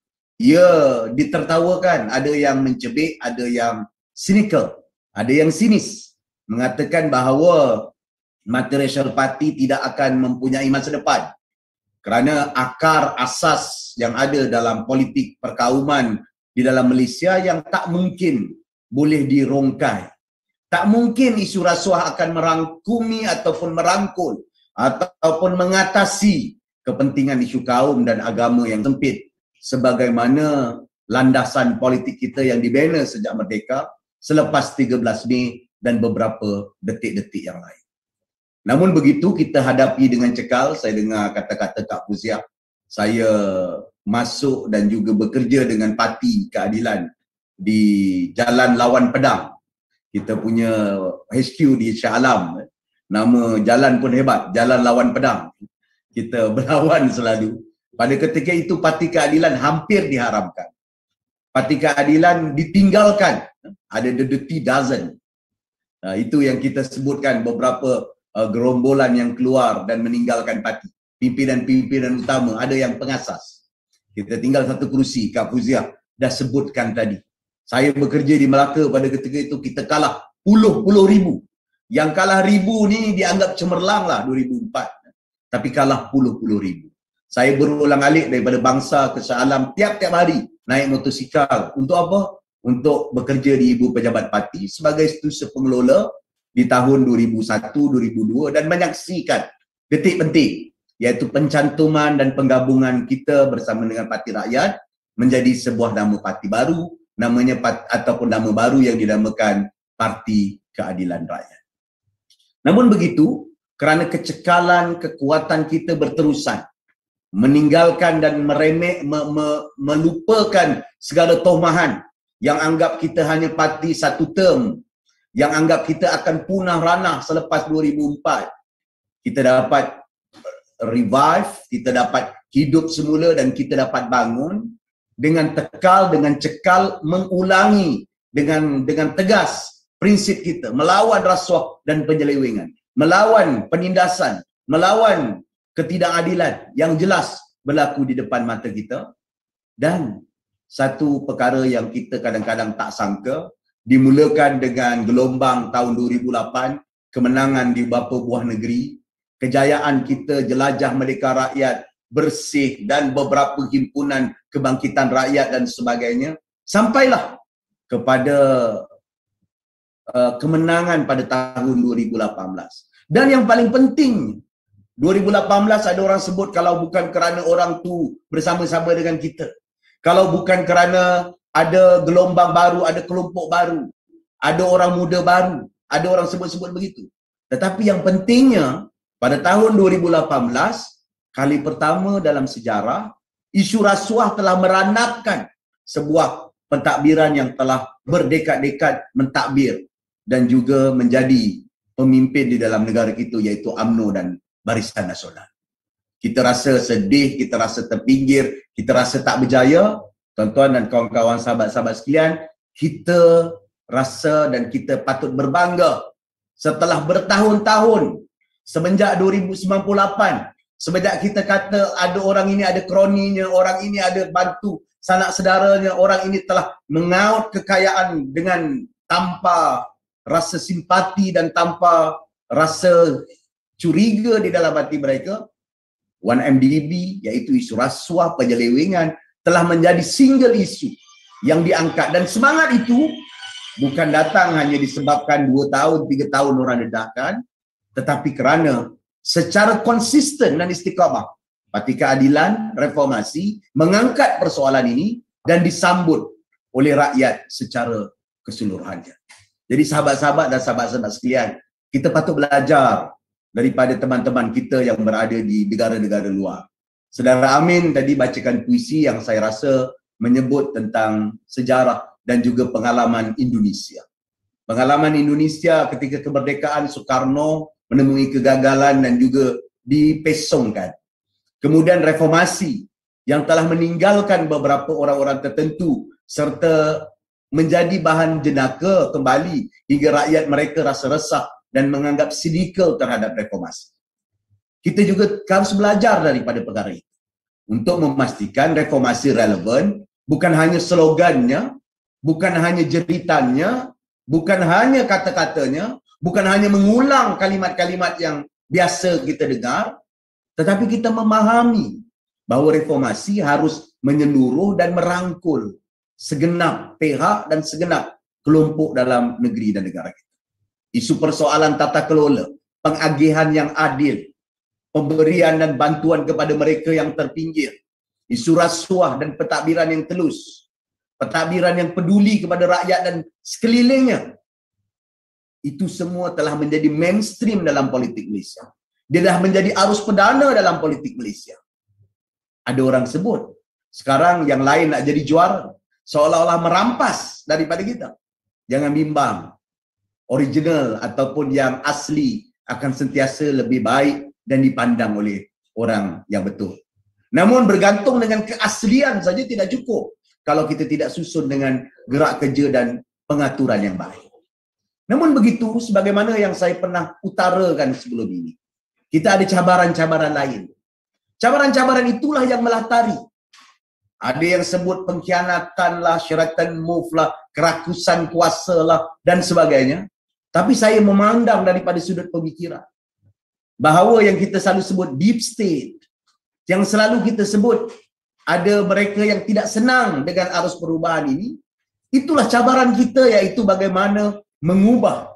Ia ditertawakan, ada yang mencebik, ada yang cynical, ada yang sinis, mengatakan bahawa multiracial party tidak akan mempunyai masa depan kerana akar asas yang ada dalam politik perkauman di dalam Malaysia yang tak mungkin boleh dirongkai. Tak mungkin isu rasuah akan merangkumi ataupun merangkul ataupun mengatasi kepentingan isu kaum dan agama yang sempit sebagaimana landasan politik kita yang dibina sejak merdeka selepas tiga belas Mei dan beberapa detik-detik yang lain. Namun begitu kita hadapi dengan cekal. Saya dengar kata-kata Kak Fuziah, saya masuk dan juga bekerja dengan Parti Keadilan di Jalan Lawan Pedang. Kita punya H Q di Shah Alam. Nama jalan pun hebat, Jalan Lawan Pedang. Kita berlawan selalu. Pada ketika itu Parti Keadilan hampir diharamkan. Parti Keadilan ditinggalkan. Ada the dirty dozen. Nah, itu yang kita sebutkan beberapa uh, gerombolan yang keluar dan meninggalkan parti. Pimpinan-pimpinan utama, ada yang pengasas. Kita tinggal satu kerusi, Kak Fuziah dah sebutkan tadi. Saya bekerja di Melaka pada ketika itu, kita kalah puluh-puluh ribu. Yang kalah ribu ni dianggap cemerlang lah dua ribu empat. Tapi kalah puluh-puluh ribu. Saya berulang-alik daripada Bangsa ke Shah Alam tiap-tiap hari naik motosikal. Untuk apa? Untuk bekerja di Ibu Pejabat Parti sebagai setiausaha pengelola di tahun dua ribu satu dua ribu dua dan menyaksikan detik penting iaitu pencantuman dan penggabungan kita bersama dengan Parti Rakyat menjadi sebuah nama parti baru, namanya ataupun nama baru yang dinamakan Parti Keadilan Rakyat. Namun begitu, kerana kecekalan kekuatan kita berterusan meninggalkan dan meremeh, me, me, melupakan segala tohmahan yang anggap kita hanya parti satu term, yang anggap kita akan punah ranah selepas dua ribu empat. Kita dapat revive, kita dapat hidup semula dan kita dapat bangun dengan tekal, dengan cekal, mengulangi dengan dengan tegas prinsip kita, melawan rasuah dan penyelewengan, melawan penindasan, melawan ketidakadilan yang jelas berlaku di depan mata kita. Dan satu perkara yang kita kadang-kadang tak sangka, dimulakan dengan gelombang tahun dua ribu lapan, kemenangan di beberapa buah negeri, kejayaan kita jelajah Merdeka Rakyat, bersih dan beberapa himpunan kebangkitan rakyat dan sebagainya, sampailah kepada uh, kemenangan pada tahun dua ribu lapan belas. Dan yang paling penting, dua ribu lapan belas ada orang sebut kalau bukan kerana orang tu bersama-sama dengan kita, kalau bukan kerana ada gelombang baru, ada kelompok baru, ada orang muda baru, ada orang sebut-sebut begitu. Tetapi yang pentingnya, pada tahun dua ribu lapan belas, kali pertama dalam sejarah, isu rasuah telah meranapkan sebuah pentadbiran yang telah berdekad-dekad mentadbir dan juga menjadi pemimpin di dalam negara kita, iaitu U M N O dan Barisan Nasional. Kita rasa sedih, kita rasa terpinggir, kita rasa tak berjaya. Tuan-tuan dan kawan-kawan sahabat-sahabat sekalian, kita rasa dan kita patut berbangga setelah bertahun-tahun, semenjak dua ribu sembilan puluh lapan, semenjak kita kata ada orang ini ada kroninya, orang ini ada bantu sanak saudaranya, orang ini telah mengaut kekayaan dengan tanpa rasa simpati dan tanpa rasa curiga di dalam hati mereka. satu M D B, iaitu isu rasuah, penyelewengan, telah menjadi single isu yang diangkat. Dan semangat itu bukan datang hanya disebabkan dua tahun, tiga tahun orang dedahkan, tetapi kerana secara konsisten dan istiqamah Parti Keadilan Reformasi mengangkat persoalan ini dan disambut oleh rakyat secara keseluruhannya. Jadi sahabat-sahabat dan sahabat-sahabat sekalian, kita patut belajar daripada teman-teman kita yang berada di negara-negara luar. Saudara Amin tadi bacakan puisi yang saya rasa menyebut tentang sejarah dan juga pengalaman Indonesia. Pengalaman Indonesia ketika kemerdekaan, Soekarno menemui kegagalan dan juga dipesongkan. Kemudian reformasi yang telah meninggalkan beberapa orang-orang tertentu serta menjadi bahan jenaka kembali hingga rakyat mereka rasa resah dan menganggap sinikal terhadap reformasi. Kita juga harus belajar daripada perkara itu untuk memastikan reformasi relevan, bukan hanya slogannya, bukan hanya jeritannya, bukan hanya kata-katanya, bukan hanya mengulang kalimat-kalimat yang biasa kita dengar, tetapi kita memahami bahawa reformasi harus menyeluruh dan merangkul segenap pihak dan segenap kelompok dalam negeri dan negara kita. Isu persoalan tata kelola, pengagihan yang adil, pemberian dan bantuan kepada mereka yang terpinggir, isu rasuah dan pentadbiran yang telus, pentadbiran yang peduli kepada rakyat dan sekelilingnya. Itu semua telah menjadi mainstream dalam politik Malaysia. Dia dah menjadi arus perdana dalam politik Malaysia. Ada orang sebut, sekarang yang lain nak jadi juara, seolah-olah merampas daripada kita. Jangan bimbang. Original ataupun yang asli akan sentiasa lebih baik dan dipandang oleh orang yang betul. Namun bergantung dengan keaslian saja tidak cukup kalau kita tidak susun dengan gerak kerja dan pengaturan yang baik. Namun begitu, sebagaimana yang saya pernah utarakan sebelum ini, kita ada cabaran-cabaran lain. Cabaran-cabaran itulah yang melatari. Ada yang sebut pengkhianatan lah, syaratan move lah, kerakusan kuasa lah, dan sebagainya. Tapi saya memandang daripada sudut pemikiran bahawa yang kita selalu sebut deep state, yang selalu kita sebut ada mereka yang tidak senang dengan arus perubahan ini, itulah cabaran kita, iaitu bagaimana mengubah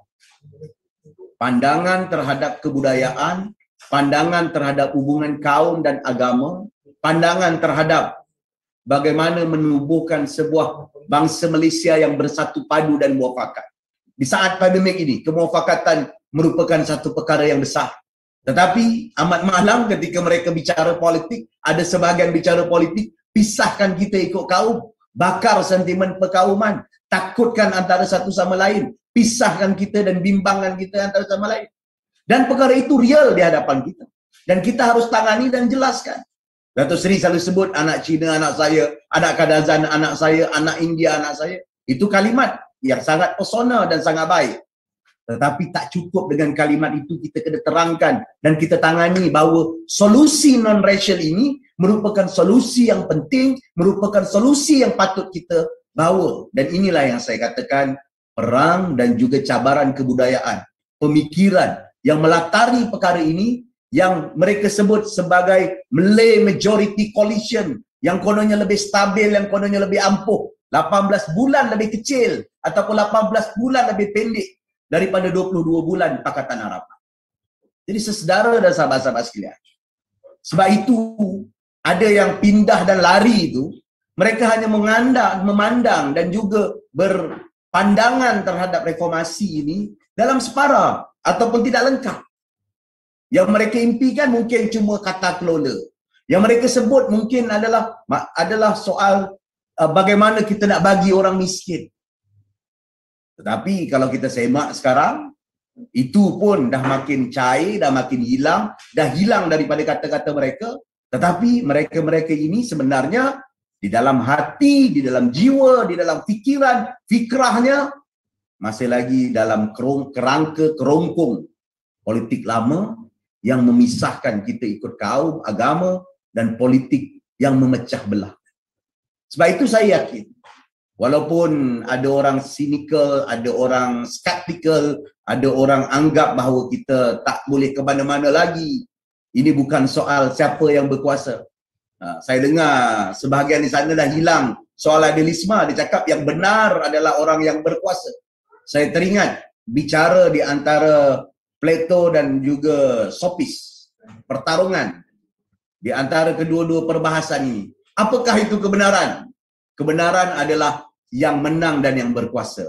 pandangan terhadap kebudayaan, pandangan terhadap hubungan kaum dan agama, pandangan terhadap bagaimana menubuhkan sebuah bangsa Malaysia yang bersatu padu dan muafakat. Di saat pandemik ini, kemuafakatan merupakan satu perkara yang besar. Tetapi amat malang ketika mereka bicara politik, ada sebahagian bicara politik, pisahkan kita ikut kaum, bakar sentimen perkauman, takutkan antara satu sama lain, pisahkan kita dan bimbangkan kita antara sama lain. Dan perkara itu real di hadapan kita. Dan kita harus tangani dan jelaskan. Datuk Seri selalu sebut anak Cina anak saya, anak Kadazan anak saya, anak India anak saya. Itu kalimat yang sangat persona dan sangat baik. Tetapi tak cukup dengan kalimat itu, kita kena terangkan dan kita tangani bahawa solusi non-racial ini merupakan solusi yang penting, merupakan solusi yang patut kita bawa. Dan inilah yang saya katakan, perang dan juga cabaran kebudayaan, pemikiran yang melatari perkara ini, yang mereka sebut sebagai Malay Majority Coalition, yang kononnya lebih stabil, yang kononnya lebih ampuh, lapan belas bulan lebih kecil ataupun lapan belas bulan lebih pendek daripada dua puluh dua bulan Pakatan Harapan. Jadi sesedara dan sahabat-sahabat sekalian, sebab itu ada yang pindah dan lari itu, mereka hanya mengandang, memandang dan juga berpandangan terhadap reformasi ini dalam separa ataupun tidak lengkap. Yang mereka impikan mungkin cuma kata kelola. Yang mereka sebut mungkin adalah adalah soal uh, bagaimana kita nak bagi orang miskin. Tetapi kalau kita semak sekarang, itu pun dah makin cair, dah makin hilang, dah hilang daripada kata-kata mereka. Tetapi mereka-mereka ini sebenarnya di dalam hati, di dalam jiwa, di dalam fikiran, fikrahnya masih lagi dalam kerangka kerongkong politik lama yang memisahkan kita ikut kaum, agama dan politik yang memecah belah. Sebab itu saya yakin, walaupun ada orang cynical, ada orang skeptical, ada orang anggap bahawa kita tak boleh ke mana-mana lagi, ini bukan soal siapa yang berkuasa. Ha, saya dengar sebahagian di sana dah hilang soal idealisme, dia cakap yang benar adalah orang yang berkuasa. Saya teringat bicara di antara Plato dan juga Sophis. pertarungan di antara kedua-dua perbahasan ini. Apakah itu kebenaran? Kebenaran adalah yang menang dan yang berkuasa.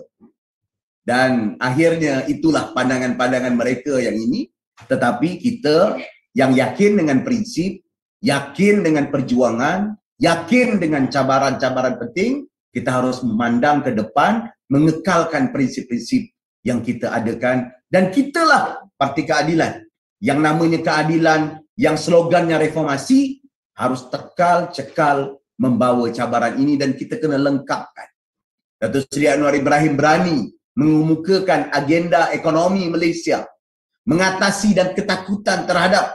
Dan akhirnya itulah pandangan-pandangan mereka yang ini. Tetapi kita yang yakin dengan prinsip, yakin dengan perjuangan, yakin dengan cabaran-cabaran penting, kita harus memandang ke depan, mengekalkan prinsip-prinsip yang kita adakan. Dan kitalah parti keadilan. Yang namanya keadilan, yang slogannya reformasi, harus tekal, cekal, membawa cabaran ini dan kita kena lengkapkan. Datuk Seri Anwar Ibrahim berani mengemukakan agenda ekonomi Malaysia, mengatasi dan ketakutan terhadap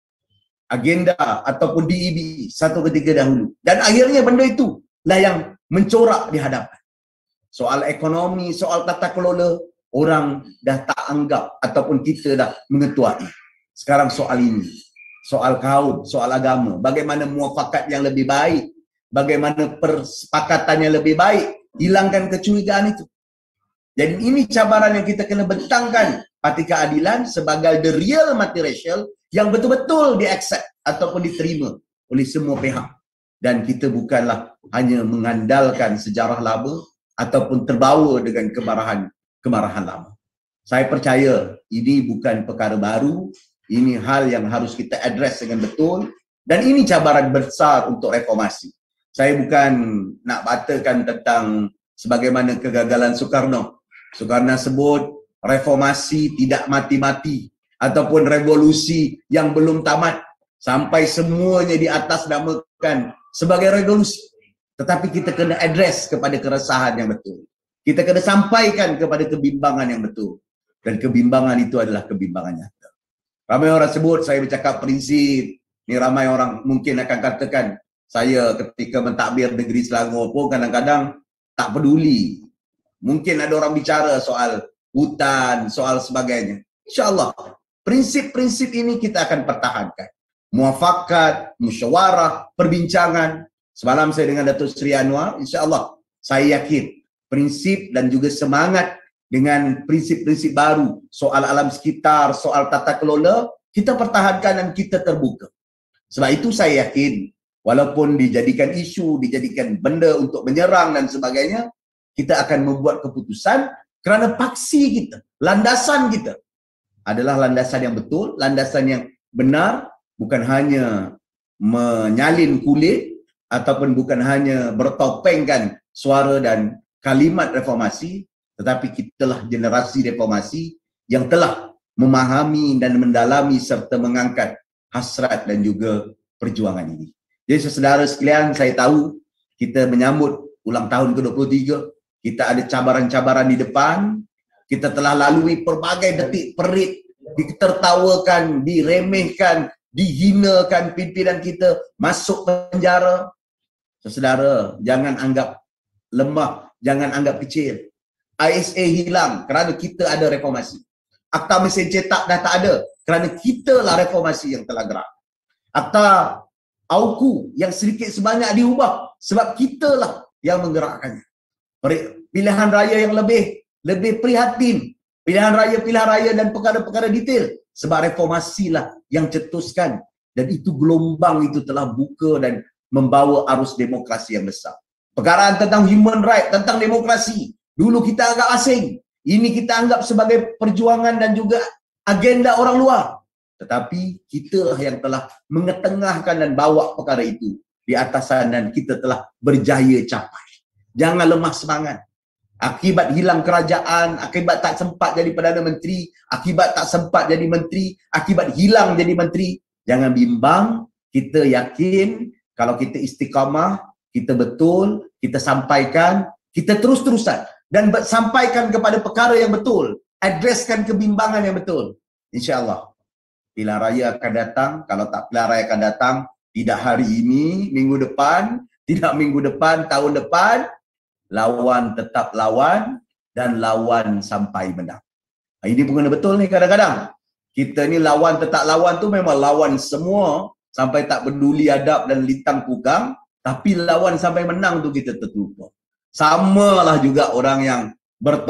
agenda ataupun D E B satu ketika dahulu. Dan akhirnya benda itu lah yang mencorak di hadapan. Soal ekonomi, soal tata kelola, orang dah tak anggap ataupun kita dah mengetuai. Sekarang soal ini, soal kaum, soal agama, bagaimana muafakat yang lebih baik, bagaimana persepakatan yang lebih baik, hilangkan kecurigaan itu. Jadi ini cabaran yang kita kena bentangkan parti keadilan sebagai the real multiracial yang betul-betul di-accept ataupun diterima oleh semua pihak. Dan kita bukanlah hanya mengandalkan sejarah lama ataupun terbawa dengan kemarahan kemarahan lama. Saya percaya ini bukan perkara baru, ini hal yang harus kita address dengan betul dan ini cabaran besar untuk reformasi. Saya bukan nak batakan tentang sebagaimana kegagalan Soekarno. Soekarno sebut reformasi tidak mati-mati ataupun revolusi yang belum tamat sampai semuanya di atas namakan sebagai revolusi. Tetapi kita kena address kepada keresahan yang betul. Kita kena sampaikan kepada kebimbangan yang betul. Dan kebimbangan itu adalah kebimbangan nyata. Ramai orang sebut saya bercakap prinsip. Ni ramai orang mungkin akan katakan saya ketika mentadbir negeri Selangor pun kadang-kadang tak peduli. Mungkin ada orang bicara soal hutan, soal sebagainya. InsyaAllah, prinsip-prinsip ini kita akan pertahankan. Muafakat, musyawarah, perbincangan. Semalam saya dengan Datuk Seri Anwar, insyaAllah saya yakin prinsip dan juga semangat dengan prinsip-prinsip baru soal alam sekitar, soal tata kelola, kita pertahankan dan kita terbuka. Sebab itu saya yakin walaupun dijadikan isu, dijadikan benda untuk menyerang dan sebagainya, kita akan membuat keputusan kerana paksi kita, landasan kita adalah landasan yang betul, landasan yang benar, bukan hanya menyalin kulit ataupun bukan hanya bertopengkan suara dan kalimat reformasi, tetapi kitalah generasi reformasi yang telah memahami dan mendalami serta mengangkat hasrat dan juga perjuangan ini. Jadi saudara sekalian, saya tahu kita menyambut ulang tahun ke dua puluh tiga, kita ada cabaran-cabaran di depan, kita telah lalui pelbagai detik perit, ditertawakan, diremehkan, dihinakan pimpinan kita, masuk penjara. Saudara, jangan anggap lemah, jangan anggap kecil. I S A hilang kerana kita ada reformasi. Akta mesin cetak dah tak ada kerana kita lah reformasi yang telah gerak. Akta A U K U yang sedikit sebanyak diubah sebab kita lah yang menggerakkannya. Pilihan raya yang lebih lebih prihatin, pilihan raya pilihan raya dan perkara-perkara detail sebab reformasi lah yang cetuskan dan itu gelombang itu telah buka dan membawa arus demokrasi yang besar. Perkaraan tentang human right, tentang demokrasi, dulu kita anggap asing, ini kita anggap sebagai perjuangan dan juga agenda orang luar. Tetapi kita yang telah mengetengahkan dan bawa perkara itu di atasan dan kita telah berjaya capai. Jangan lemah semangat. Akibat hilang kerajaan, akibat tak sempat jadi Perdana Menteri, akibat tak sempat jadi menteri, akibat hilang jadi menteri, jangan bimbang. Kita yakin kalau kita istiqamah, kita betul, kita sampaikan, kita terus-terusan dan sampaikan kepada perkara yang betul, addresskan kebimbangan yang betul. InsyaAllah pilihan raya akan datang. Kalau tak pilihan raya akan datang, tidak hari ini, minggu depan, tidak minggu depan, tahun depan, lawan tetap lawan dan lawan sampai menang. Ini pun kena betul ni kadang-kadang. Kita ni lawan tetap lawan tu memang lawan semua sampai tak peduli adab dan litang pugang, tapi lawan sampai menang tu kita terlupa. Samalah juga orang yang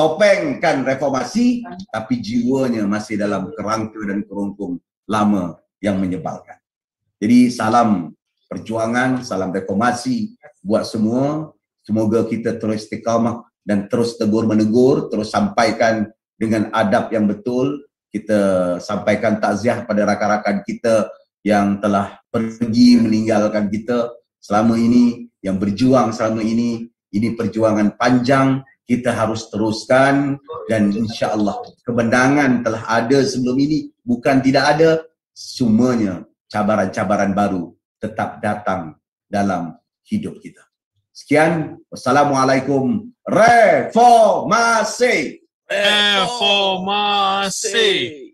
bertopengkan reformasi tapi jiwanya masih dalam kerangka dan kerongkong lama yang menyebalkan. Jadi salam perjuangan, salam reformasi buat semua. Semoga kita terus istiqamah dan terus tegur menegur, terus sampaikan dengan adab yang betul. Kita sampaikan takziah pada rakan-rakan kita yang telah pergi meninggalkan kita selama ini, yang berjuang selama ini. Ini perjuangan panjang, kita harus teruskan, dan insya-Allah kemenangan telah ada sebelum ini, bukan tidak ada. Semuanya cabaran-cabaran baru tetap datang dalam hidup kita. Sekian, wassalamualaikum. Reformasi. Reformasi.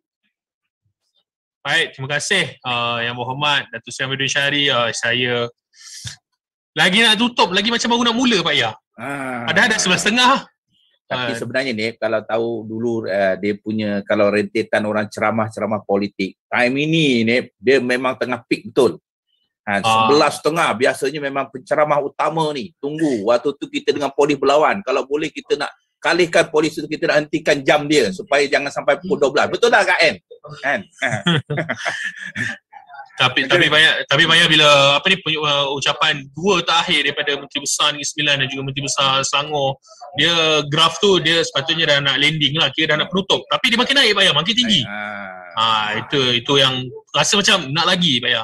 Baik, terima kasih uh, Yang Berhormat Datuk Seri Amiruddin Syari. Uh, saya lagi nak tutup, lagi macam baru nak mula Pak Ya. Ah. Padahal dah sebelas setengah. Tapi sebenarnya ni kalau tahu dulu uh, dia punya, kalau rentetan orang ceramah-ceramah politik, time ini ni dia memang tengah peak betul. Ha, sebelas setengah biasanya memang penceramah utama ni. Tunggu waktu tu kita dengan polis berlawan. Kalau boleh kita nak kalihkan polis itu, kita nak hentikan jam dia supaya jangan sampai pukul dua belas. Betul tak Kak En? Kan? Tapi tapi banyak tapi banyak bila apa ni uh, ucapan dua terakhir daripada Menteri Besar Negeri Sembilan dan juga Menteri Besar Selangor, dia graf tu dia sepatutnya dah nak landing lah, kira dah nak penutup, tapi dia makin naik Pak Ya, makin tinggi. Ah ha, itu itu yang rasa macam nak lagi Pak Ya.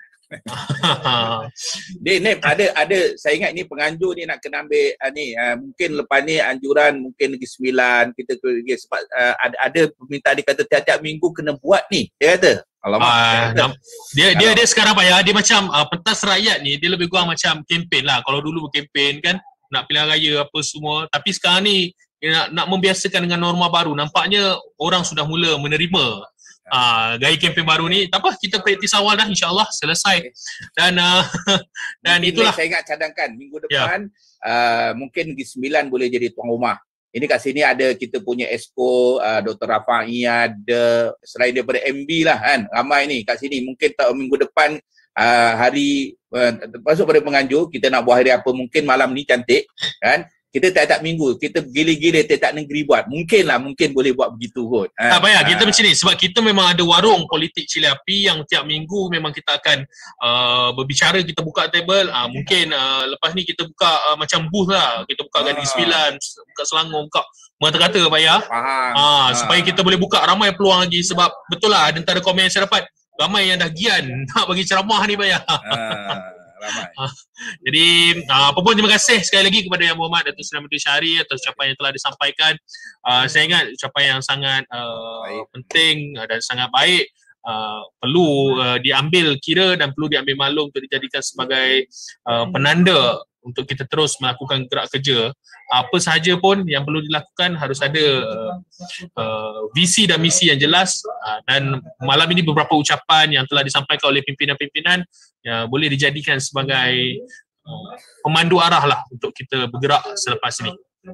Dia ni ada ada saya ingat ni penganjur ni nak kena ambil uh, ni uh, mungkin lepas ni anjuran mungkin Negeri Sembilan kita pergi sebab uh, ada ada permintaan dia kata tiap-tiap minggu kena buat ni. Dia kata alamak. Uh, dia, dia dia dia sekarang Pak Ya, dia macam uh, pentas rakyat ni dia lebih kurang macam kempen lah. Kalau dulu berkempen kan nak pilihan raya apa semua, tapi sekarang ni nak nak membiasakan dengan norma baru. Nampaknya orang sudah mula menerima Uh, gaya kempen baru ni. Tak apa, kita praktis awal dah, insyaAllah selesai. Dan uh, dan mungkin itulah saya ingat cadangkan minggu depan yeah. uh, mungkin Negeri Sembilan boleh jadi tuan rumah. Ini kat sini ada kita punya Esko uh, Doktor Rafai, ada selain daripada M B lah kan, ramai ni kat sini. Mungkin tak minggu depan uh, hari uh, masuk pada penganjur kita nak buat hari apa, mungkin malam ni cantik kan. Kita tak-tak minggu, kita gila-gila tak-tak negeri buat. Mungkinlah, mungkin boleh buat begitu kot. Tak payah, kita macam ni. Sebab kita memang ada warung politik Cili Api yang tiap minggu memang kita akan uh, berbicara, kita buka table. Uh, mungkin uh, lepas ni kita buka uh, macam booth lah. Kita buka Negeri Sembilan, buka Selangor, buka mengata-kata Pak Ya. Faham. Uh, supaya kita boleh buka ramai peluang lagi. Sebab betul lah, ada antara komen yang saya dapat, ramai yang dah gian nak bagi ceramah ni Pak Ya. Uh. Ramai. Uh, jadi uh, apa pun terima kasih sekali lagi kepada Yang Berhormat Datuk Seri Amiruddin Syari atas ucapan yang telah disampaikan. Uh, saya ingat ucapan yang sangat uh, penting uh, dan sangat baik. Uh, perlu uh, diambil kira dan perlu diambil maklum untuk dijadikan sebagai uh, penanda untuk kita terus melakukan gerak kerja. Apa sahaja pun yang perlu dilakukan harus ada uh, uh, visi dan misi yang jelas, uh, dan malam ini beberapa ucapan yang telah disampaikan oleh pimpinan-pimpinan yang boleh dijadikan sebagai uh, pemandu arah lah untuk kita bergerak selepas ini.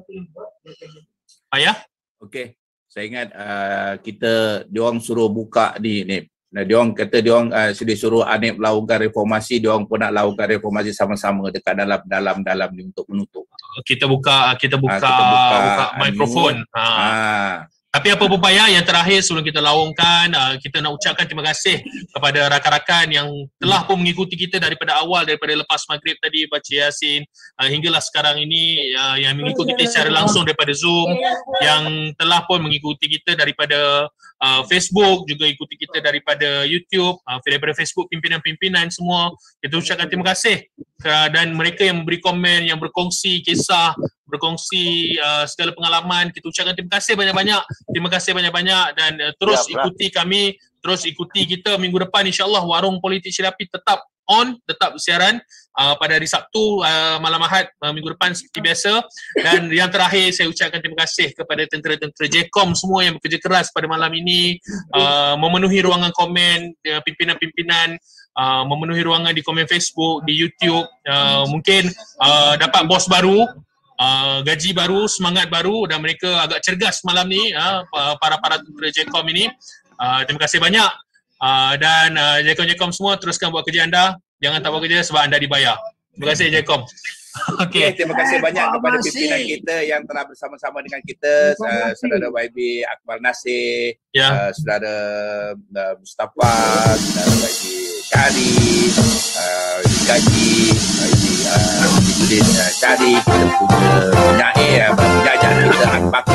Pak Ya? Okey. Saya ingat uh, kita diorang suruh buka ni ni. Nah, diorang kata diorang uh, sudah suruh Anip lakukan reformasi, diorang pun nak lakukan reformasi sama-sama dekat dalam dalam dalam ni untuk menutup. Kita buka kita buka, ha, kita buka, buka mikrofon. Ha. Ha. Tapi apa pun Pak Ya, yang terakhir sebelum kita laungkan, uh, kita nak ucapkan terima kasih kepada rakan-rakan yang telah pun mengikuti kita daripada awal, daripada lepas maghrib tadi baca Yasin, uh, hinggalah sekarang ini, uh, yang mengikuti kita secara langsung daripada Zoom, yang telah pun mengikuti kita daripada uh, Facebook, juga ikuti kita daripada YouTube, uh, daripada Facebook pimpinan-pimpinan semua. Kita ucapkan terima kasih, uh, dan mereka yang memberi komen, yang berkongsi kisah, berkongsi uh, segala pengalaman, kita ucapkan terima kasih banyak-banyak. Terima kasih banyak-banyak dan uh, terus ya, ikuti kami, terus ikuti kita minggu depan, insya-Allah Warung Politik Cili Api tetap on, tetap siaran uh, pada hari Sabtu, uh, malam Ahad uh, minggu depan seperti biasa. Dan yang terakhir saya ucapkan terima kasih kepada tentera-tentera J C O M semua yang bekerja keras pada malam ini, uh, memenuhi ruangan komen, uh, pimpinan-pimpinan uh, memenuhi ruangan di komen Facebook, di YouTube, uh, mungkin uh, dapat bos baru, Uh, gaji baru, semangat baru, dan mereka agak cergas malam ni, uh, para-para tentera J C O M ini. Uh, terima kasih banyak, uh, dan uh, J C O M J C O M semua teruskan buat kerja anda, jangan tak buat kerja sebab anda dibayar. Terima kasih J C O M. Okey. Okay, terima kasih banyak kepada Informasi. pimpinan kita yang telah bersama-sama dengan kita, uh, saudara Y B Akmal Nasir, Ya. uh, saudara uh, Mustafa, saudara Y B Syari, uh, Gaji, Y B uh, Syari, kita punya penyair, penjajan kita, Akbar